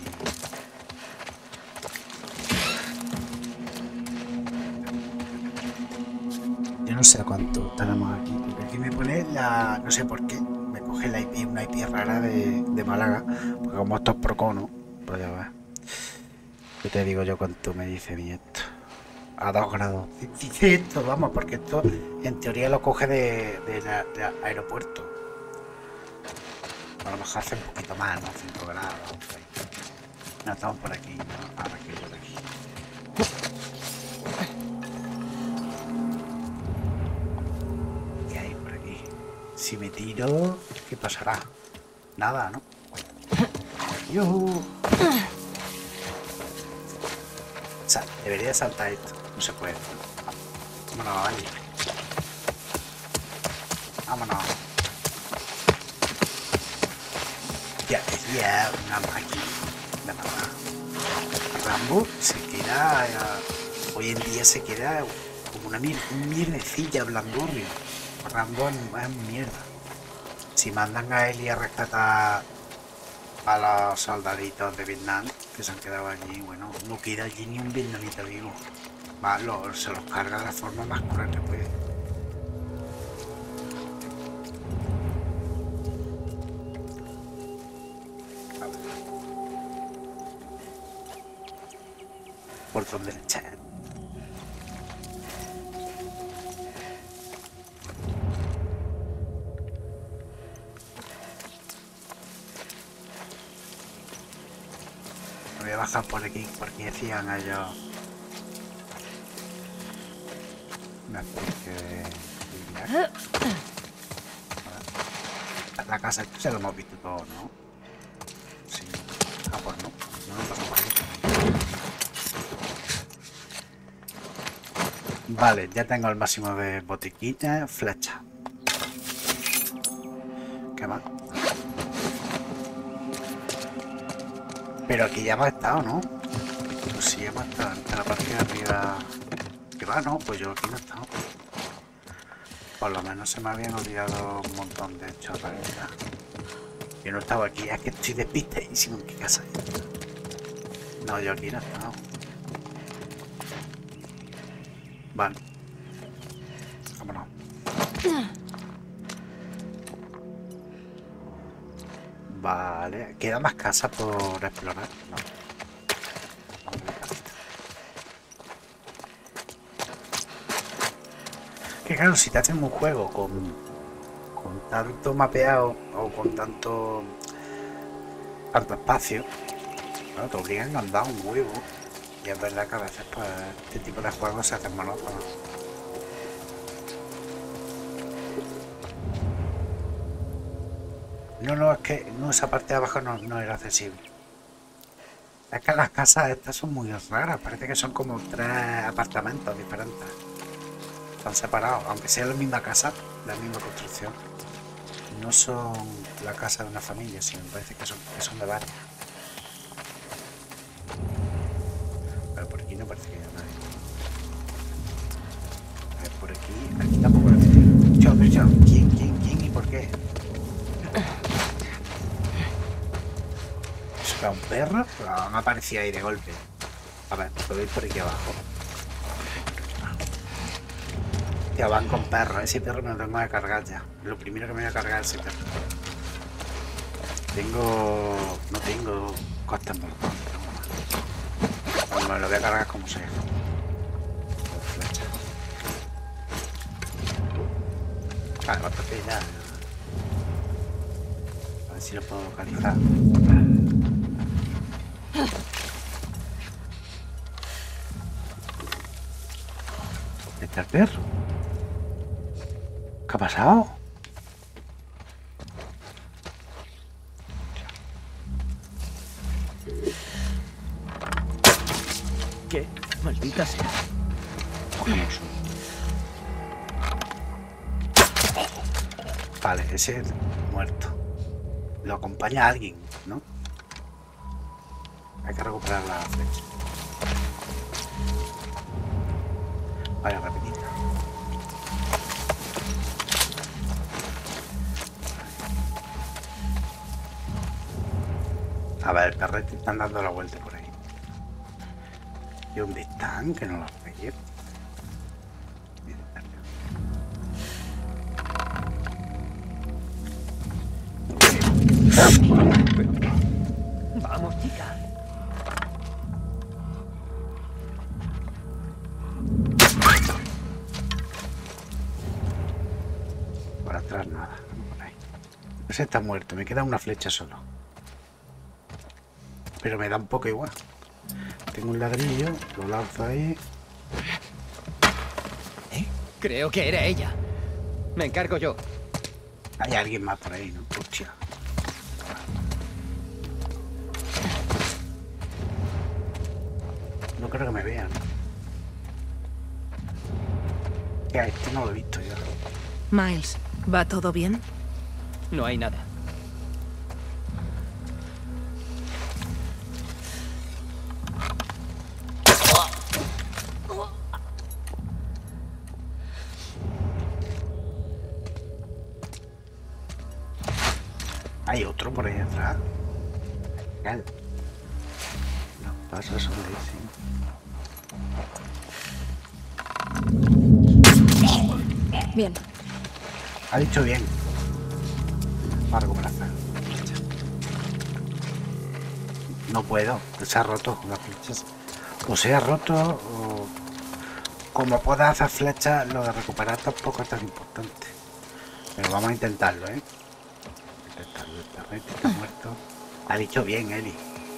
Yo no sé a cuánto tenemos aquí, porque aquí me pone la... no sé por qué, me coge la I P, una I P rara de, de Málaga, porque como esto es Procono, pues ya ves. ¿Qué te digo yo cuánto me dice mi esto? A dos grados. Dice esto, vamos, porque esto en teoría lo coge de, de, la, de aeropuerto. A lo mejor hace un poquito más, ¿no? cinco grados. seis. No, estamos por aquí, ¿no? Ahora que yo de aquí. ¿Qué hay por aquí? Si me tiro, ¿qué pasará? Nada, ¿no? ¡Yuhu! Sal, debería saltar esto. No se puede. Vámonos, vale. Vámonos. Ya, ya, una máquina. La mamá. Rambo se queda. Hoy en día se queda como una mier mierdecilla blandurrio. Rambo es mierda. Si mandan a él y a rescatar a los soldaditos de Vietnam que se han quedado allí, bueno, no queda allí ni un vietnamita vivo. Va, lo, se los carga de la forma más cruel que puede. A ver. Por donde le echan. Voy a bajar por aquí, porque decían ellos una especie de viaje. La casa esto se lo hemos visto todo, ¿no? Sí. Ah, pues no, no nos pasamos por aquí. Vale, ya tengo el máximo de botiquines, flecha. ¿Qué más? Pero aquí ya hemos estado, ¿no? Pues sí, hemos estado en la parte de arriba. ¿Qué va? No, pues yo aquí no he estado. Por lo menos se me habían olvidado un montón de chorraditas. Yo no estaba aquí, es que estoy despistadísimo. ¿En qué casa hay? No, yo aquí no he estado. Vale. Vámonos. Vale, ¿queda más casa por explorar? No. Que claro, si te hacen un juego con, con tanto mapeado o con tanto tanto espacio, claro, te obligan a andar un huevo. Y es verdad que a veces pues este tipo de juegos se hacen monótonos. No, no, es que no, esa parte de abajo no, no era accesible. Es que las casas estas son muy raras, parece que son como tres apartamentos diferentes. Están separados, aunque sea la misma casa, la misma construcción. No son la casa de una familia, sino me parece que son, que son de varias. Pero por aquí no parece que haya nadie. ver, por aquí, aquí tampoco lo veo. Yo, pero yo, ¿quién, quién, quién y por qué? ¿Eso era un perro? Pero me aparecía ahí de golpe. A ver, puedo ir por aquí abajo. Ya van con perros, ese perro me lo tengo que cargar ya. Lo primero que me voy a cargar es ese perro. Tengo... no tengo costas mortales. Bueno, me lo voy a cargar como sea. Vale, bastante ya. A ver si lo puedo localizar. ¿Dónde está el perro? ¿Qué ha pasado? ¿Qué? Maldita sea. Cogemos uno. Vale, ese es muerto. Lo acompaña alguien, ¿no? Hay que recuperar la flecha. Vale, rapidito. A ver, el perrete están dando la vuelta por ahí. ¿Y dónde están? Que no los veo. Vamos, chica. Por atrás nada. Por ahí. Ese está muerto. Me queda una flecha solo. Pero me da un poco igual. Tengo un ladrillo. Lo lanzo ahí. ¿Eh? Creo que era ella. Me encargo yo. Hay alguien más por ahí, ¿no? Hostia. No creo que me vean. Ya, este no lo he visto yo. Miles, ¿va todo bien? No hay nada. Hay otro por ahí atrás. Genial. Los pasos son de ese. Bien. Ha dicho bien. Va a recuperar. No puedo. Se ha roto las flechas. O se ha roto o... Como puedas hacer flechas, lo de recuperar tampoco es tan importante. Pero vamos a intentarlo, ¿eh? Intentarlo. El perrete está muerto. Ha dicho bien, Eli.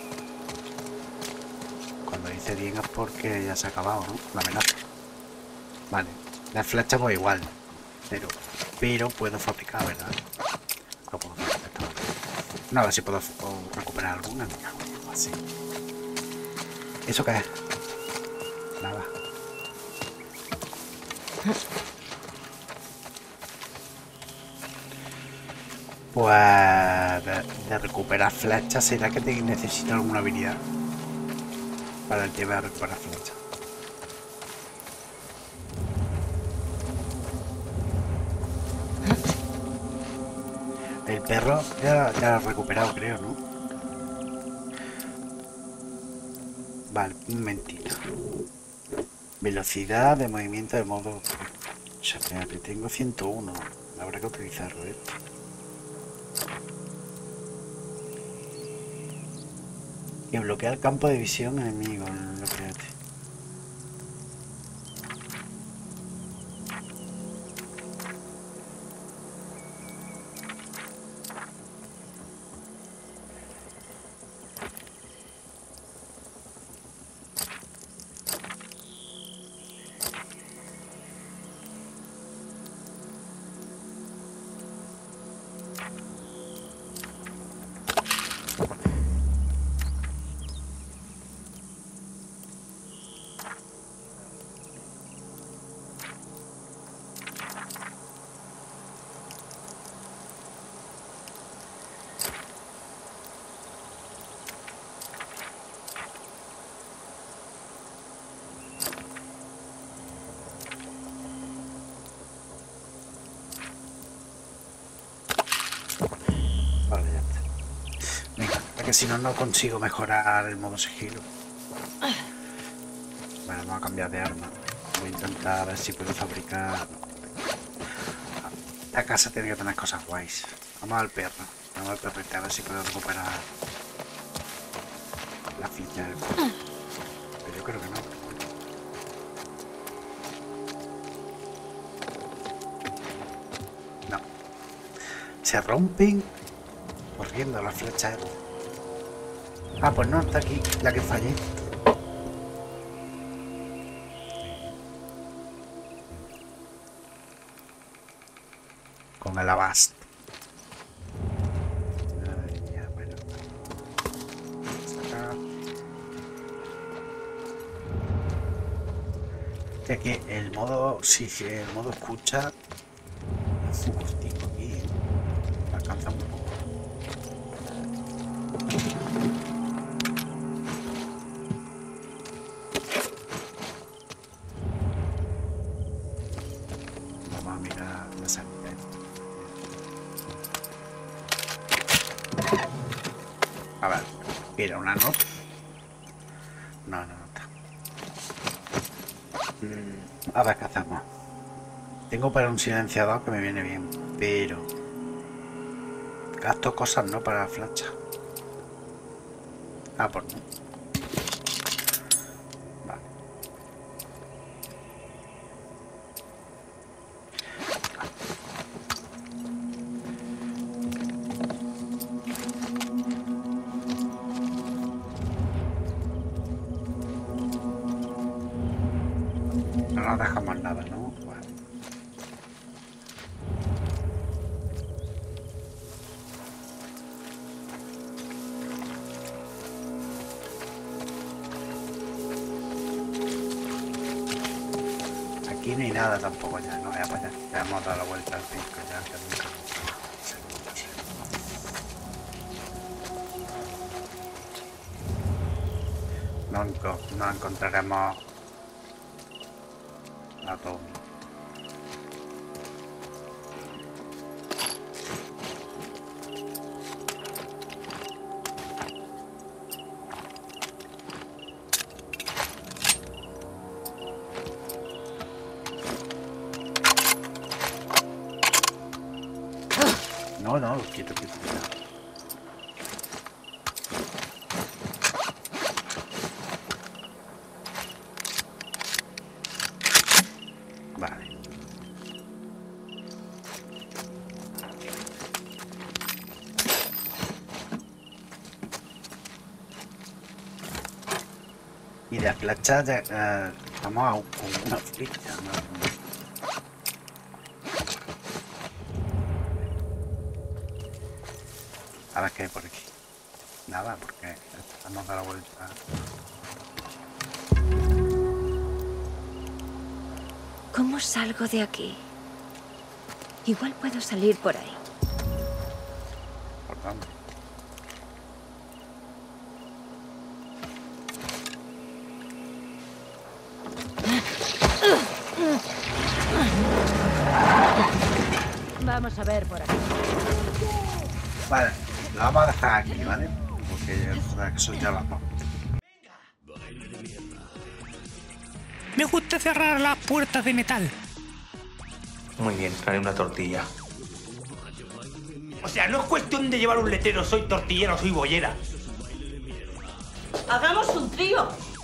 Cuando dice bien es porque ya se ha acabado, ¿no? La amenaza. Vale. Las flechas pues igual. Pero, pero puedo fabricar, ¿verdad? No puedo fabricar todo. No, a ver si puedo, puedo recuperar alguna. Así. ¿Eso qué es? Nada. Pues de, de recuperar flechas, ¿será que te necesito alguna habilidad para el tema de recuperar flechas? El perro ya, ya lo he recuperado, creo, ¿no? Vale, un momentito. Velocidad de movimiento de modo... Espérate, tengo ciento uno. Habrá que utilizarlo, ¿eh? Que bloquea el campo de visión enemigo. No, espérate. si no, no consigo mejorar el modo sigilo. Bueno, vamos a cambiar de arma. Voy a intentar ver si puedo fabricar... Esta casa tiene que tener cosas guays. Vamos al perro. Vamos al perrete a ver si puedo recuperar la ficha del juego. Pero yo creo que no. No. Se rompen corriendo las flechas. Ah, pues no, está aquí la que fallé. Con el abasto. Ay, ya, bueno. Acá. Es que el modo, sí, sí, el modo escucha es un cortico aquí, ¿eh? Alcanza un poco. Vamos a mirar la salida. A ver, mira, una nota. No, no, no está. A ver qué hacemos. Tengo para un silenciador que me viene bien, pero gasto cosas no para la flecha. Ah, pues no. Vale. No nos dejamos nada, ¿no? Vale. Aquí no hay nada tampoco ya, no voy a apañar. Ya hemos dado la vuelta al pico ya, que nunca no, no, no encontraremos la toma. No, no, quieto, quieto, quieto. Vale. Y de flecha ya, uh, estamos a, con una flecha, ¿no? A ver qué hay por aquí. Nada, porque estamos a la vuelta. ¿Cómo salgo de aquí? Igual puedo salir por ahí. ¿Por dónde? Vamos a ver por aquí. Vale, lo vamos a dejar aquí, ¿vale? Porque joder, que soy ya las dos. Me gusta cerrar las puertas de metal. Muy bien, trae una tortilla. O sea, no es cuestión de llevar un letrero, soy tortillero, soy bollera. ¡Hagamos un trío!